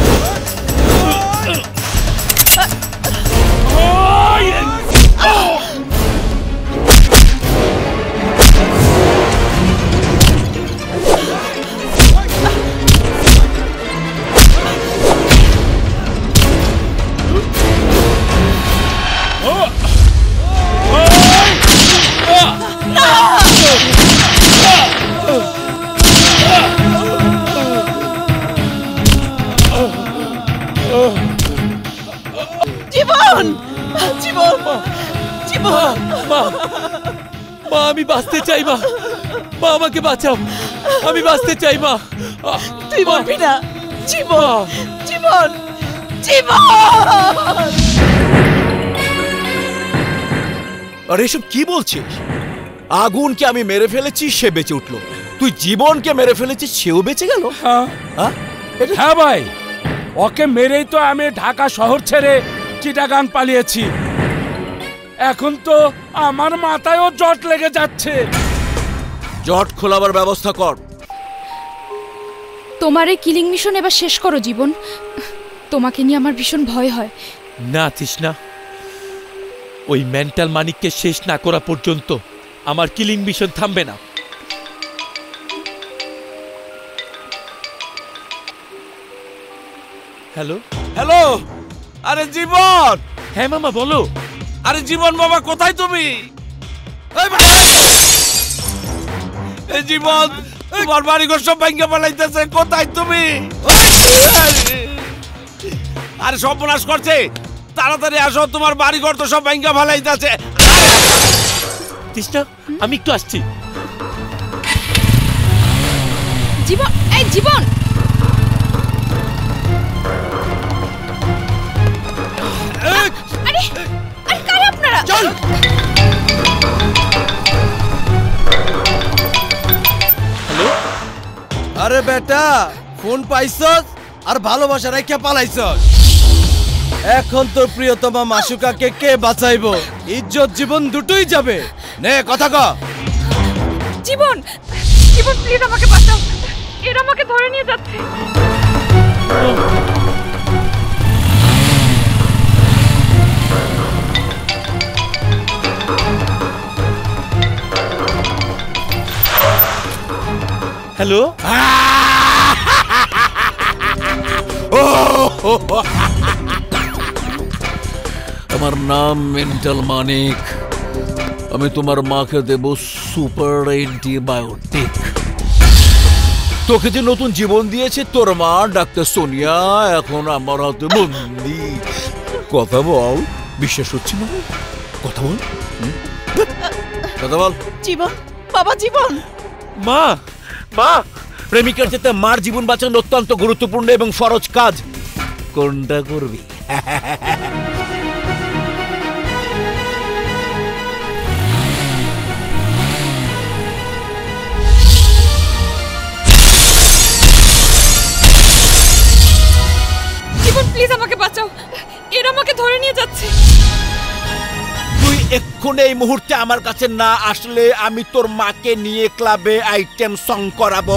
জীবন, জীবন, জীবন। মা, মা আমি বাঁচতে চাই। মা, মা আমাকে বাঁচাও, আমি বাঁচতে চাই। মা তুই মরবি না। জীবন, জীবন, জীবন। আরে এসব কি বলছিস? আগুনকে আমি মেরে ফেলেছি, সে বেঁচে উঠলো। তুই জীবনকে মেরে ফেলেছিস, সেও বেঁচে গেল। হ্যাঁ ভাই, ওকে মেরেই তো আমি ঢাকা শহর ছেড়ে চিটাগাং পালিয়েছি। এখন তো আমার মাথায়ও জট লেগে যাচ্ছে। জট খোলাবার ব্যবস্থা কর। তোমার এই কিলিং মিশন এবার শেষ করো জীবন, তোমাকে নিয়ে আমার ভীষণ ভয় হয়। না তৃষ্ণা, ওই মেন্টাল মানিককে শেষ না করা পর্যন্ত আমার কিলিং মিশন থামবে না। হ্যালো হ্যালো, আরে জীবন। হ্যাঁ মামা বলো। আরে জীবন বাবা, কোথায় তুমি? এই জীবন, তোমার বাড়িঘর সব ভাঙা পালাইতেছে, কোথায় তুমি? আরে সর্বনাশ করছে, তাড়াতাড়ি আসো, তোমার বাড়িঘর তো সব ভাঙা পালাইতেছে। তৃষ্ণা, আমি একটু আসছি। জীবন, এই জীবন। আরে আরে কারা আপনারা? চল। হ্যালো, আরে বেটা ফোন পাইছস আর ভালোবাসা রাইখা পালাইছস। এখন তোর প্রিয়তমা মাসুকাকে কে বাঁচাইবো? ইজ্জত জীবন দুটোই যাবে। নে কথা ক। জীবন, জীবন প্লিজ আমাকে বাঁচাও, এরা আমাকে ধরে নিয়ে যাচ্ছে। হ্যালো, আমার নাম মেন্টাল মানিক। আমি তোমার মাকে দেব সুপার অ্যান্টিবায়োটিক। তোকে যে নতুন জীবন দিয়েছে তোর মা ডাক্তার সোনিয়া, এখন আমার হাতে বন্দি। কথা বল, বিশ্বাস হচ্ছে না? কথা বল, কথা বল। জীবন, বাবা জীবন। মা, মা। প্রেমিকার চেয়ে মার জীবন বাঁচানো অত্যন্ত গুরুত্বপূর্ণ এবং ফরজ কাজ। কোনটা করবি? জীবন প্লিজ আমাকে বাঁচাও, এরা আমাকে ধরে নিয়ে যাচ্ছে। তুই এক্ষুনি এই মুহূর্তে আমার কাছে না আসলে আমি তোর মাকে নিয়ে ক্লাবে আইটেম সং করাবো।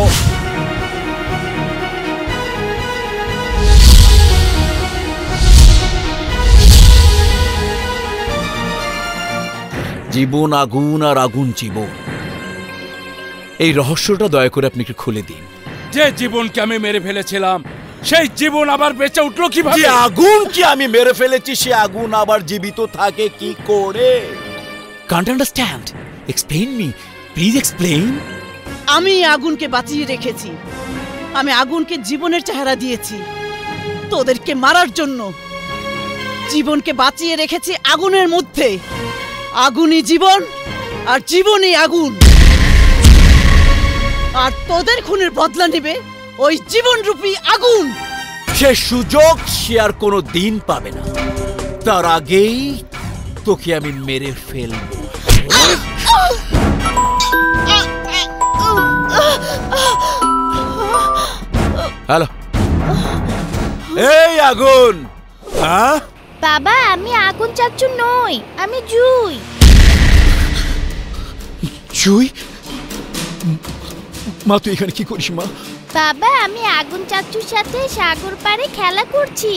জীবন আগুন আর আগুন জীবন, এই রহস্যটা দয়া করে আপনি একটু খুলে দিন। যে জীবনকে আমি মেরে ফেলেছিলাম সেই জীবন আবার বেঁচে উঠলো কিভাবে? যে আগুন কি আমি মেরে ফেলেছি সে আগুন আবার জীবিত থাকে কি করে? Can't understand, explain me please explain. আমি আগুনকে বাঁচিয়ে রেখেছি, আমি আগুনকে জীবনের চেহারা দিয়েছি তোদেরকে মারার জন্য। জীবনকে বাঁচিয়ে রেখেছি আগুনের মধ্যে, আগুনই জীবন আর জীবনই আগুন। আর তোদের খুনের বদলা নেবে ওই জীবনরূপী আগুন। সে সুযোগ সে আর কোনো দিন পাবে না, তার আগেই তোকে আমি মেরে ফেলবো। হ্যালো, এই আগুন। হ্যাঁ বাবা, আমি আগুন চাচ্চু নই, আমি জুই। জুই? মা তুই এখানে কি করিস মা? বাবা, আমি আগুন চাচ্চুর সাথে সাগর পাড়ে খেলা করছি।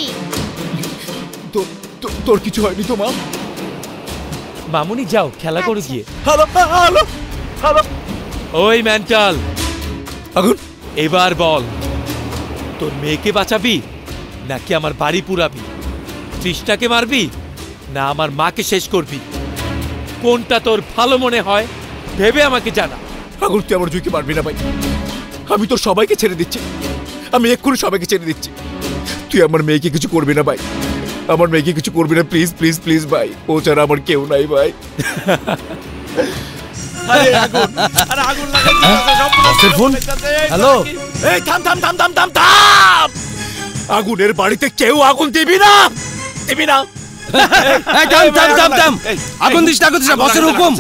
তোর কিছু হয়নি তো মা? মামুনি যাও খেলা করে গিয়ে। Hello hello hello. ওই মেন্টাল আগুন, এবার বল তোর মেয়েকে বাঁচাবি নাকি আমার বাড়ি পুরাবি? তৃষ্ণাকে মারবি না আমার মাকে শেষ করবি? কোনটা তোর ভালো মনে হয় ভেবে আমাকে জানা। আগুন, তুই আমার জুইকে মারবি না ভাই, আমি তো সবাইকে ছেড়ে দিচ্ছি, আমি এক্ষুনি সবাইকে ছেড়ে দিচ্ছি। তুই আমার মেয়েকে কিছু করবি না ভাই, আমার মেয়েকে কিছু করবি না প্লিজ প্লিজ প্লিজ ভাই, ও ছাড়া আমার কেউ নাই ভাই। হ্যালো, এই থাম থাম থাম থাম থাম থাম, আগুনের বাড়িতে কেউ আগুন দিবি না, দিবি না। থাম থাম থাম থাম, আগুন দিস না, আগুন দিস না, বসের হুকুম।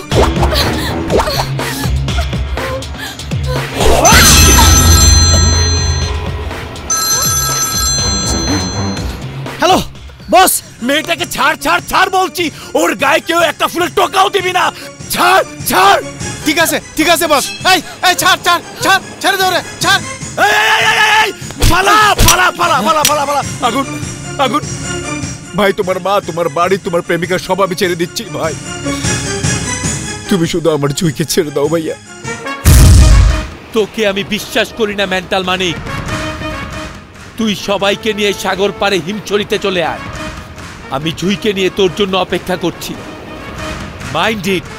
হ্যালো বস, মেয়েটাকে ছাড় ছাড় ছাড় বলছি, ওর গায়ে কেউ একটা ফুলের টোকাও দিবি না, ছাড় ছাড়। ঠিক আছে বস। এই এই ছাড় ছাড় ছাড়, ছেড়ে দাও রে, ছাড়। এই এই এই এই পালা পালা পালা পালা পালা পালা। আগুন আগুন ভাই, তোমার মা, তোমার বাড়ি, তোমার প্রেমিকা সব আমি ছেড়ে দিচ্ছি ভাই, তুমি শুধু আমার জুইকে ছেড়ে দাও ভাইয়া। তোকে আমি বিশ্বাস করি না মেন্টাল মানিক, তুই সবাইকে নিয়ে সাগর পাড়ে হিমছড়িতে চলে আয়, আমি জুইকে নিয়ে তোর জন্য অপেক্ষা করছি। Mind it.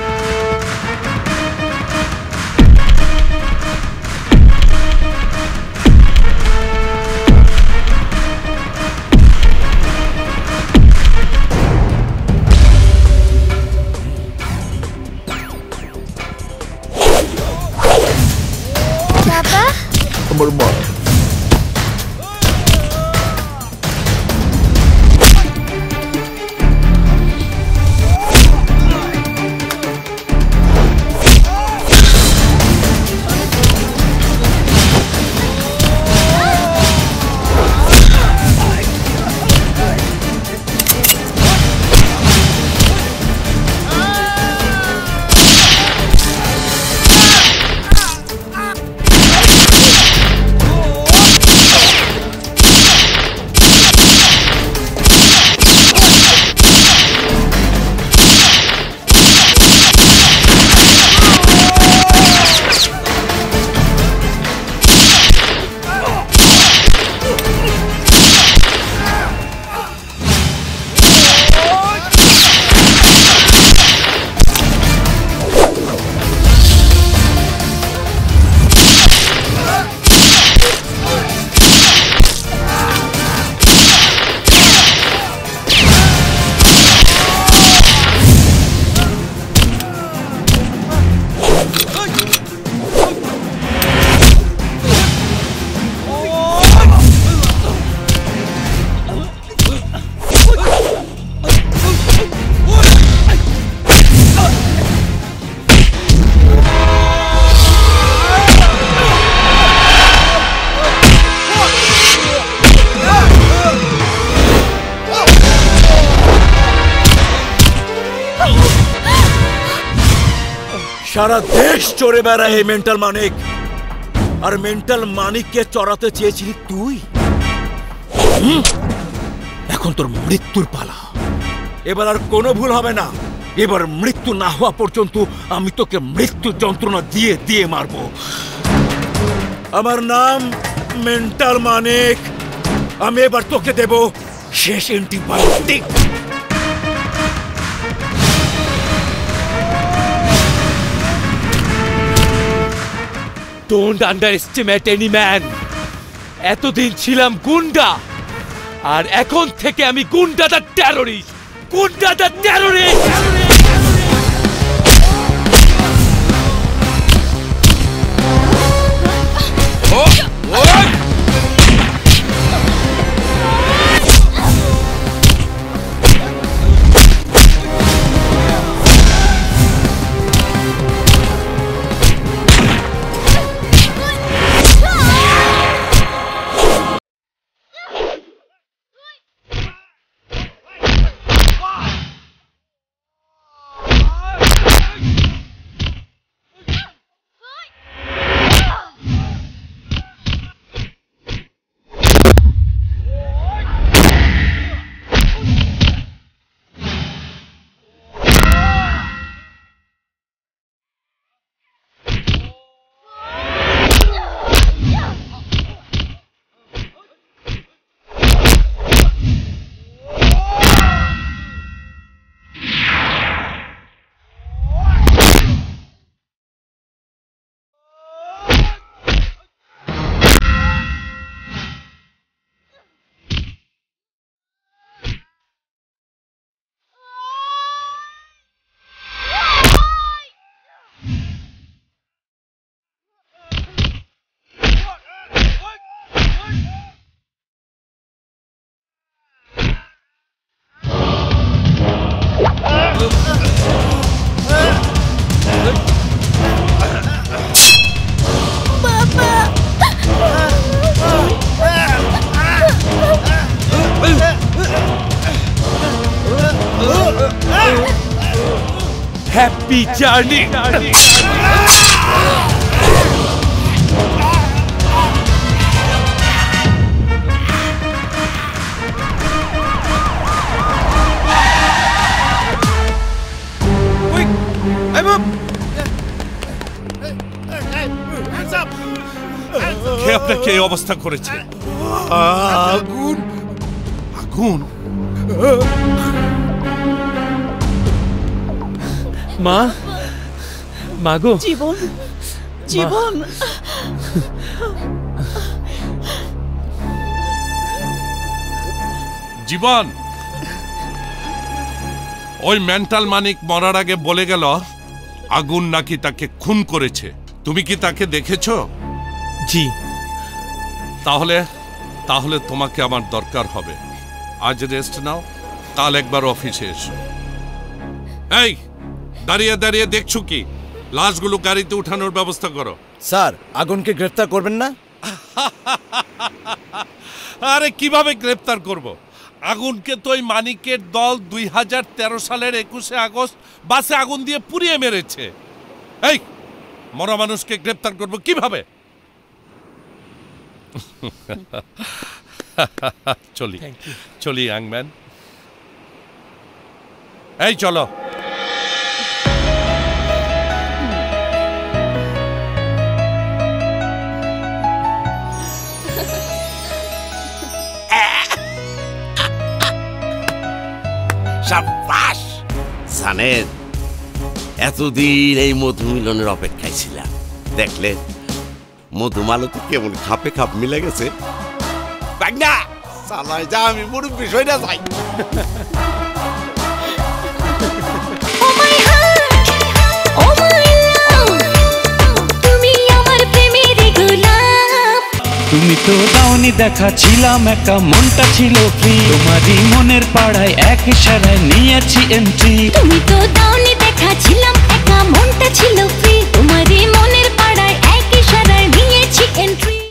বাবা, আমার মা। সারা দেশ চড়ে বেড়ায় এই মেন্টাল মানিক, আর মেন্টাল মানিককে চড়াতে চেয়েছিলি তুই। এখন তোর মৃত্যুর পালা। এবার আর কোনো ভুল হবে না। এবার মৃত্যু না হওয়া পর্যন্ত আমি তোকে মৃত্যু যন্ত্রণা দিয়ে দিয়ে মারবো। আমার নাম মেন্টাল মানিক। আমি এবার তোকে দেব শেষ antibiotic. Don't underestimate any man. এতদিন ছিলাম গুন্ডা, আর এখন থেকে আমি Gunda the terrorist. Gunda the terrorist. Happy journey. কে আপনাকে এই অবস্থা করেছে? আগুন আগুন? মা, মাগো। জীবন, জীবন। জীবন, ওই মেন্টাল মানিক মরার আগে বলে গেল আগুন নাকি তাকে খুন করেছে। তুমি কি তাকে দেখেছো? জি। তাহলে তাহলে তোমাকে আমার দরকার হবে। আজ রেস্ট নাও, কাল একবার অফিসে এসো। এই দাঁড়িয়ে দাঁড়িয়ে দেখছো কি? লাশগুলো গাড়িতে উঠানোর ব্যবস্থা করো। স্যার, আগুনকে গ্রেফতার করবেন না? আরে কিভাবে গ্রেফতার করব? আগুনকে তো ওই মানিকের দল 2013 সালের 21শে আগস্ট বাসে আগুন দিয়ে পুড়িয়ে মেরেছে। এই মরা মানুষকে গ্রেফতার করব কিভাবে? চলি চলি ইয়াংম্যান, এই চলো। সাবাস জানেন, এতদিন এই মধু মিলনের অপেক্ষায় ছিলাম। দেখলে মধুমালতি কেমন খাপে খাপ মিলে গেছে। বাগনা চালাই যা, আমি বড় বিষয়টা যাই। তুমি তো দাওনি দেখা, ছিলাম একা, মনটা ছিল ফ্রি। তোমারই মনের পাড়ায় এক ইশারায় নিয়েছি এন্ট্রি। তুমি তো দাওনি দেখা, ছিলাম